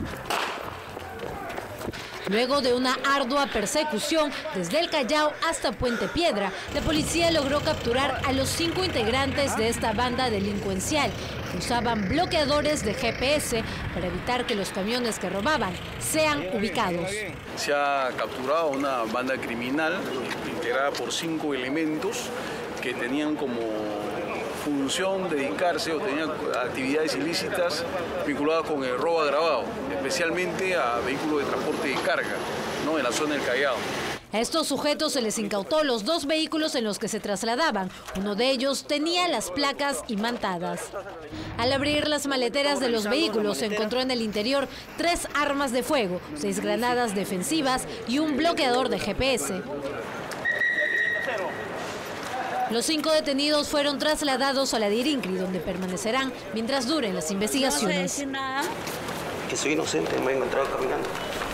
Luego de una ardua persecución desde el Callao hasta Puente Piedra, la policía logró capturar a los cinco integrantes de esta banda delincuencial que usaban bloqueadores de G P S para evitar que los camiones que robaban sean ubicados. Se ha capturado una banda criminal integrada por cinco elementos que tenían como función dedicarse o tenían actividades ilícitas vinculadas con el robo agravado, especialmente a vehículos de transporte de carga, ¿no?, en la zona del Callao. A estos sujetos se les incautó los dos vehículos en los que se trasladaban. Uno de ellos tenía las placas imantadas. Al abrir las maleteras de los vehículos se encontró en el interior tres armas de fuego, seis granadas defensivas y un bloqueador de G P S. Los cinco detenidos fueron trasladados a la Dirincri, donde permanecerán mientras duren las investigaciones. Que soy inocente, me he encontrado caminando.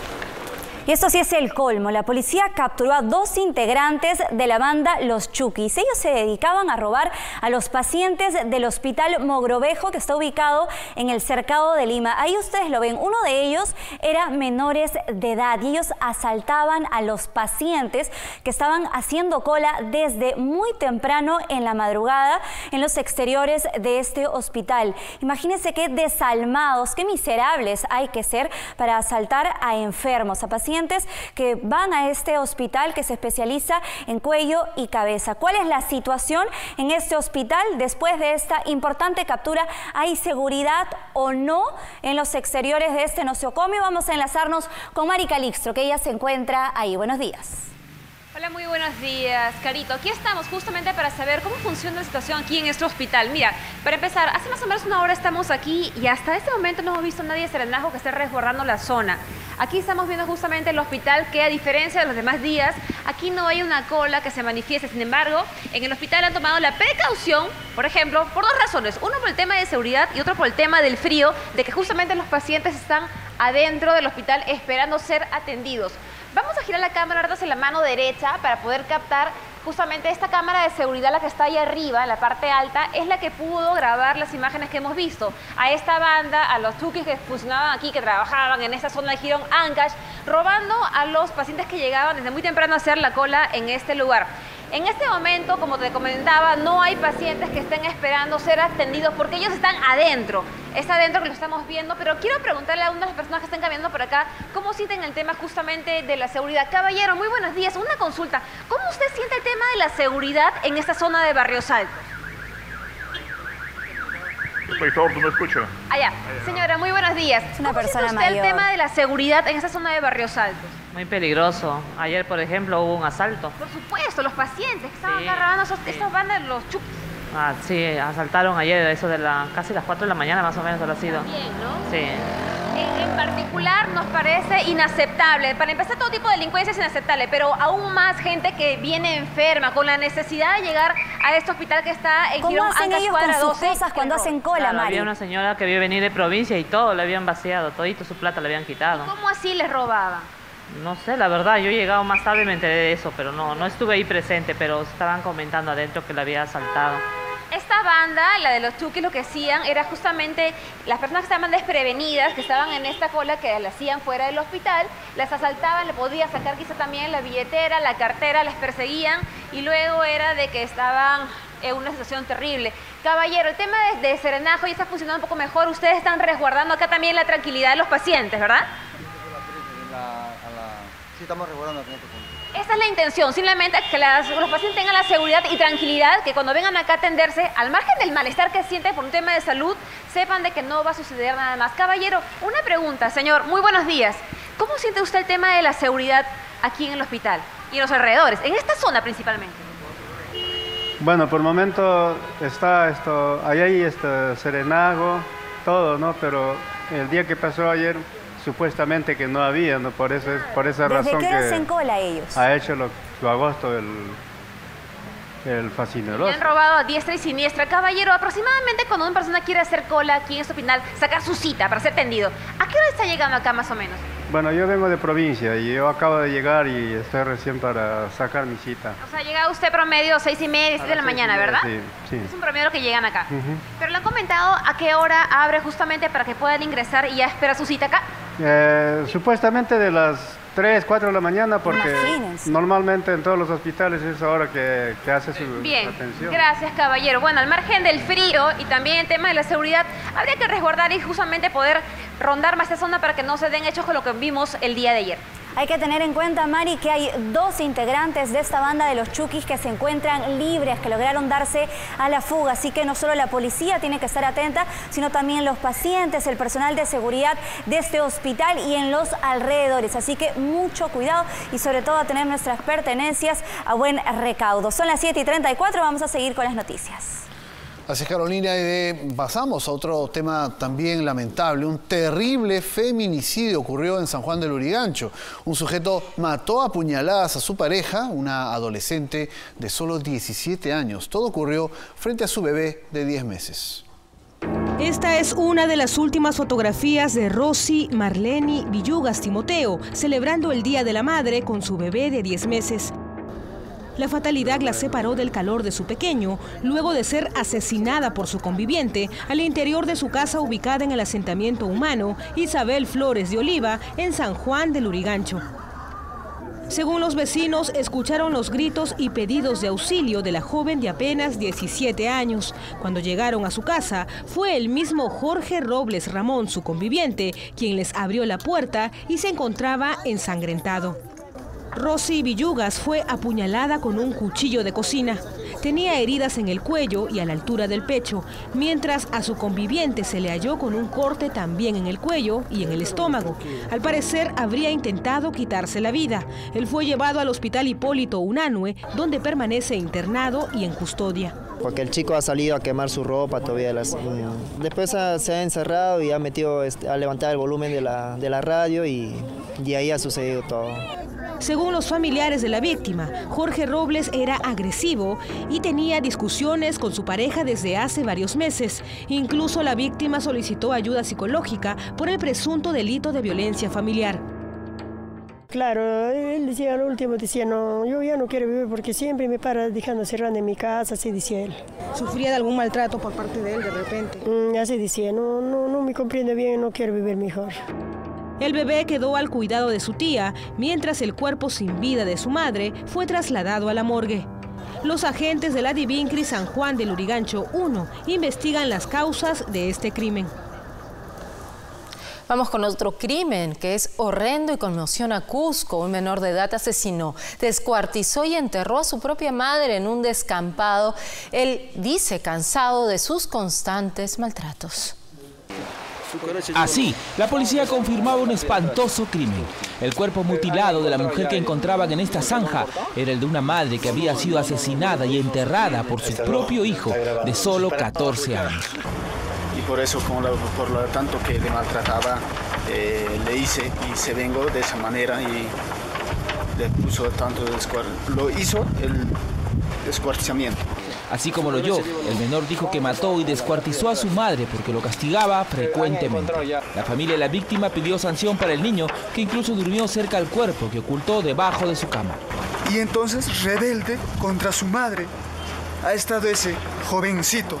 Y esto sí es el colmo. La policía capturó a dos integrantes de la banda Los Chukis. Ellos se dedicaban a robar a los pacientes del Hospital Mogrovejo, que está ubicado en el Cercado de Lima. Ahí ustedes lo ven. Uno de ellos era menores de edad y ellos asaltaban a los pacientes que estaban haciendo cola desde muy temprano en la madrugada en los exteriores de este hospital. Imagínense qué desalmados, qué miserables hay que ser para asaltar a enfermos, a pacientes que van a este hospital que se especializa en cuello y cabeza. ¿Cuál es la situación en este hospital después de esta importante captura? ¿Hay seguridad o no en los exteriores de este nosocomio? Vamos a enlazarnos con Mari Calixto, que ella se encuentra ahí. Buenos días. Hola, muy buenos días, Carito. Aquí estamos justamente para saber cómo funciona la situación aquí en este hospital. Mira, para empezar, hace más o menos una hora estamos aquí y hasta este momento no hemos visto a nadie de Serenazgo que esté resguardando la zona. Aquí estamos viendo justamente el hospital que, a diferencia de los demás días, aquí no hay una cola que se manifieste. Sin embargo, en el hospital han tomado la precaución, por ejemplo, por dos razones. Uno por el tema de seguridad y otro por el tema del frío, de que justamente los pacientes están adentro del hospital esperando ser atendidos. Vamos a girar la cámara ahora hacia la mano derecha para poder captar justamente esta cámara de seguridad, la que está ahí arriba, en la parte alta, es la que pudo grabar las imágenes que hemos visto. A esta banda, a los chukis que funcionaban aquí, que trabajaban en esta zona de Girón Ancash, robando a los pacientes que llegaban desde muy temprano a hacer la cola en este lugar. En este momento, como te comentaba, no hay pacientes que estén esperando ser atendidos porque ellos están adentro. Está adentro que lo estamos viendo, pero quiero preguntarle a una de las personas que están caminando por acá cómo sienten el tema justamente de la seguridad. Caballero, muy buenos días. Una consulta. ¿Cómo usted siente el tema de la seguridad en esta zona de Barrios Altos? Estoy sordo, no escucho. Allá. Señora, muy buenos días. Es una ¿Cómo persona siente usted mayor. el tema de la seguridad en esta zona de Barrios Altos? Muy peligroso. Ayer, por ejemplo, hubo un asalto. Por supuesto, los pacientes que estaban Sí, acá robando esos, sí. estos bandas, los chukis. Ah, sí, asaltaron ayer, eso de la, casi las cuatro de la mañana más o menos, ahora ha sido. Bien, ¿no? Sí. En, en particular nos parece inaceptable. Para empezar, todo tipo de delincuencia es inaceptable, pero aún más gente que viene enferma, con la necesidad de llegar a este hospital que está en ¿Cómo Girón hacen Ancash, ellos cuadra con sus doce, cosas cuando que hacen roban? cola, Claro, Mari? había una señora que vio venir de provincia y todo le habían vaciado, todito su plata le habían quitado. ¿Cómo así les robaban? No sé, la verdad, yo he llegado más tarde y me enteré de eso, pero no, no estuve ahí presente, pero estaban comentando adentro que le había asaltado. Esta banda, la de los chukis, lo que hacían era justamente las personas que estaban desprevenidas, que estaban en esta cola, que la hacían fuera del hospital, las asaltaban, le podían sacar quizá también la billetera, la cartera, les perseguían y luego era de que estaban en una situación terrible. Caballero, el tema de, de Serenazgo ya está funcionando un poco mejor. Ustedes están resguardando acá también la tranquilidad de los pacientes, ¿verdad? La, a la... Sí, estamos resguardando aquí en este punto. Esa es la intención, simplemente que las, los pacientes tengan la seguridad y tranquilidad, que cuando vengan acá a atenderse, al margen del malestar que sienten por un tema de salud, sepan de que no va a suceder nada más. Caballero, una pregunta, señor, muy buenos días. ¿Cómo siente usted el tema de la seguridad aquí en el hospital y en los alrededores, en esta zona principalmente? Bueno, por el momento está esto, ahí hay este Serenazgo, todo, ¿no? Pero el día que pasó ayer, supuestamente que no había, ¿no? Por eso, por esa ¿Desde razón qué hora que hacen cola ellos? ha hecho lo, lo agosto el, el fascineroso. Me han robado a diestra y siniestra. Caballero, aproximadamente cuando una persona quiere hacer cola aquí en este hospital, sacar su cita para ser atendido, ¿a qué hora está llegando acá más o menos? Bueno, yo vengo de provincia y yo acabo de llegar y estoy recién para sacar mi cita. O sea, llega usted promedio seis y media, siete de la mañana, ¿verdad? Sí, sí. Es un promedio que llegan acá. Uh-huh. Pero le han comentado a qué hora abre justamente para que puedan ingresar y ya espera su cita acá. Eh, supuestamente de las tres, cuatro de la mañana, porque Imagínense. normalmente en todos los hospitales es ahora que, que hace su Bien, atención. gracias caballero. Bueno, al margen del frío y también el tema de la seguridad, habría que resguardar y justamente poder rondar más esta zona para que no se den hechos con lo que vimos el día de ayer. Hay que tener en cuenta, Mari, que hay dos integrantes de esta banda de los Chukis que se encuentran libres, que lograron darse a la fuga. Así que no solo la policía tiene que estar atenta, sino también los pacientes, el personal de seguridad de este hospital y en los alrededores. Así que mucho cuidado y sobre todo a tener nuestras pertenencias a buen recaudo. Son las siete y treinta y cuatro, vamos a seguir con las noticias. Así es, Carolina, y de, pasamos a otro tema también lamentable. Un terrible feminicidio ocurrió en San Juan del Lurigancho. Un sujeto mató a puñaladas a su pareja, una adolescente de solo diecisiete años. Todo ocurrió frente a su bebé de diez meses. Esta es una de las últimas fotografías de Rosy Marleni Villugas Timoteo, celebrando el Día de la Madre con su bebé de diez meses. La fatalidad la separó del calor de su pequeño, luego de ser asesinada por su conviviente al interior de su casa ubicada en el asentamiento humano Isabel Flores de Oliva, en San Juan del Lurigancho. Según los vecinos, escucharon los gritos y pedidos de auxilio de la joven de apenas diecisiete años. Cuando llegaron a su casa, fue el mismo Jorge Robles Ramón, su conviviente, quien les abrió la puerta y se encontraba ensangrentado. Rosy Villugas fue apuñalada con un cuchillo de cocina. Tenía heridas en el cuello y a la altura del pecho, mientras a su conviviente se le halló con un corte también en el cuello y en el estómago. Al parecer, habría intentado quitarse la vida. Él fue llevado al hospital Hipólito Unanue, donde permanece internado y en custodia. Porque el chico ha salido a quemar su ropa todavía. Las, después ha, se ha encerrado y ha metido, ha levantado el volumen de la, de la radio y, y ahí ha sucedido todo. Según los familiares de la víctima, Jorge Robles era agresivo y tenía discusiones con su pareja desde hace varios meses. Incluso la víctima solicitó ayuda psicológica por el presunto delito de violencia familiar. Claro, él decía al último, decía, no, yo ya no quiero vivir porque siempre me para dejando cerrando en mi casa, así decía él. ¿Sufría de algún maltrato por parte de él de repente? Mm, así decía, no, no, no me comprende bien, no quiero vivir mejor. El bebé quedó al cuidado de su tía, mientras el cuerpo sin vida de su madre fue trasladado a la morgue. Los agentes de la Divincri San Juan del Lurigancho uno investigan las causas de este crimen. Vamos con otro crimen que es horrendo y conmociona a Cusco. Un menor de edad asesinó, descuartizó y enterró a su propia madre en un descampado. Él dice cansado de sus constantes maltratos. Así, la policía confirmaba un espantoso crimen. El cuerpo mutilado de la mujer que encontraban en esta zanja era el de una madre que había sido asesinada y enterrada por su propio hijo de solo catorce años. Y por eso, por lo tanto que le maltrataba, eh, le hice y se vengó de esa manera y le puso tanto descuartizamiento. Lo hizo el descuartizamiento. Así como lo oyó, el menor dijo que mató y descuartizó a su madre porque lo castigaba frecuentemente. La familia de la víctima pidió sanción para el niño, que incluso durmió cerca al cuerpo que ocultó debajo de su cama. Y entonces, rebelde contra su madre, ha estado ese jovencito.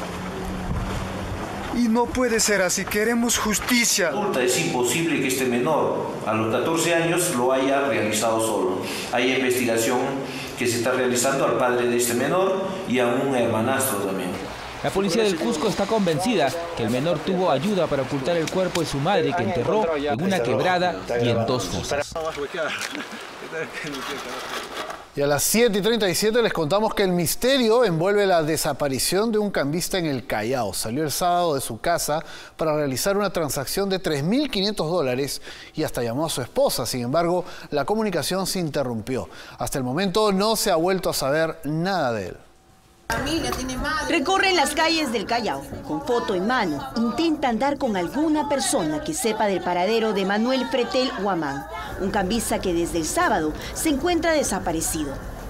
Y no puede ser así, queremos justicia. Es imposible que este menor, a los catorce años, lo haya realizado solo. Hay investigación que se está realizando al padre de este menor y a un hermanastro también. La policía del Cusco está convencida que el menor tuvo ayuda para ocultar el cuerpo de su madre, que enterró en una quebrada y en dos fosas. Y a las siete y treinta y siete les contamos que el misterio envuelve la desaparición de un cambista en el Callao. Salió el sábado de su casa para realizar una transacción de tres mil quinientos dólares y hasta llamó a su esposa. Sin embargo, la comunicación se interrumpió. Hasta el momento no se ha vuelto a saber nada de él. Recorren las calles del Callao, con foto en mano, intentan dar con alguna persona que sepa del paradero de Manuel Pretel Huamán, un cambista que desde el sábado se encuentra desaparecido.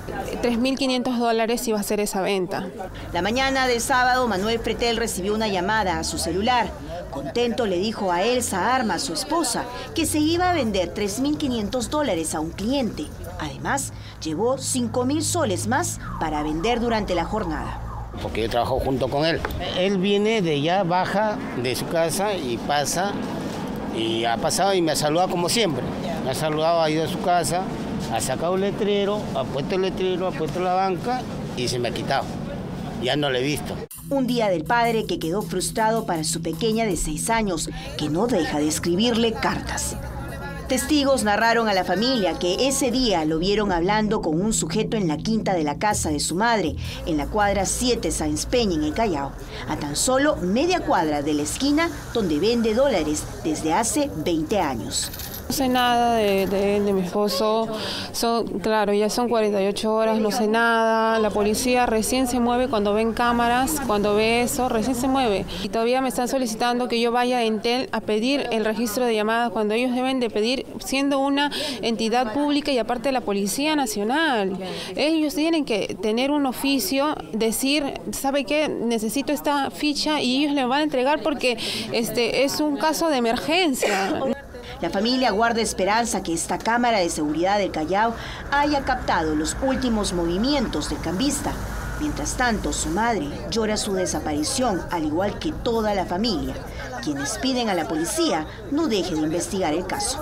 tres mil quinientos dólares iba a ser esa venta. La mañana del sábado, Manuel Pretel recibió una llamada a su celular. Contento le dijo a Elsa Arma, su esposa, que se iba a vender tres mil quinientos dólares a un cliente. Además, llevó cinco mil soles más para vender durante la jornada. Porque yo trabajo junto con él. Él viene de allá, baja de su casa y pasa, y ha pasado y me ha saludado como siempre. Me ha saludado, ha ido a su casa, ha sacado el letrero, ha puesto el letrero, ha puesto la banca y se me ha quitado. Ya no lo he visto. Un día del padre que quedó frustrado para su pequeña de seis años, que no deja de escribirle cartas. Testigos narraron a la familia que ese día lo vieron hablando con un sujeto en la quinta de la casa de su madre, en la cuadra siete Sáenz Peña, en el Callao, a tan solo media cuadra de la esquina donde vende dólares desde hace veinte años. No sé nada de, de, de mi esposo, son, claro, ya son cuarenta y ocho horas, no sé nada, la policía recién se mueve cuando ven cámaras, cuando ve eso, recién se mueve. Y todavía me están solicitando que yo vaya a Entel a pedir el registro de llamadas cuando ellos deben de pedir, siendo una entidad pública y aparte la Policía Nacional. Ellos tienen que tener un oficio, decir, ¿sabe qué? Necesito esta ficha y ellos le van a entregar porque este es un caso de emergencia. La familia guarda esperanza que esta cámara de seguridad del Callao haya captado los últimos movimientos del cambista. Mientras tanto, su madre llora su desaparición, al igual que toda la familia, quienes piden a la policía no deje de investigar el caso.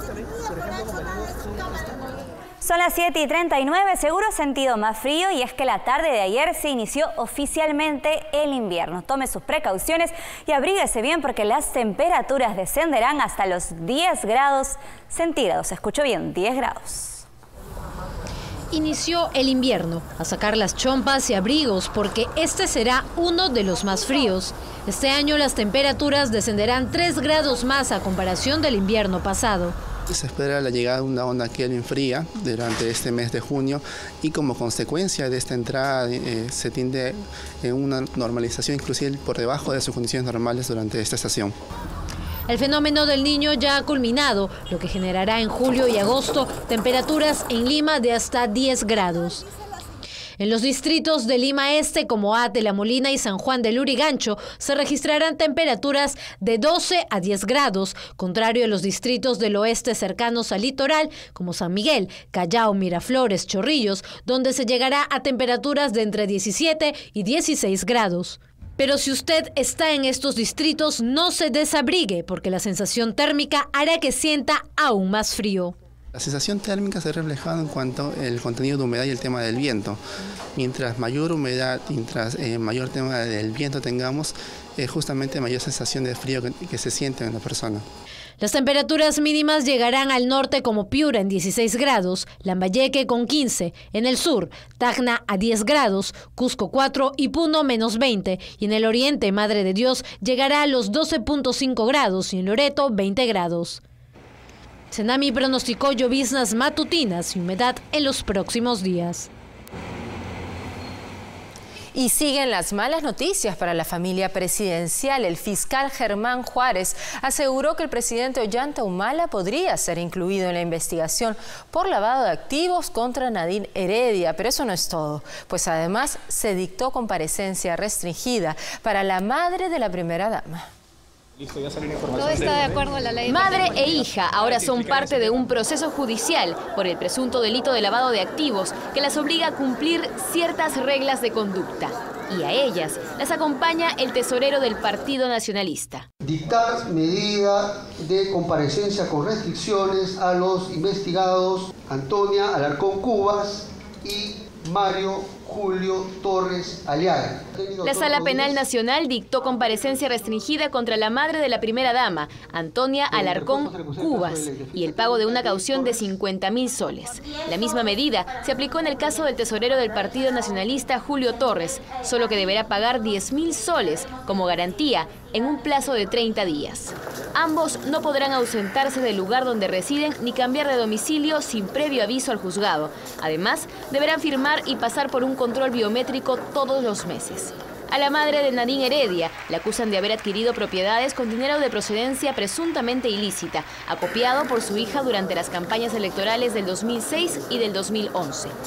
Son las siete y treinta y nueve, seguro sentido más frío, y es que la tarde de ayer se inició oficialmente el invierno. Tome sus precauciones y abríguese bien porque las temperaturas descenderán hasta los diez grados centígrados. ¿Escuchó bien? diez grados. Inició el invierno, a sacar las chompas y abrigos porque este será uno de los más fríos. Este año las temperaturas descenderán tres grados más a comparación del invierno pasado. Se espera la llegada de una onda Kelvin fría durante este mes de junio y como consecuencia de esta entrada eh, se tiende en una normalización inclusive por debajo de sus condiciones normales durante esta estación. El fenómeno del Niño ya ha culminado, lo que generará en julio y agosto temperaturas en Lima de hasta diez grados. En los distritos de Lima Este como Ate, La Molina y San Juan del Lurigancho se registrarán temperaturas de doce a diez grados, contrario a los distritos del oeste cercanos al litoral como San Miguel, Callao, Miraflores, Chorrillos, donde se llegará a temperaturas de entre diecisiete y dieciséis grados. Pero si usted está en estos distritos, no se desabrigue porque la sensación térmica hará que sienta aún más frío. La sensación térmica se ha reflejado en cuanto al contenido de humedad y el tema del viento. Mientras mayor humedad, mientras eh, mayor tema del viento tengamos, es eh, justamente mayor sensación de frío que, que se siente en la persona. Las temperaturas mínimas llegarán al norte como Piura en dieciséis grados, Lambayeque con quince, en el sur, Tacna a diez grados, Cusco cuatro y Puno menos veinte, y en el oriente, Madre de Dios, llegará a los doce punto cinco grados y en Loreto veinte grados. Senami pronosticó lloviznas matutinas y humedad en los próximos días. Y siguen las malas noticias para la familia presidencial. El fiscal Germán Juárez aseguró que el presidente Ollanta Humala podría ser incluido en la investigación por lavado de activos contra Nadine Heredia. Pero eso no es todo, pues además se dictó comparecencia restringida para la madre de la primera dama. Listo, ya salió una información. Todo está de acuerdo a la ley. Madre e hija ahora son parte de un proceso judicial por el presunto delito de lavado de activos que las obliga a cumplir ciertas reglas de conducta. Y a ellas las acompaña el tesorero del Partido Nacionalista. Dictar medida de comparecencia con restricciones a los investigados Antonia Alarcón Cubas y Mario Julio Torres Aliaga. La Sala Penal Nacional dictó comparecencia restringida contra la madre de la primera dama, Antonia Alarcón Cubas, y el pago de una caución de cincuenta mil soles. La misma medida se aplicó en el caso del tesorero del Partido Nacionalista, Julio Torres, solo que deberá pagar diez mil soles como garantía en un plazo de treinta días. Ambos no podrán ausentarse del lugar donde residen ni cambiar de domicilio sin previo aviso al juzgado. Además, deberán firmar y pasar por un control biométrico todos los meses. A la madre de Nadine Heredia la acusan de haber adquirido propiedades con dinero de procedencia presuntamente ilícita, acopiado por su hija durante las campañas electorales del dos mil seis y del dos mil once.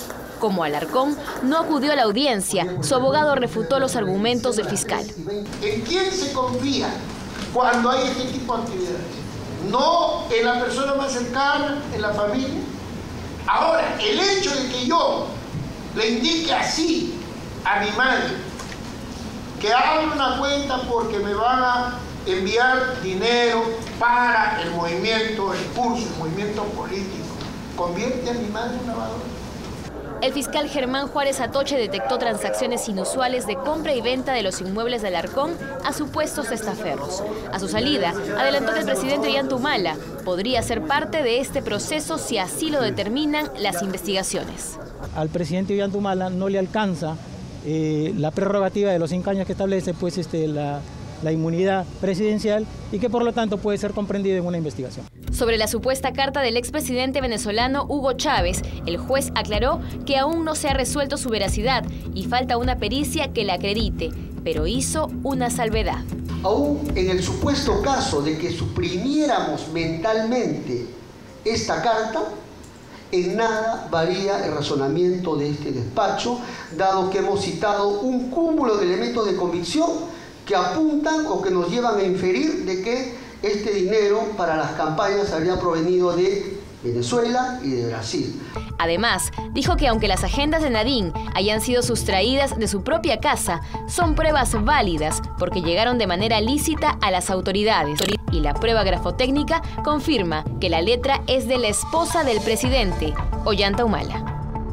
Como Alarcón no acudió a la audiencia, su abogado refutó los argumentos del fiscal. ¿En quién se confía cuando hay este tipo de actividades? No en la persona más cercana, en la familia. Ahora, el hecho de que yo le indique así a mi madre que abra una cuenta porque me van a enviar dinero para el movimiento, el curso, el movimiento político, ¿convierte a mi madre en lavadora? El fiscal Germán Juárez Atoche detectó transacciones inusuales de compra y venta de los inmuebles de Alarcón a supuestos estaferros. A su salida, adelantó que el presidente Ollanta podría ser parte de este proceso si así lo determinan las investigaciones. Al presidente Ollanta no le alcanza eh, la prerrogativa de los cinco años que establece pues, este, la, la inmunidad presidencial y que por lo tanto puede ser comprendido en una investigación. Sobre la supuesta carta del expresidente venezolano Hugo Chávez, el juez aclaró que aún no se ha resuelto su veracidad y falta una pericia que la acredite, pero hizo una salvedad. Aún en el supuesto caso de que suprimiéramos mentalmente esta carta, en nada varía el razonamiento de este despacho, dado que hemos citado un cúmulo de elementos de convicción que apuntan o que nos llevan a inferir de que este dinero para las campañas habría provenido de Venezuela y de Brasil. Además, dijo que aunque las agendas de Nadine hayan sido sustraídas de su propia casa, son pruebas válidas porque llegaron de manera lícita a las autoridades. Y la prueba grafotécnica confirma que la letra es de la esposa del presidente, Ollanta Humala.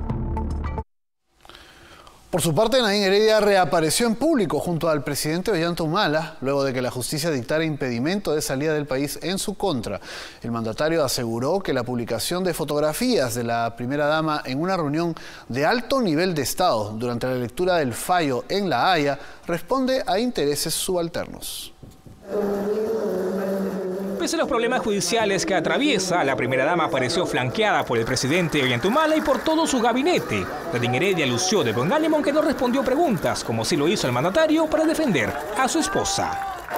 Por su parte, Nadine Heredia reapareció en público junto al presidente Ollanta Humala, luego de que la justicia dictara impedimento de salida del país en su contra. El mandatario aseguró que la publicación de fotografías de la primera dama en una reunión de alto nivel de Estado durante la lectura del fallo en La Haya responde a intereses subalternos. Pese a los problemas judiciales que atraviesa, la primera dama apareció flanqueada por el presidente Ollanta Humala y por todo su gabinete. Nadine Heredia lució de buen ánimo aunque no respondió preguntas, como sí lo hizo el mandatario para defender a su esposa.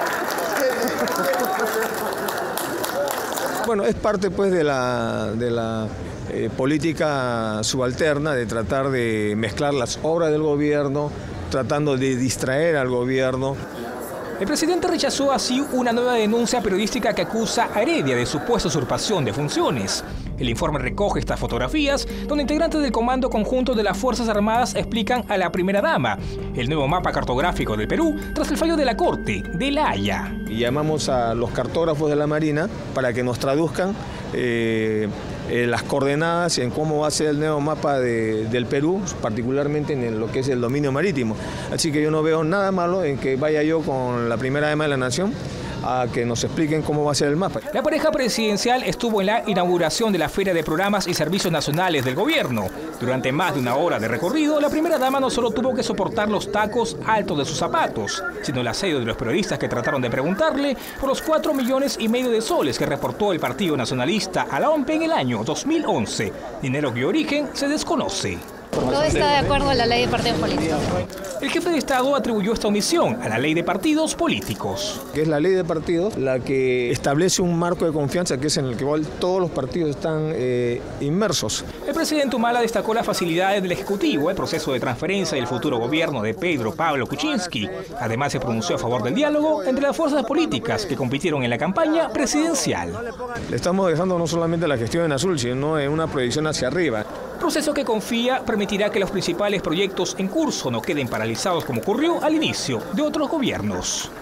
Bueno, es parte pues de la, de la eh, política subalterna, de tratar de mezclar las obras del gobierno, tratando de distraer al gobierno. El presidente rechazó así una nueva denuncia periodística que acusa a Heredia de supuesta usurpación de funciones. El informe recoge estas fotografías donde integrantes del Comando Conjunto de las Fuerzas Armadas explican a la primera dama el nuevo mapa cartográfico del Perú tras el fallo de la Corte de La Haya. Y llamamos a los cartógrafos de la Marina para que nos traduzcan eh, eh, las coordenadas en cómo va a ser el nuevo mapa de, del Perú, particularmente en el, lo que es el dominio marítimo. Así que yo no veo nada malo en que vaya yo con la primera dama de la Nación a que nos expliquen cómo va a ser el mapa. La pareja presidencial estuvo en la inauguración de la Feria de Programas y Servicios Nacionales del Gobierno. Durante más de una hora de recorrido, la primera dama no solo tuvo que soportar los tacos altos de sus zapatos, sino el asedio de los periodistas que trataron de preguntarle por los cuatro millones y medio de soles que reportó el Partido Nacionalista a la O M P en el año dos mil once, dinero cuyo origen se desconoce. Todo está de acuerdo a la ley de partidos políticos. El jefe de Estado atribuyó esta omisión a la ley de partidos políticos. Que es la ley de partidos la que establece un marco de confianza que es en el que todos los partidos están eh, inmersos. El presidente Humala destacó las facilidades del Ejecutivo, el proceso de transferencia del futuro gobierno de Pedro Pablo Kuczynski. Además se pronunció a favor del diálogo entre las fuerzas políticas que compitieron en la campaña presidencial. Le estamos dejando no solamente la gestión en azul, sino en una proyección hacia arriba. Proceso que confía permitirá que los principales proyectos en curso no queden paralizados como ocurrió al inicio de otros gobiernos.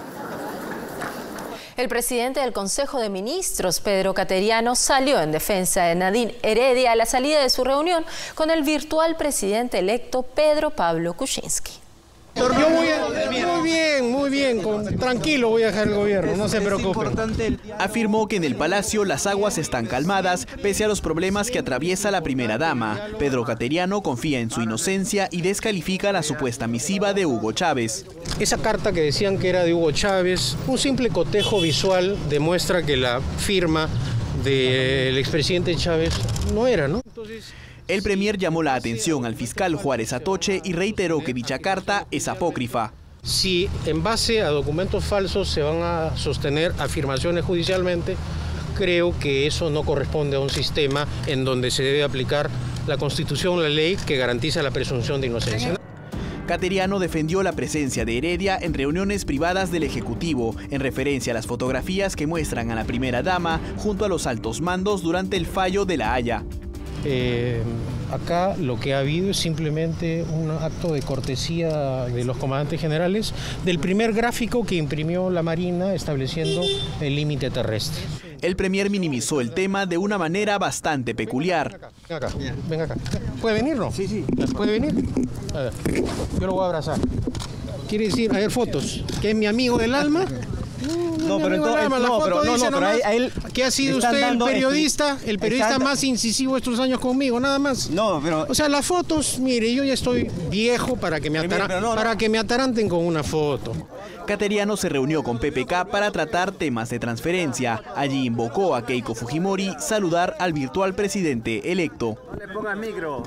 El presidente del Consejo de Ministros, Pedro Cateriano, salió en defensa de Nadine Heredia a la salida de su reunión con el virtual presidente electo Pedro Pablo Kuczynski. Yo voy a, muy bien, muy bien, con, tranquilo voy a dejar el gobierno, no se preocupen. Afirmó que en el Palacio las aguas están calmadas pese a los problemas que atraviesa la primera dama. Pedro Cateriano confía en su inocencia y descalifica la supuesta misiva de Hugo Chávez. Esa carta que decían que era de Hugo Chávez, un simple cotejo visual demuestra que la firma del expresidente Chávez no era, ¿no? Entonces, el premier llamó la atención al fiscal Juárez Atoche y reiteró que dicha carta es apócrifa. Si en base a documentos falsos se van a sostener afirmaciones judicialmente, creo que eso no corresponde a un sistema en donde se debe aplicar la Constitución, la ley que garantiza la presunción de inocencia. Cateriano defendió la presencia de Heredia en reuniones privadas del Ejecutivo, en referencia a las fotografías que muestran a la primera dama junto a los altos mandos durante el fallo de La Haya. Eh, acá lo que ha habido es simplemente un acto de cortesía de los comandantes generales del primer gráfico que imprimió la Marina estableciendo el límite terrestre. El premier minimizó el tema de una manera bastante peculiar. Ven acá, ven acá. ¿Puede venir, no? Sí, sí. ¿Puede venir? A ver, yo lo voy a abrazar. Quiere decir, a ver, fotos, que es mi amigo del alma. No, no, pero entonces, no, pero, no, no, pero a él, a él que ha sido usted el periodista, el periodista están, más incisivo estos años conmigo, nada más. No, pero o sea, las fotos, mire, yo ya estoy viejo para que me atara, no, para no. que me ataranten con una foto. Cateriano se reunió con P P K para tratar temas de transferencia. Allí invocó a Keiko Fujimori saludar al virtual presidente electo. Le ponga el micro.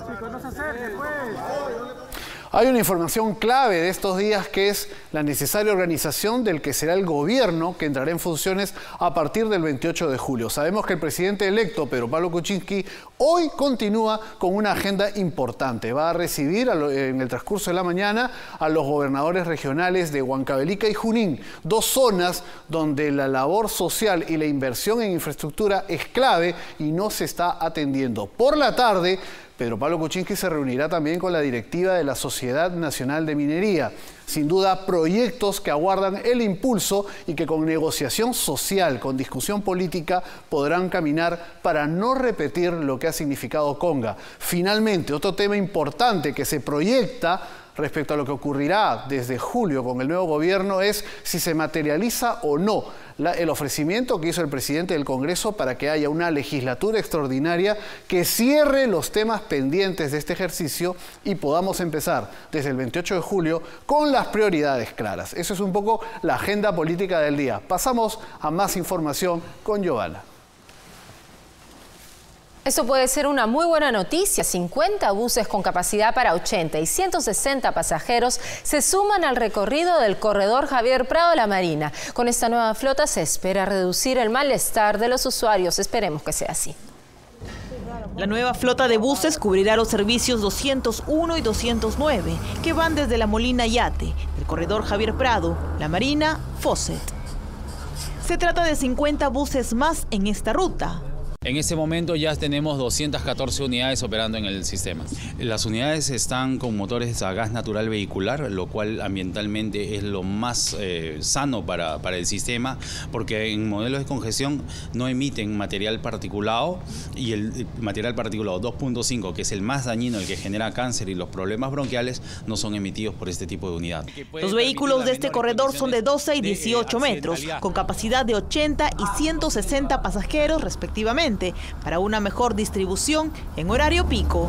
Hay una información clave de estos días que es la necesaria organización del que será el gobierno que entrará en funciones a partir del veintiocho de julio. Sabemos que el presidente electo, Pedro Pablo Kuczynski, hoy continúa con una agenda importante. Va a recibir en el transcurso de la mañana a los gobernadores regionales de Huancavelica y Junín, dos zonas donde la labor social y la inversión en infraestructura es clave y no se está atendiendo. Por la tarde, Pedro Pablo Kuczynski se reunirá también con la directiva de la Sociedad Nacional de Minería. Sin duda, proyectos que aguardan el impulso y que con negociación social, con discusión política, podrán caminar para no repetir lo que ha significado Conga. Finalmente, otro tema importante que se proyecta respecto a lo que ocurrirá desde julio con el nuevo gobierno es si se materializa o no la, el ofrecimiento que hizo el presidente del Congreso para que haya una legislatura extraordinaria que cierre los temas pendientes de este ejercicio y podamos empezar desde el veintiocho de julio con las prioridades claras. Eso es un poco la agenda política del día. Pasamos a más información con Giovanna. Eso puede ser una muy buena noticia. cincuenta buses con capacidad para ochenta y ciento sesenta pasajeros se suman al recorrido del corredor Javier Prado La Marina. Con esta nueva flota se espera reducir el malestar de los usuarios. Esperemos que sea así. La nueva flota de buses cubrirá los servicios doscientos uno y doscientos nueve, que van desde La Molina Yate, del corredor Javier Prado, La Marina, Fawcett. Se trata de cincuenta buses más en esta ruta. En este momento ya tenemos doscientas catorce unidades operando en el sistema. Las unidades están con motores a gas natural vehicular, lo cual ambientalmente es lo más eh, sano para, para el sistema, porque en modelos de congestión no emiten material particulado, y el material particulado dos punto cinco, que es el más dañino, el que genera cáncer y los problemas bronquiales, no son emitidos por este tipo de unidad. Los vehículos de este corredor son de doce y dieciocho metros, con capacidad de ochenta y ciento sesenta pasajeros respectivamente, para una mejor distribución en horario pico.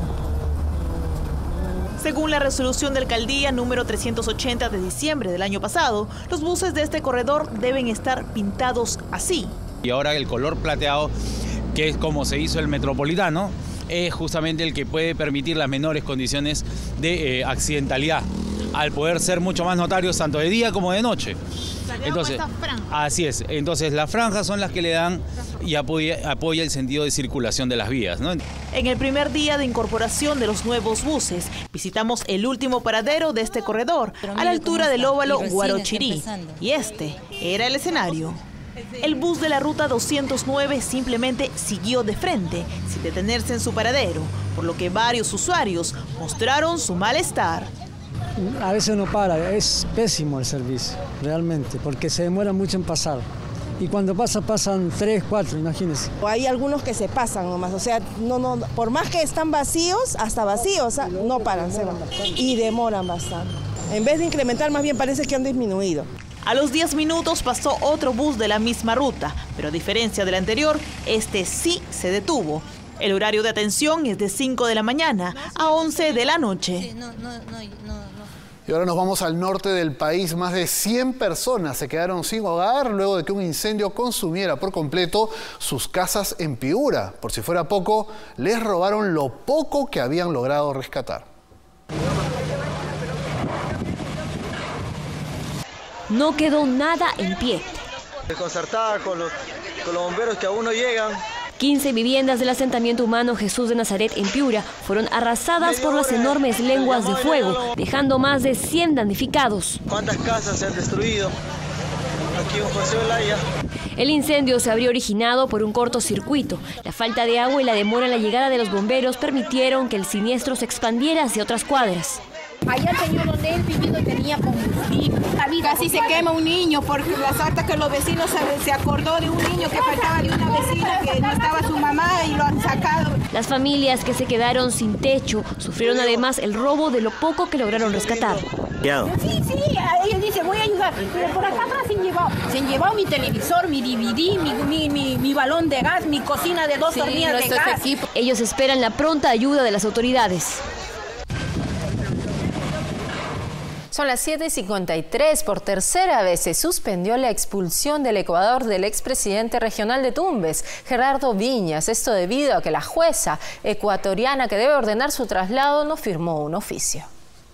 Según la resolución de alcaldía número trescientos ochenta de diciembre del año pasado, los buses de este corredor deben estar pintados así. Y ahora el color plateado, que es como se hizo el Metropolitano, es justamente el que puede permitir las menores condiciones de eh, accidentalidad, al poder ser mucho más notarios tanto de día como de noche. Entonces, así es. Entonces las franjas son las que le dan y apoya, apoya el sentido de circulación de las vías, ¿no? En el primer día de incorporación de los nuevos buses, visitamos el último paradero de este corredor, a la altura del óvalo Guarochirí. Y este era el escenario. El bus de la ruta doscientos nueve simplemente siguió de frente, sin detenerse en su paradero, por lo que varios usuarios mostraron su malestar. A veces no para, es pésimo el servicio, realmente, porque se demora mucho en pasar. Y cuando pasa, pasan tres, cuatro, imagínense. Hay algunos que se pasan nomás, o sea, no, no, por más que están vacíos, hasta vacíos, no paran, se van. Y demoran bastante. En vez de incrementar, más bien parece que han disminuido. A los diez minutos pasó otro bus de la misma ruta, pero a diferencia del anterior, este sí se detuvo. El horario de atención es de cinco de la mañana a once de la noche. Y ahora nos vamos al norte del país. Más de cien personas se quedaron sin hogar luego de que un incendio consumiera por completo sus casas en Piura. Por si fuera poco, les robaron lo poco que habían logrado rescatar. No quedó nada en pie. Desconcertada con los, con los bomberos que aún no llegan. quince viviendas del asentamiento humano Jesús de Nazaret en Piura fueron arrasadas por las enormes lenguas de fuego, dejando más de cien damnificados. ¿Cuántas casas se han destruido? Aquí en José Olaya. El incendio se habría originado por un cortocircuito. La falta de agua y la demora en la llegada de los bomberos permitieron que el siniestro se expandiera hacia otras cuadras. Allá el señor donde él viviendo tenía combustible. Casi se quema un niño porque la salta que los vecinos se, se acordó de un niño que faltaba de una vecina que no estaba su mamá y lo han sacado. Las familias que se quedaron sin techo sufrieron además el robo de lo poco que lograron rescatar. Sí, sí, ellos dicen voy a ayudar, pero por acá atrás se han llevado. Se han llevado mi televisor, mi D V D, mi, mi, mi, mi balón de gas, mi cocina de dos hornillas de gas. Equipo. Ellos esperan la pronta ayuda de las autoridades. Son las siete y cincuenta y tres. Por tercera vez se suspendió la expulsión del Ecuador del expresidente regional de Tumbes, Gerardo Viñas. Esto debido a que la jueza ecuatoriana que debe ordenar su traslado no firmó un oficio.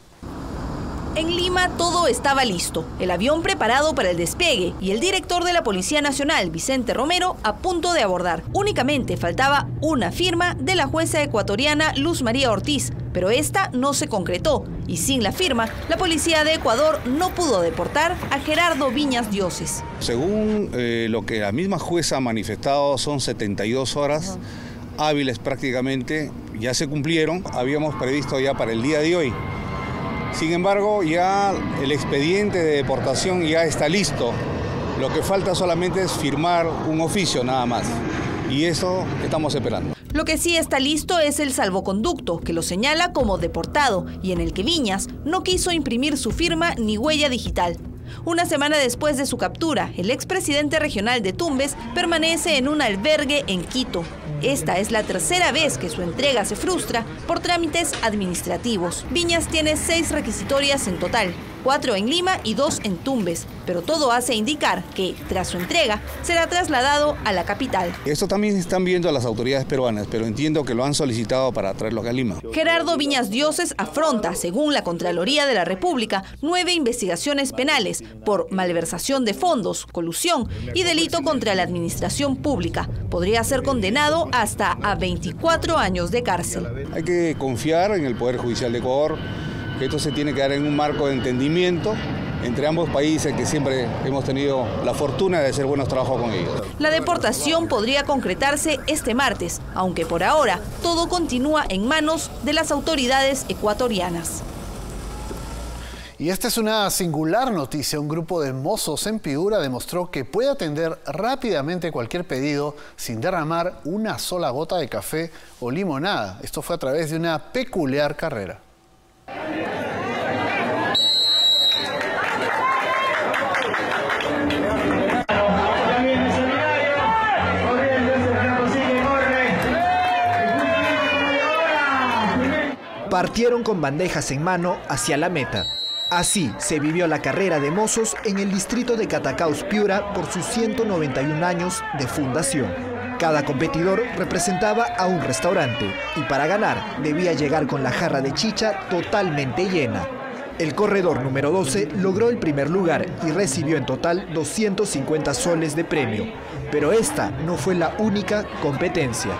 En Lima todo estaba listo, el avión preparado para el despegue y el director de la Policía Nacional, Vicente Romero, a punto de abordar. Únicamente faltaba una firma de la jueza ecuatoriana Luz María Ortiz, pero esta no se concretó y sin la firma, la policía de Ecuador no pudo deportar a Gerardo Viñas Dioses. Según eh, lo que la misma jueza ha manifestado, son setenta y dos horas uh-huh. hábiles prácticamente, ya se cumplieron, habíamos previsto ya para el día de hoy. Sin embargo, ya el expediente de deportación ya está listo. Lo que falta solamente es firmar un oficio nada más. Y eso estamos esperando. Lo que sí está listo es el salvoconducto, que lo señala como deportado y en el que Viñas no quiso imprimir su firma ni huella digital. Una semana después de su captura, el expresidente regional de Tumbes permanece en un albergue en Quito. Esta es la tercera vez que su entrega se frustra por trámites administrativos. Viñas tiene seis requisitorias en total, cuatro en Lima y dos en Tumbes, pero todo hace indicar que, tras su entrega, será trasladado a la capital. Esto también están viendo las autoridades peruanas, pero entiendo que lo han solicitado para traerlo acá a Lima. Gerardo Viñas Dioses afronta, según la Contraloría de la República, nueve investigaciones penales por malversación de fondos, colusión y delito contra la administración pública. Podría ser condenado hasta a veinticuatro años de cárcel. Hay que confiar en el Poder Judicial de Ecuador, que esto se tiene que dar en un marco de entendimiento entre ambos países que siempre hemos tenido la fortuna de hacer buenos trabajos con ellos. La deportación podría concretarse este martes, aunque por ahora todo continúa en manos de las autoridades ecuatorianas. Y esta es una singular noticia. Un grupo de mozos en Piura demostró que puede atender rápidamente cualquier pedido sin derramar una sola gota de café o limonada. Esto fue a través de una peculiar carrera. Partieron con bandejas en mano hacia la meta. Así se vivió la carrera de mozos en el distrito de Catacaos, Piura, por sus ciento noventa y un años de fundación. Cada competidor representaba a un restaurante y para ganar debía llegar con la jarra de chicha totalmente llena. El corredor número doce logró el primer lugar y recibió en total doscientos cincuenta soles de premio. Pero esta no fue la única competencia.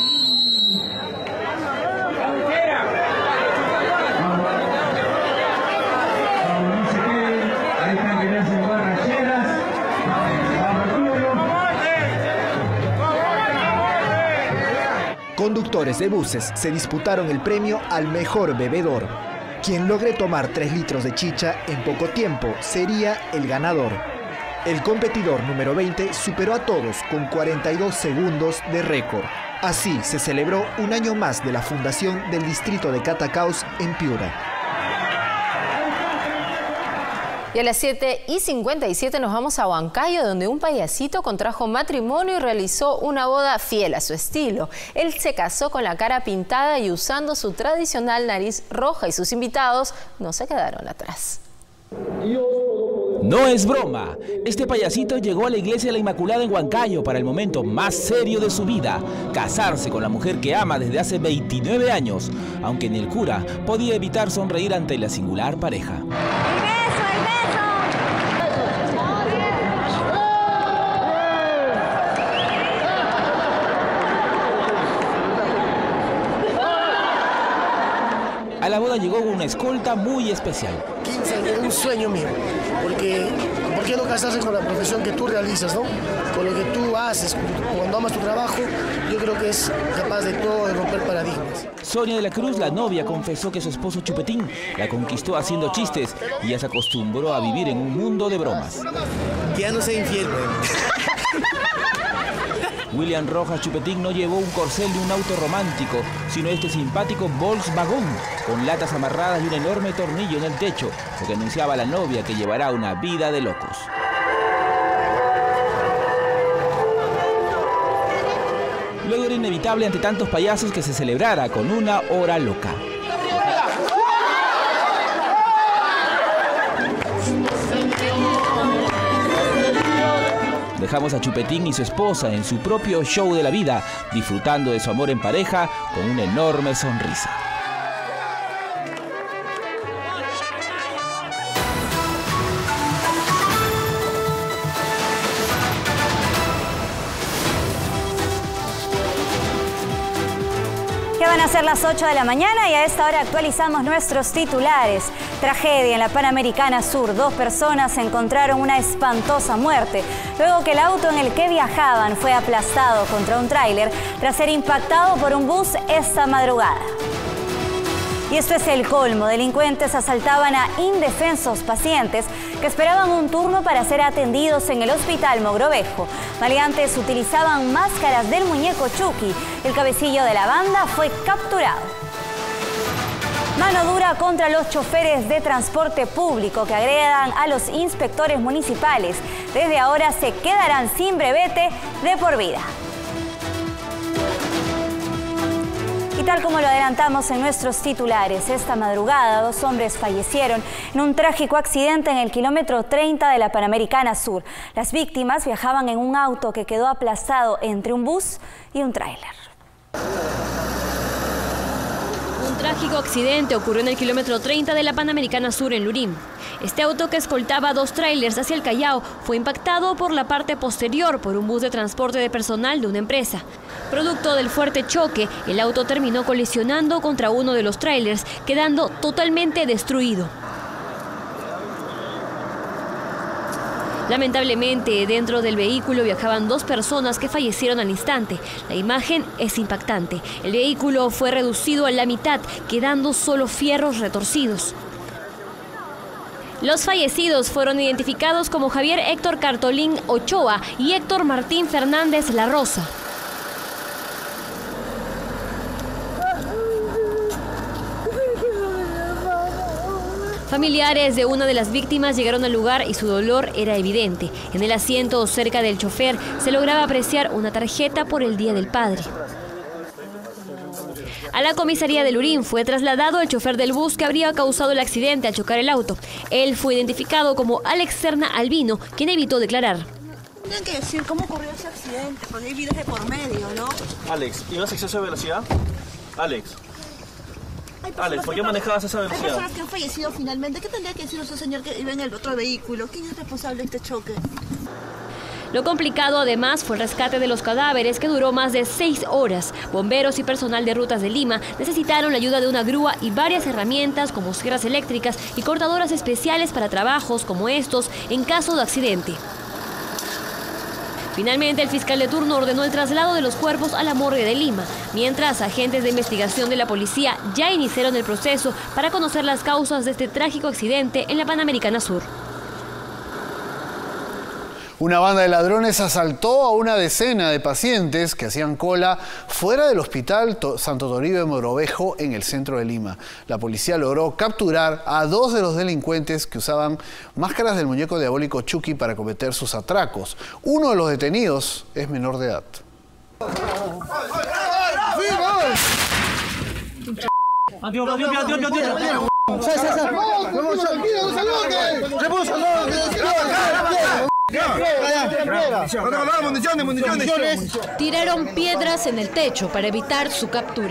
Conductores de buses se disputaron el premio al mejor bebedor. Quien logre tomar tres litros de chicha en poco tiempo sería el ganador. El competidor número veinte superó a todos con cuarenta y dos segundos de récord. Así se celebró un año más de la fundación del distrito de Catacaos en Piura. Y a las siete y cincuenta y siete nos vamos a Huancayo, donde un payasito contrajo matrimonio y realizó una boda fiel a su estilo. Él se casó con la cara pintada y usando su tradicional nariz roja, y sus invitados no se quedaron atrás. No es broma, este payasito llegó a la iglesia de la Inmaculada en Huancayo para el momento más serio de su vida, casarse con la mujer que ama desde hace veintinueve años, aunque ni el cura podía evitar sonreír ante la singular pareja. A la boda llegó una escolta muy especial. quince años, un sueño mío, porque ¿por qué no casarse con la profesión que tú realizas, ¿no? Con lo que tú haces, cuando amas tu trabajo, yo creo que es capaz de todo, de romper paradigmas. Sonia de la Cruz, la novia, confesó que su esposo Chupetín la conquistó haciendo chistes y ya se acostumbró a vivir en un mundo de bromas. Que ya no sea infiel, William Rojas Chupetín no llevó un corcel de un auto romántico, sino este simpático Volkswagen, con latas amarradas y un enorme tornillo en el techo, lo que anunciaba a la novia que llevará una vida de locos. Luego era inevitable ante tantos payasos que se celebrara con una hora loca. Dejamos a Chupetín y su esposa en su propio show de la vida, disfrutando de su amor en pareja con una enorme sonrisa. Ya van a ser las ocho de la mañana y a esta hora actualizamos nuestros titulares. Tragedia en la Panamericana Sur. Dos personas encontraron una espantosa muerte luego que el auto en el que viajaban fue aplastado contra un tráiler tras ser impactado por un bus esta madrugada. Y esto es el colmo. Delincuentes asaltaban a indefensos pacientes que esperaban un turno para ser atendidos en el Hospital Mogrovejo. Maleantes utilizaban máscaras del muñeco Chucky. El cabecillo de la banda fue capturado. Mano dura contra los choferes de transporte público que agredan a los inspectores municipales. Desde ahora se quedarán sin brevete de por vida. Y tal como lo adelantamos en nuestros titulares, esta madrugada dos hombres fallecieron en un trágico accidente en el kilómetro treinta de la Panamericana Sur. Las víctimas viajaban en un auto que quedó aplastado entre un bus y un tráiler. Un trágico accidente ocurrió en el kilómetro treinta de la Panamericana Sur en Lurín. Este auto que escoltaba dos tráilers hacia el Callao fue impactado por la parte posterior por un bus de transporte de personal de una empresa. Producto del fuerte choque, el auto terminó colisionando contra uno de los tráilers, quedando totalmente destruido. Lamentablemente, dentro del vehículo viajaban dos personas que fallecieron al instante. La imagen es impactante. El vehículo fue reducido a la mitad, quedando solo fierros retorcidos. Los fallecidos fueron identificados como Javier Héctor Cartolín Ochoa y Héctor Martín Fernández La Rosa. Familiares de una de las víctimas llegaron al lugar y su dolor era evidente. En el asiento cerca del chofer se lograba apreciar una tarjeta por el Día del Padre. A la comisaría de Lurín fue trasladado el chofer del bus que habría causado el accidente al chocar el auto. Él fue identificado como Alex Serna Albino, quien evitó declarar. Tienen que decir cómo ocurrió ese accidente, porque hay vidas de por medio, ¿no? Alex, ¿ibas a exceso de velocidad? Alex. Alex, ¿por qué manejabas esa velocidad? Hay personas que han fallecido finalmente. ¿Qué tendría que decir ese señor que iba en el otro vehículo? ¿Quién es responsable de este choque? Lo complicado además fue el rescate de los cadáveres, que duró más de seis horas. Bomberos y personal de Rutas de Lima necesitaron la ayuda de una grúa y varias herramientas como sierras eléctricas y cortadoras especiales para trabajos como estos en caso de accidente. Finalmente, el fiscal de turno ordenó el traslado de los cuerpos a la morgue de Lima, mientras agentes de investigación de la policía ya iniciaron el proceso para conocer las causas de este trágico accidente en la Panamericana Sur. Una banda de ladrones asaltó a una decena de pacientes que hacían cola fuera del Hospital Santo Toribio de Mogrovejo en el centro de Lima. La policía logró capturar a dos de los delincuentes que usaban máscaras del muñeco diabólico Chucky para cometer sus atracos. Uno de los detenidos es menor de edad. Tiraron piedras en el techo para evitar su captura.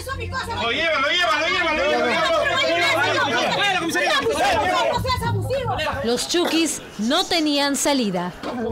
Lo llevan, lo llevan, lo llevan, lo llevan. Los Chukis no tenían salida.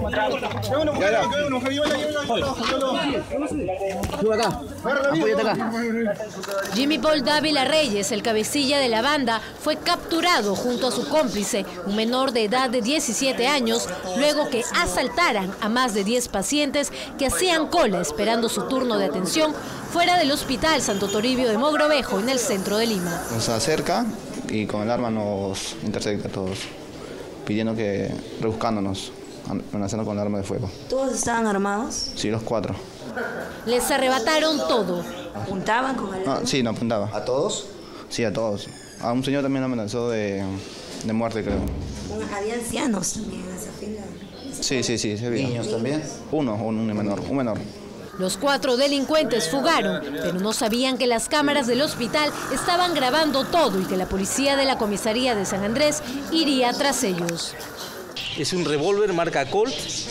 Jimmy Paul Dávila Reyes, el cabecilla de la banda, fue capturado junto a su cómplice, un menor de edad de diecisiete años, luego que asaltaran a más de diez pacientes que hacían cola esperando su turno de atención fuera del Hospital Santo Toribio de Mogrovejo, en el centro de Lima. Nos acerca y con el arma nos intercepta a todos, pidiendo que, rebuscándonos, amenazando con el arma de fuego. ¿Todos estaban armados? Sí, los cuatro. Les arrebataron todo. ¿Apuntaban con el arma? No, sí, no apuntaba. ¿A todos? Sí, a todos. A un señor también lo amenazó de, de muerte, creo. Había ancianos también en esa fila. Sí, sí, sí, se vio. ¿Niños también? Uno, un menor, un menor. Los cuatro delincuentes fugaron, pero no sabían que las cámaras del hospital estaban grabando todo y que la policía de la comisaría de San Andrés iría tras ellos. Es un revólver marca Colt,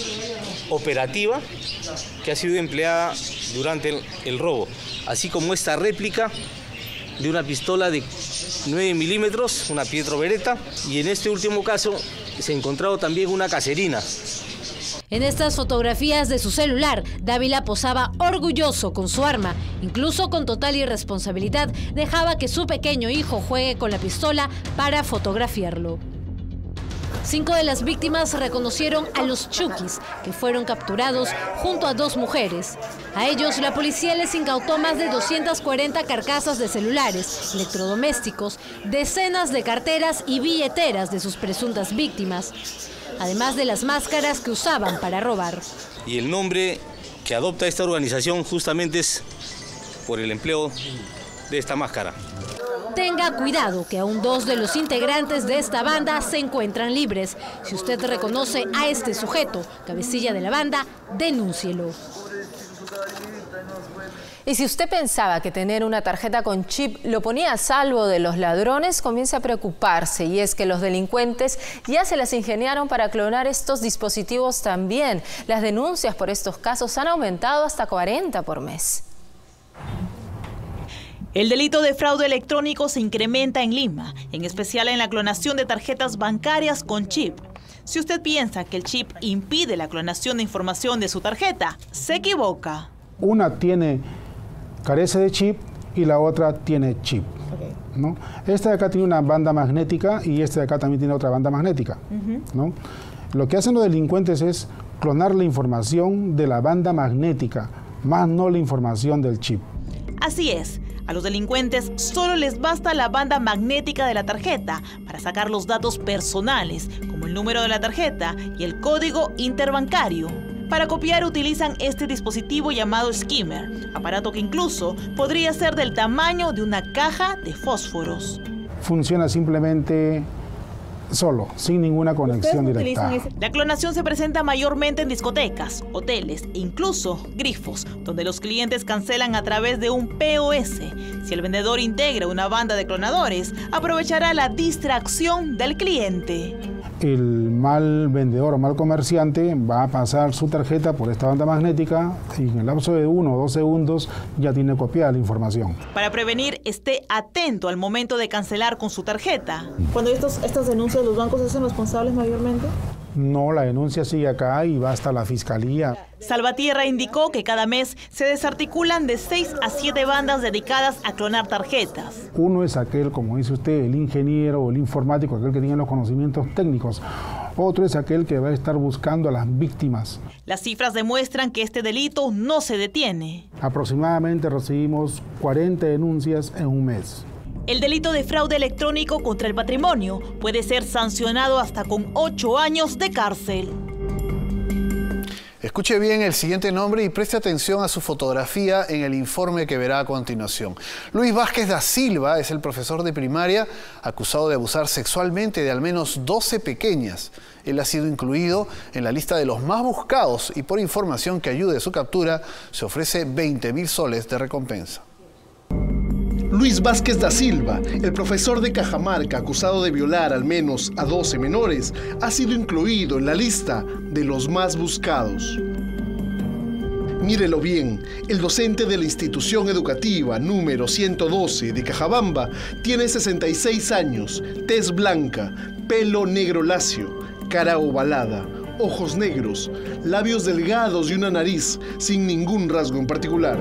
operativa, que ha sido empleada durante el, el robo, así como esta réplica de una pistola de nueve milímetros, una Pietro Beretta, y en este último caso se ha encontrado también una caserina. En estas fotografías de su celular, Dávila posaba orgulloso con su arma. Incluso con total irresponsabilidad, dejaba que su pequeño hijo juegue con la pistola para fotografiarlo. Cinco de las víctimas reconocieron a los Chukis, que fueron capturados junto a dos mujeres. A ellos, la policía les incautó más de doscientas cuarenta carcasas de celulares, electrodomésticos, decenas de carteras y billeteras de sus presuntas víctimas, además de las máscaras que usaban para robar. Y el nombre que adopta esta organización justamente es por el empleo de esta máscara. Tenga cuidado, que aún dos de los integrantes de esta banda se encuentran libres. Si usted reconoce a este sujeto, cabecilla de la banda, denúncielo. Y si usted pensaba que tener una tarjeta con chip lo ponía a salvo de los ladrones, comienza a preocuparse. Y es que los delincuentes ya se las ingeniaron para clonar estos dispositivos también. Las denuncias por estos casos han aumentado hasta cuarenta por mes. El delito de fraude electrónico se incrementa en Lima, en especial en la clonación de tarjetas bancarias con chip. Si usted piensa que el chip impide la clonación de información de su tarjeta, se equivoca. Una tiene, carece de chip y la otra tiene chip. Okay. ¿No? Esta de acá tiene una banda magnética y esta de acá también tiene otra banda magnética. Uh-huh. ¿No? Lo que hacen los delincuentes es clonar la información de la banda magnética, más no la información del chip. Así es. A los delincuentes solo les basta la banda magnética de la tarjeta para sacar los datos personales, como el número de la tarjeta y el código interbancario. Para copiar utilizan este dispositivo llamado skimmer, aparato que incluso podría ser del tamaño de una caja de fósforos. Funciona simplemente solo, sin ninguna conexión directa. La clonación se presenta mayormente en discotecas, hoteles e incluso grifos, donde los clientes cancelan a través de un P O S. Si el vendedor integra una banda de clonadores, aprovechará la distracción del cliente. El mal vendedor o mal comerciante va a pasar su tarjeta por esta banda magnética y en el lapso de uno o dos segundos ya tiene copiada la información. Para prevenir, esté atento al momento de cancelar con su tarjeta. Cuando estos, estas denuncias, ¿los bancos se hacen responsables mayormente? No, la denuncia sigue acá y va hasta la fiscalía. Salvatierra indicó que cada mes se desarticulan de seis a siete bandas dedicadas a clonar tarjetas. Uno es aquel, como dice usted, el ingeniero o el informático, aquel que tiene los conocimientos técnicos. Otro es aquel que va a estar buscando a las víctimas. Las cifras demuestran que este delito no se detiene. Aproximadamente recibimos cuarenta denuncias en un mes. El delito de fraude electrónico contra el patrimonio puede ser sancionado hasta con ocho años de cárcel. Escuche bien el siguiente nombre y preste atención a su fotografía en el informe que verá a continuación. Luis Vázquez da Silva es el profesor de primaria acusado de abusar sexualmente de al menos doce pequeñas. Él ha sido incluido en la lista de los más buscados y por información que ayude a su captura se ofrece veinte mil soles de recompensa. Luis Vázquez da Silva, el profesor de Cajamarca acusado de violar al menos a doce menores, ha sido incluido en la lista de los más buscados. Mírelo bien, el docente de la institución educativa número ciento doce de Cajabamba tiene sesenta y seis años, tez blanca, Pelo negro lacio, cara ovalada, ojos negros, labios delgados y una nariz sin ningún rasgo en particular.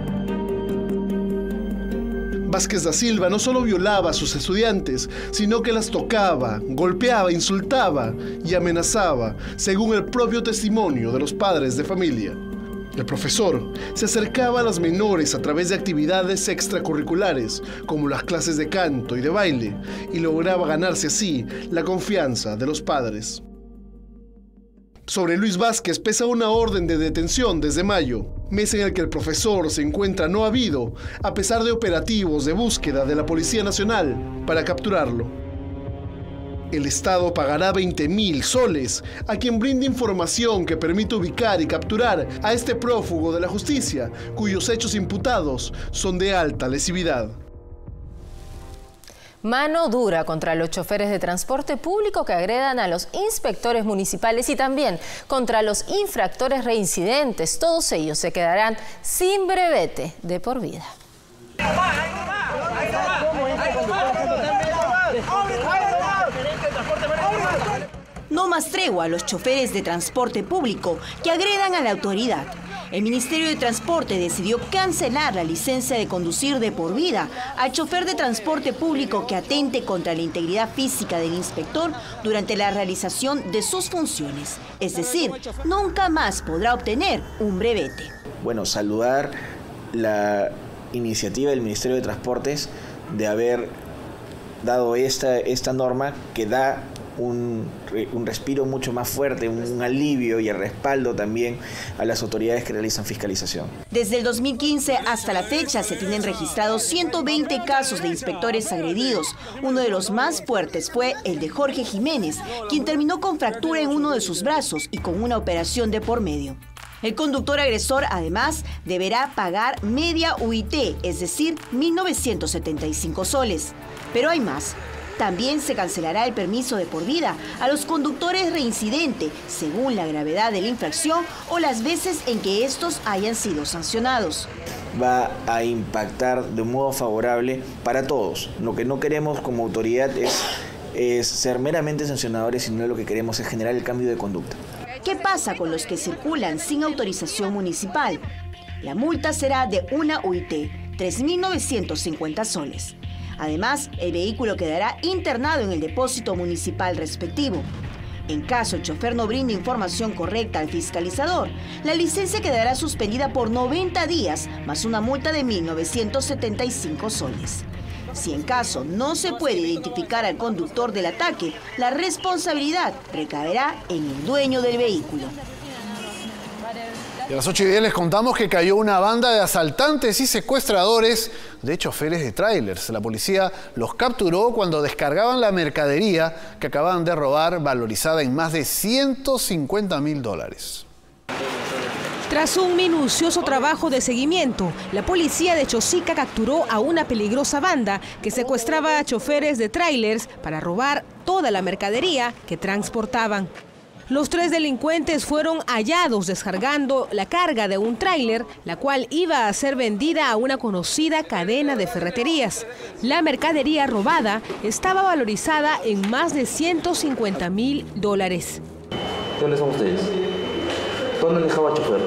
Vázquez da Silva no solo violaba a sus estudiantes, sino que las tocaba, golpeaba, insultaba y amenazaba, según el propio testimonio de los padres de familia. El profesor se acercaba a las menores a través de actividades extracurriculares, como las clases de canto y de baile, y lograba ganarse así la confianza de los padres. Sobre Luis Vázquez pesa una orden de detención desde mayo, mes en el que el profesor se encuentra no habido, a pesar de operativos de búsqueda de la Policía Nacional para capturarlo. El Estado pagará veinte mil soles a quien brinde información que permita ubicar y capturar a este prófugo de la justicia, cuyos hechos imputados son de alta lesividad. Mano dura contra los choferes de transporte público que agredan a los inspectores municipales y también contra los infractores reincidentes. Todos ellos se quedarán sin brevete de por vida. No más tregua a los choferes de transporte público que agredan a la autoridad. El Ministerio de Transporte decidió cancelar la licencia de conducir de por vida al chofer de transporte público que atente contra la integridad física del inspector durante la realización de sus funciones. Es decir, nunca más podrá obtener un brevete. Bueno, saludar la iniciativa del Ministerio de Transportes de haber dado esta, esta norma que da Un, un respiro mucho más fuerte, un alivio y el respaldo también a las autoridades que realizan fiscalización. Desde el dos mil quince hasta la fecha se tienen registrados ciento veinte casos de inspectores agredidos. Uno de los más fuertes fue el de Jorge Jiménez, quien terminó con fractura en uno de sus brazos y con una operación de por medio. El conductor agresor, además, deberá pagar media U I T, es decir, mil novecientos setenta y cinco soles. Pero hay más. También se cancelará el permiso de por vida a los conductores reincidentes, según la gravedad de la infracción o las veces en que estos hayan sido sancionados. Va a impactar de un modo favorable para todos. Lo que no queremos como autoridad es, es ser meramente sancionadores, sino lo que queremos es generar el cambio de conducta. ¿Qué pasa con los que circulan sin autorización municipal? La multa será de una U I T, tres mil novecientos cincuenta soles. Además, el vehículo quedará internado en el depósito municipal respectivo. En caso el chofer no brinde información correcta al fiscalizador, la licencia quedará suspendida por noventa días, más una multa de mil novecientos setenta y cinco soles. Si en caso no se puede identificar al conductor del ataque, la responsabilidad recaerá en el dueño del vehículo. Y a las ocho y diez les contamos que cayó una banda de asaltantes y secuestradores de choferes de tráilers. La policía los capturó cuando descargaban la mercadería que acababan de robar, valorizada en más de ciento cincuenta mil dólares. Tras un minucioso trabajo de seguimiento, la policía de Chosica capturó a una peligrosa banda que secuestraba a choferes de tráilers para robar toda la mercadería que transportaban. Los tres delincuentes fueron hallados descargando la carga de un tráiler, la cual iba a ser vendida a una conocida cadena de ferreterías. La mercadería robada estaba valorizada en más de ciento cincuenta mil dólares. ¿Dónde son ustedes? ¿Dónde han dejado al chofer?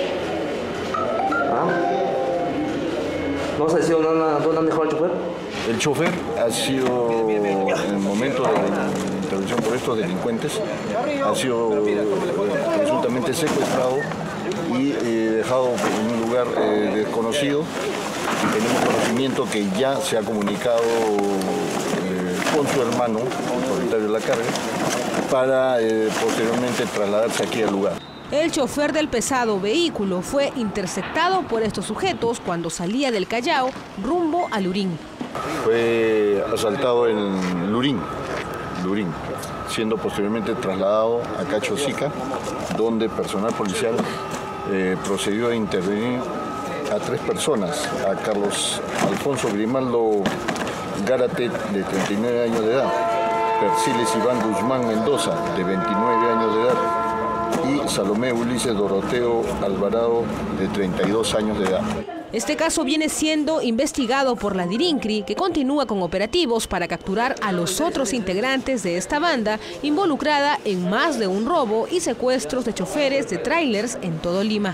¿Ah? ¿No se ha decidido dónde han dejado al chofer? El chofer ha sido, en el momento de la intervención por estos delincuentes, ha sido presuntamente secuestrado y eh, dejado en un lugar eh, desconocido. Y tenemos conocimiento que ya se ha comunicado eh, con su hermano, el propietario de la carga, para eh, posteriormente trasladarse aquí al lugar. El chofer del pesado vehículo fue interceptado por estos sujetos cuando salía del Callao rumbo a Lurín. Fue asaltado en Lurín, Lurín, siendo posteriormente trasladado a Chosica, donde personal policial eh, procedió a intervenir a tres personas, a Carlos Alfonso Grimaldo Gárate, de treinta y nueve años de edad, Persiles Iván Guzmán Mendoza, de veintinueve años de edad, y Salomé Ulises Doroteo Alvarado, de treinta y dos años de edad. Este caso viene siendo investigado por la DIRINCRI, que continúa con operativos para capturar a los otros integrantes de esta banda involucrada en más de un robo y secuestros de choferes de tráilers en todo Lima.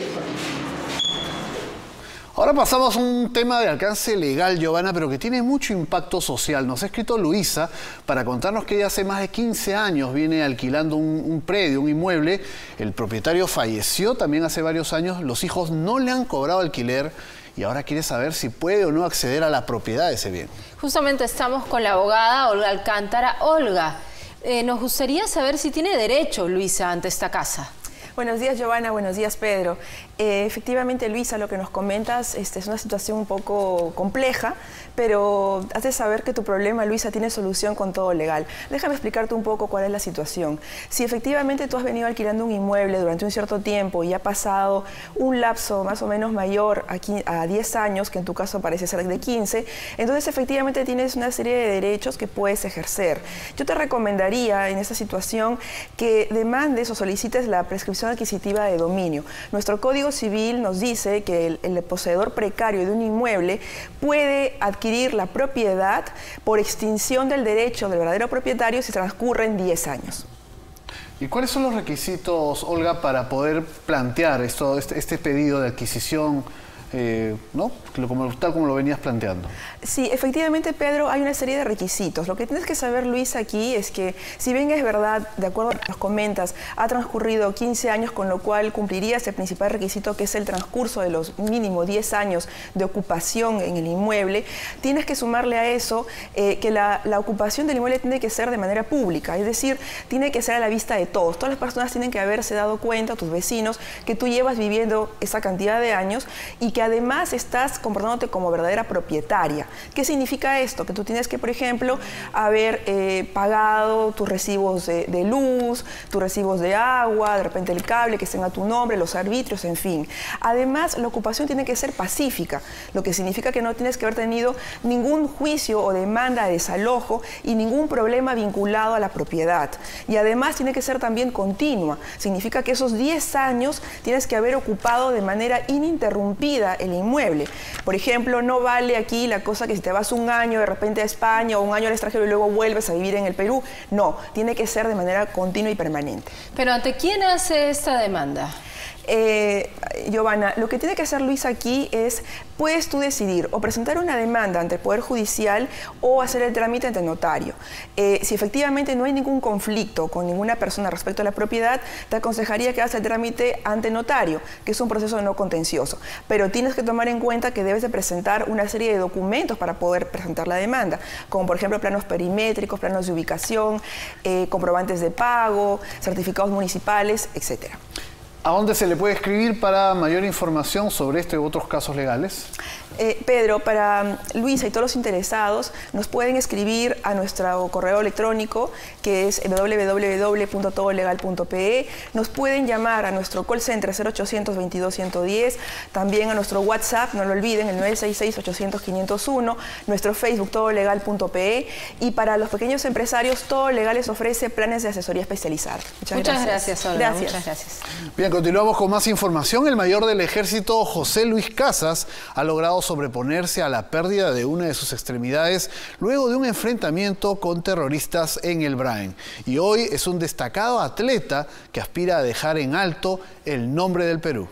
Ahora pasamos a un tema de alcance legal, Giovanna, pero que tiene mucho impacto social. Nos ha escrito Luisa para contarnos que ella hace más de quince años viene alquilando un, un predio, un inmueble. El propietario falleció también hace varios años. Los hijos no le han cobrado alquiler y ahora quiere saber si puede o no acceder a la propiedad de ese bien. Justamente estamos con la abogada Olga Alcántara. Olga, eh, nos gustaría saber si tiene derecho Luisa ante esta casa. Buenos días, Giovanna. Buenos días, Pedro. Eh, efectivamente, Luisa, lo que nos comentas este, es una situación un poco compleja, pero has de saber que tu problema, Luisa, tiene solución con todo legal. Déjame explicarte un poco cuál es la situación. Si efectivamente tú has venido alquilando un inmueble durante un cierto tiempo y ha pasado un lapso más o menos mayor a diez años, que en tu caso parece ser de quince, entonces efectivamente tienes una serie de derechos que puedes ejercer. Yo te recomendaría en esta situación que demandes o solicites la prescripción adquisitiva de dominio. Nuestro Código Civil nos dice que el, el poseedor precario de un inmueble puede adquirir la propiedad por extinción del derecho del verdadero propietario si transcurren diez años. ¿Y cuáles son los requisitos, Olga, para poder plantear esto, este, este pedido de adquisición, eh, ¿no? Como, tal como lo venías planteando? Sí, efectivamente, Pedro, hay una serie de requisitos. Lo que tienes que saber, Luis, aquí es que, si bien es verdad, de acuerdo a lo que nos comentas, ha transcurrido quince años, con lo cual cumplirías el principal requisito, que es el transcurso de los mínimo diez años de ocupación en el inmueble, tienes que sumarle a eso eh, que la, la ocupación del inmueble tiene que ser de manera pública, es decir, tiene que ser a la vista de todos. Todas las personas tienen que haberse dado cuenta, tus vecinos, que tú llevas viviendo esa cantidad de años y que además estás comportándote como verdadera propietaria. ¿Qué significa esto? Que tú tienes que, por ejemplo, haber eh, pagado tus recibos de, de luz, tus recibos de agua, de repente el cable, que estén a tu nombre, los arbitrios, en fin. Además, la ocupación tiene que ser pacífica, lo que significa que no tienes que haber tenido ningún juicio o demanda de desalojo y ningún problema vinculado a la propiedad. Y además tiene que ser también continua. Significa que esos diez años tienes que haber ocupado de manera ininterrumpida el inmueble. Por ejemplo, no vale aquí la cosa que si te vas un año de repente a España o un año al extranjero y luego vuelves a vivir en el Perú. No, tiene que ser de manera continua y permanente. ¿Pero ante quién hace esta demanda? Eh, Giovanna, lo que tiene que hacer Luis aquí es, puedes tú decidir o presentar una demanda ante el Poder Judicial o hacer el trámite ante notario. Eh, si efectivamente no hay ningún conflicto con ninguna persona respecto a la propiedad, te aconsejaría que hagas el trámite ante notario, que es un proceso no contencioso. Pero tienes que tomar en cuenta que debes de presentar una serie de documentos para poder presentar la demanda, como por ejemplo planos perimétricos, planos de ubicación, eh, comprobantes de pago, certificados municipales, etcétera. ¿A dónde se le puede escribir para mayor información sobre este u otros casos legales? Eh, Pedro, para Luisa y todos los interesados, nos pueden escribir a nuestro correo electrónico, que es doble u doble u doble u punto todo legal punto pe e. Nos pueden llamar a nuestro call center cero ochocientos veintidós ciento diez, también a nuestro WhatsApp, no lo olviden, el nueve seis seis ochocientos quinientos uno, nuestro Facebook todo legal punto pe e, y para los pequeños empresarios, Todo Legal les ofrece planes de asesoría especializada. Muchas, Muchas gracias. gracias, Olga. Gracias. Muchas gracias. Bien, continuamos con más información. El mayor del ejército, José Luis Casas, ha logrado sobreponerse a la pérdida de una de sus extremidades luego de un enfrentamiento con terroristas en el Brain. Y hoy es un destacado atleta que aspira a dejar en alto el nombre del Perú.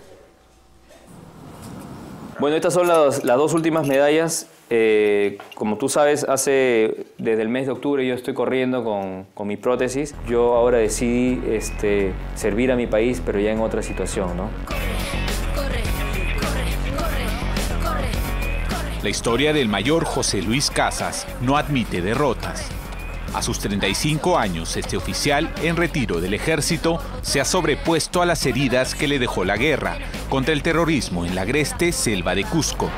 Bueno, estas son las, las dos últimas medallas. Eh, como tú sabes, hace desde el mes de octubre yo estoy corriendo con, con mi prótesis. Yo ahora decidí este, servir a mi país, pero ya en otra situación, ¿no? La historia del mayor José Luis Casas no admite derrotas. A sus treinta y cinco años, este oficial en retiro del ejército se ha sobrepuesto a las heridas que le dejó la guerra contra el terrorismo en la agreste selva de Cusco.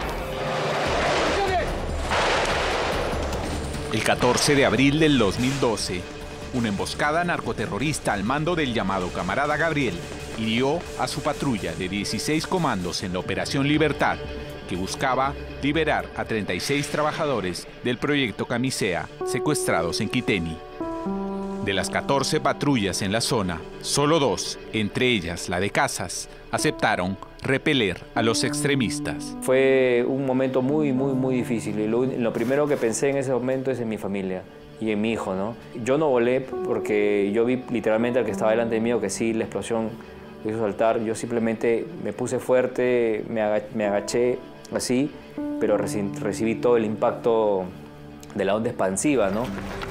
El catorce de abril del dos mil doce, una emboscada narcoterrorista al mando del llamado Camarada Gabriel hirió a su patrulla de dieciséis comandos en la Operación Libertad, que buscaba liberar a treinta y seis trabajadores del proyecto Camisea secuestrados en Quiteni. De las catorce patrullas en la zona, solo dos, entre ellas la de Casas, aceptaron repeler a los extremistas. Fue un momento muy, muy, muy difícil y lo, lo primero que pensé en ese momento es en mi familia y en mi hijo, ¿no? Yo no volé porque yo vi literalmente al que estaba delante mío que sí, la explosión lo hizo saltar. Yo simplemente me puse fuerte, me agaché, me agaché así, pero recibí todo el impacto de la onda expansiva, ¿no?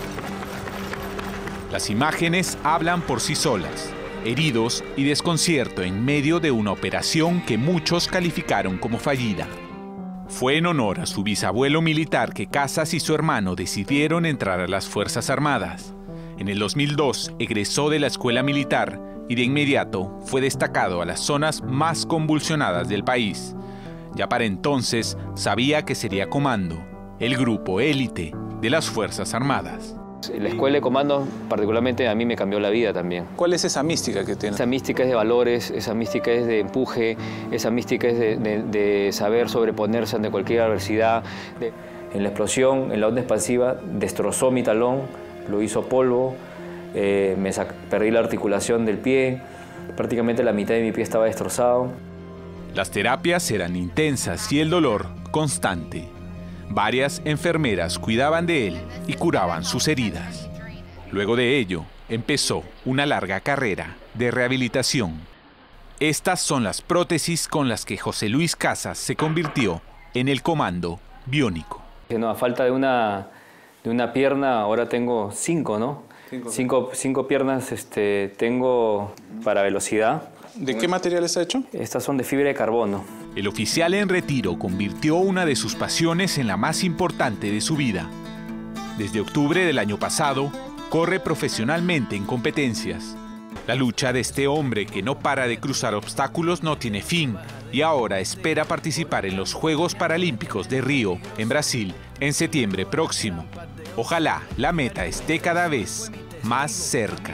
Las imágenes hablan por sí solas. Heridos y desconcierto en medio de una operación que muchos calificaron como fallida. Fue en honor a su bisabuelo militar que Casas y su hermano decidieron entrar a las Fuerzas Armadas. En el dos mil dos egresó de la escuela militar y de inmediato fue destacado a las zonas más convulsionadas del país. Ya para entonces sabía que sería comando, el grupo élite de las Fuerzas Armadas. La escuela de comando particularmente a mí me cambió la vida también. ¿Cuál es esa mística que tiene? Esa mística es de valores, esa mística es de empuje, esa mística es de, de, de saber sobreponerse ante cualquier adversidad. De, en la explosión, en la onda expansiva, destrozó mi talón, lo hizo polvo, eh, me perdí la articulación del pie, prácticamente la mitad de mi pie estaba destrozado. Las terapias eran intensas y el dolor constante. Varias enfermeras cuidaban de él y curaban sus heridas. Luego de ello, empezó una larga carrera de rehabilitación. Estas son las prótesis con las que José Luis Casas se convirtió en el comando biónico. No, a falta de una, de una pierna, ahora tengo cinco, ¿no? Cinco, cinco, cinco piernas este, tengo para velocidad. ¿De qué material está hecho? Estas son de fibra de carbono. El oficial en retiro convirtió una de sus pasiones en la más importante de su vida. Desde octubre del año pasado, corre profesionalmente en competencias. La lucha de este hombre que no para de cruzar obstáculos no tiene fin y ahora espera participar en los Juegos Paralímpicos de Río, en Brasil, en septiembre próximo. Ojalá la meta esté cada vez más cerca.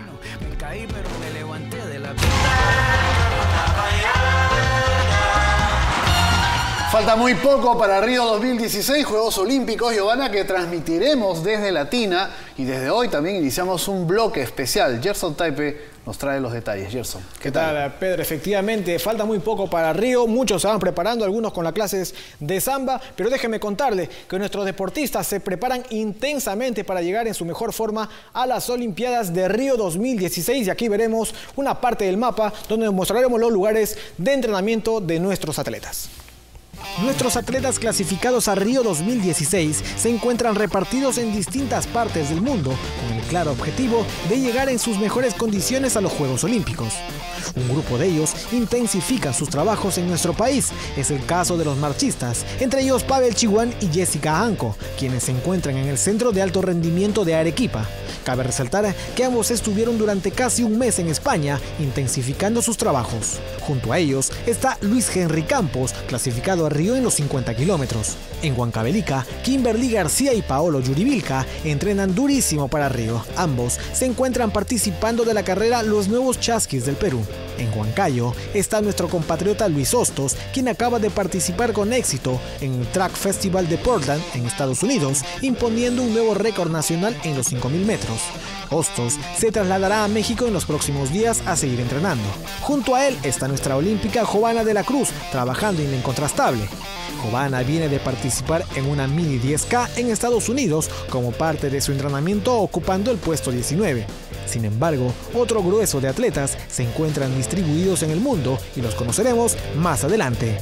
Falta muy poco para Río dos mil dieciséis, Juegos Olímpicos, Giovanna, que transmitiremos desde Latina y desde hoy también iniciamos un bloque especial. Gerson Taipe nos trae los detalles. Gerson, ¿qué, ¿Qué tal? tal, Pedro? Efectivamente, falta muy poco para Río. Muchos se van preparando, algunos con las clases de samba, pero déjenme contarle que nuestros deportistas se preparan intensamente para llegar en su mejor forma a las Olimpiadas de Río dos mil dieciséis y aquí veremos una parte del mapa donde mostraremos los lugares de entrenamiento de nuestros atletas. Nuestros atletas clasificados a Río dos mil dieciséis se encuentran repartidos en distintas partes del mundo con el claro objetivo de llegar en sus mejores condiciones a los Juegos Olímpicos. Un grupo de ellos intensifica sus trabajos en nuestro país. Es el caso de los marchistas, entre ellos Pavel Chihuán y Jessica Anco, quienes se encuentran en el Centro de Alto Rendimiento de Arequipa. Cabe resaltar que ambos estuvieron durante casi un mes en España intensificando sus trabajos. Junto a ellos está Luis Henry Campos, clasificado a Río en los cincuenta kilómetros. En Huancavelica, Kimberly García y Paolo Yuribilka entrenan durísimo para Río. Ambos se encuentran participando de la carrera Los Nuevos Chasquis del Perú. En Huancayo está nuestro compatriota Luis Hostos, quien acaba de participar con éxito en el Track Festival de Portland, en Estados Unidos, imponiendo un nuevo récord nacional en los cinco mil metros. Hostos se trasladará a México en los próximos días a seguir entrenando. Junto a él está nuestra olímpica Jovana de la Cruz, trabajando en lo incontrastable. Jovana viene de participar en una mini diez K en Estados Unidos como parte de su entrenamiento, ocupando el puesto diecinueve. Sin embargo, otro grueso de atletas se encuentran distribuidos en el mundo y los conoceremos más adelante.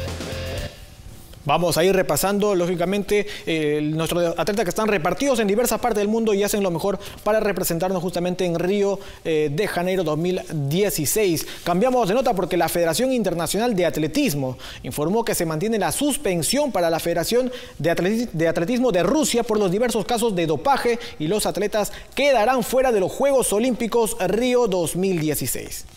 Vamos a ir repasando, lógicamente, eh, nuestros atletas que están repartidos en diversas partes del mundo y hacen lo mejor para representarnos justamente en Río eh, de Janeiro dos mil dieciséis. Cambiamos de nota porque la Federación Internacional de Atletismo informó que se mantiene la suspensión para la Federación de, Atlet- de Atletismo de Rusia por los diversos casos de dopaje y los atletas quedarán fuera de los Juegos Olímpicos Río dos mil dieciséis.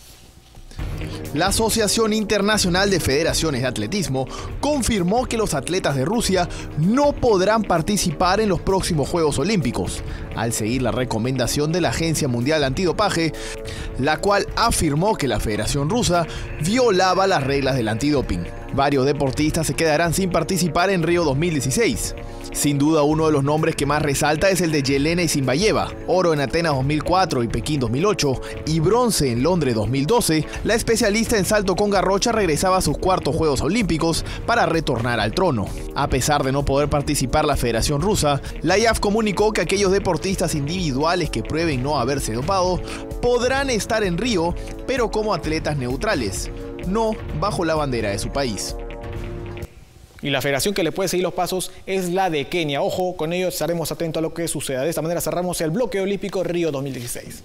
La Asociación Internacional de Federaciones de Atletismo confirmó que los atletas de Rusia no podrán participar en los próximos Juegos Olímpicos, al seguir la recomendación de la Agencia Mundial Antidopaje, la cual afirmó que la Federación Rusa violaba las reglas del antidoping. Varios deportistas se quedarán sin participar en Río dos mil dieciséis. Sin duda, uno de los nombres que más resalta es el de Yelena Isinbayeva, oro en Atenas dos mil cuatro y Pekín dos mil ocho, y bronce en Londres dos mil doce. La especialista en salto con garrocha regresaba a sus cuartos Juegos Olímpicos para retornar al trono. A pesar de no poder participar la Federación Rusa, la I A F comunicó que aquellos deportistas individuales que prueben no haberse dopado podrán estar en Río, pero como atletas neutrales, no bajo la bandera de su país. Y la federación que le puede seguir los pasos es la de Kenia. Ojo, con ello estaremos atentos a lo que suceda. De esta manera cerramos el bloque olímpico Río dos mil dieciséis.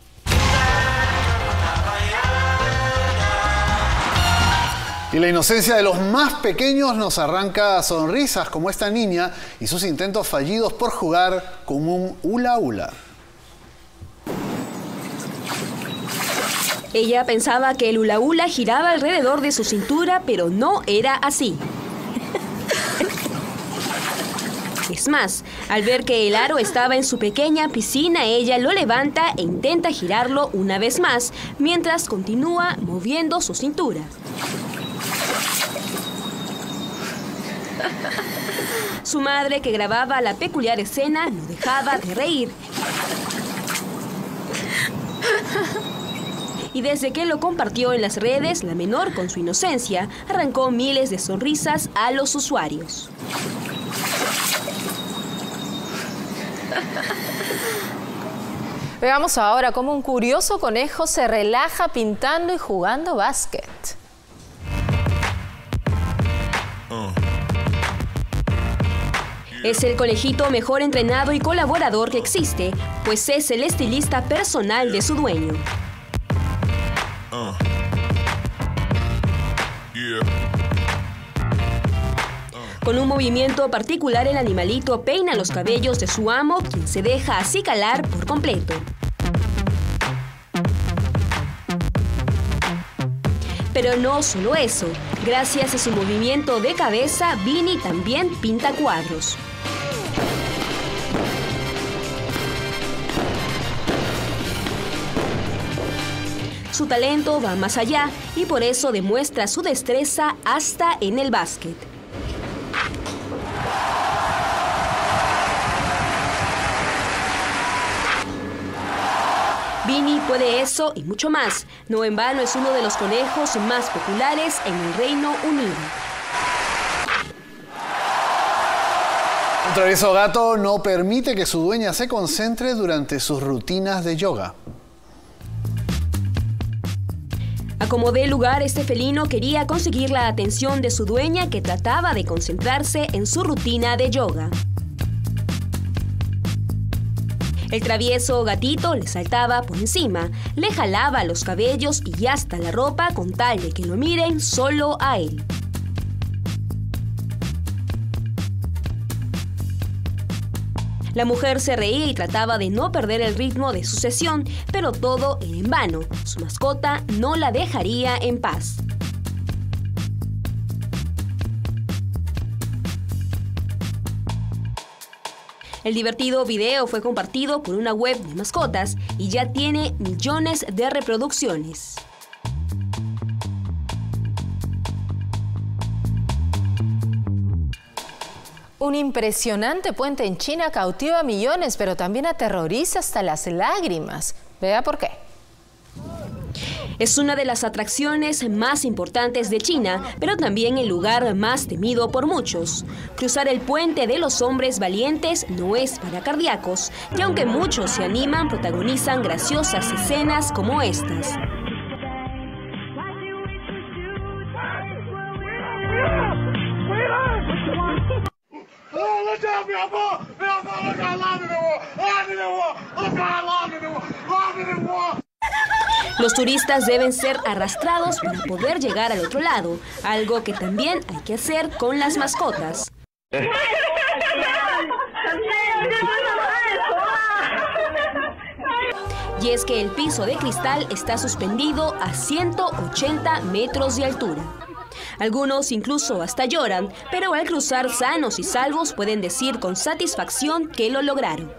Y la inocencia de los más pequeños nos arranca sonrisas, como esta niña y sus intentos fallidos por jugar con un hula hula. Ella pensaba que el hula hula giraba alrededor de su cintura, pero no era así. Es más, al ver que el aro estaba en su pequeña piscina, ella lo levanta e intenta girarlo una vez más, mientras continúa moviendo su cintura. Su madre, que grababa la peculiar escena, no dejaba de reír. Y desde que lo compartió en las redes, la menor, con su inocencia, arrancó miles de sonrisas a los usuarios. Veamos ahora cómo un curioso conejo se relaja pintando y jugando básquet. Es el conejito mejor entrenado y colaborador que existe, pues es el estilista personal de su dueño. Con un movimiento particular, el animalito peina los cabellos de su amo, quien se deja acicalar por completo. Pero no solo eso. Gracias a su movimiento de cabeza, Vinny también pinta cuadros. Su talento va más allá y por eso demuestra su destreza hasta en el básquet. Vinny puede eso y mucho más. No en vano es uno de los conejos más populares en el Reino Unido. Un travieso gato no permite que su dueña se concentre durante sus rutinas de yoga. A como dé lugar, este felino quería conseguir la atención de su dueña, que trataba de concentrarse en su rutina de yoga. El travieso gatito le saltaba por encima, le jalaba los cabellos y hasta la ropa con tal de que lo miren solo a él. La mujer se reía y trataba de no perder el ritmo de su sesión, pero todo era en vano. Su mascota no la dejaría en paz. El divertido video fue compartido por una web de mascotas y ya tiene millones de reproducciones. Un impresionante puente en China cautiva a millones, pero también aterroriza hasta las lágrimas. Vea por qué. Es una de las atracciones más importantes de China, pero también el lugar más temido por muchos. Cruzar el puente de los hombres valientes no es para cardíacos, y aunque muchos se animan, protagonizan graciosas escenas como estas. Los turistas deben ser arrastrados para poder llegar al otro lado, algo que también hay que hacer con las mascotas. Y es que el piso de cristal está suspendido a ciento ochenta metros de altura. Algunos incluso hasta lloran, pero al cruzar sanos y salvos pueden decir con satisfacción que lo lograron.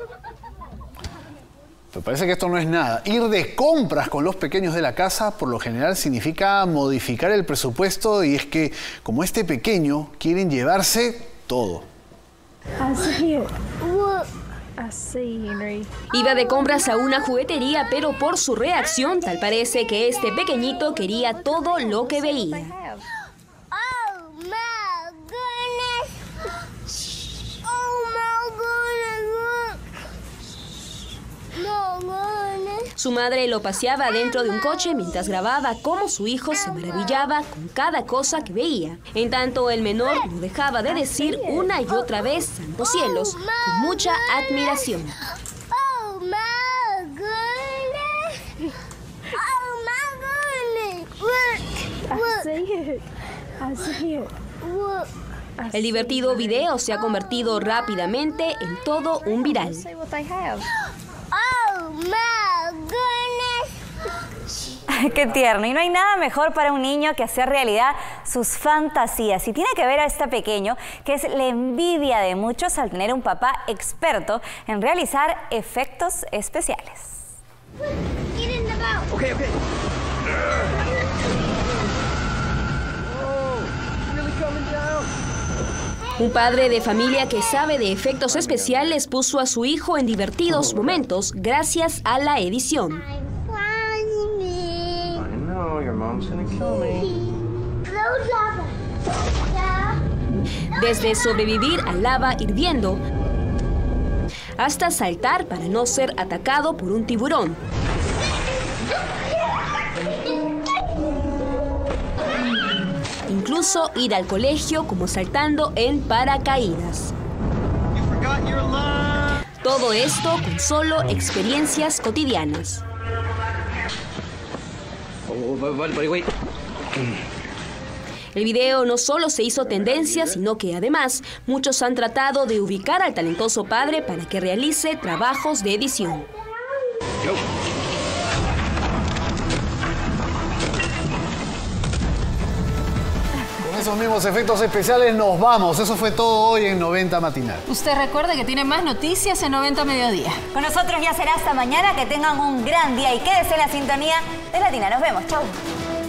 Me parece que esto no es nada. Ir de compras con los pequeños de la casa por lo general significa modificar el presupuesto, y es que, como este pequeño, quieren llevarse todo. Iba de compras a una juguetería, pero por su reacción, tal parece que este pequeñito quería todo lo que veía. Su madre lo paseaba dentro de un coche mientras grababa cómo su hijo se maravillaba con cada cosa que veía. En tanto, el menor no dejaba de decir una y otra vez "santos cielos" con mucha admiración. El divertido video se ha convertido rápidamente en todo un viral. Qué tierno. Y no hay nada mejor para un niño que hacer realidad sus fantasías. Y tiene que ver a este pequeño, que es la envidia de muchos al tener un papá experto en realizar efectos especiales. Okay, okay. Un padre de familia que sabe de efectos especiales puso a su hijo en divertidos momentos gracias a la edición. Desde sobrevivir a lava hirviendo hasta saltar para no ser atacado por un tiburón. Incluso ir al colegio como saltando en paracaídas. Todo esto con solo experiencias cotidianas. El video no solo se hizo tendencia, sino que además muchos han tratado de ubicar al talentoso padre para que realice trabajos de edición. Con esos mismos efectos especiales nos vamos. Eso fue todo hoy en noventa Matinal. Usted recuerde que tiene más noticias en noventa Mediodía. Con nosotros ya será hasta mañana. Que tengan un gran día y quédese en la sintonía de Latina. Nos vemos. Chau.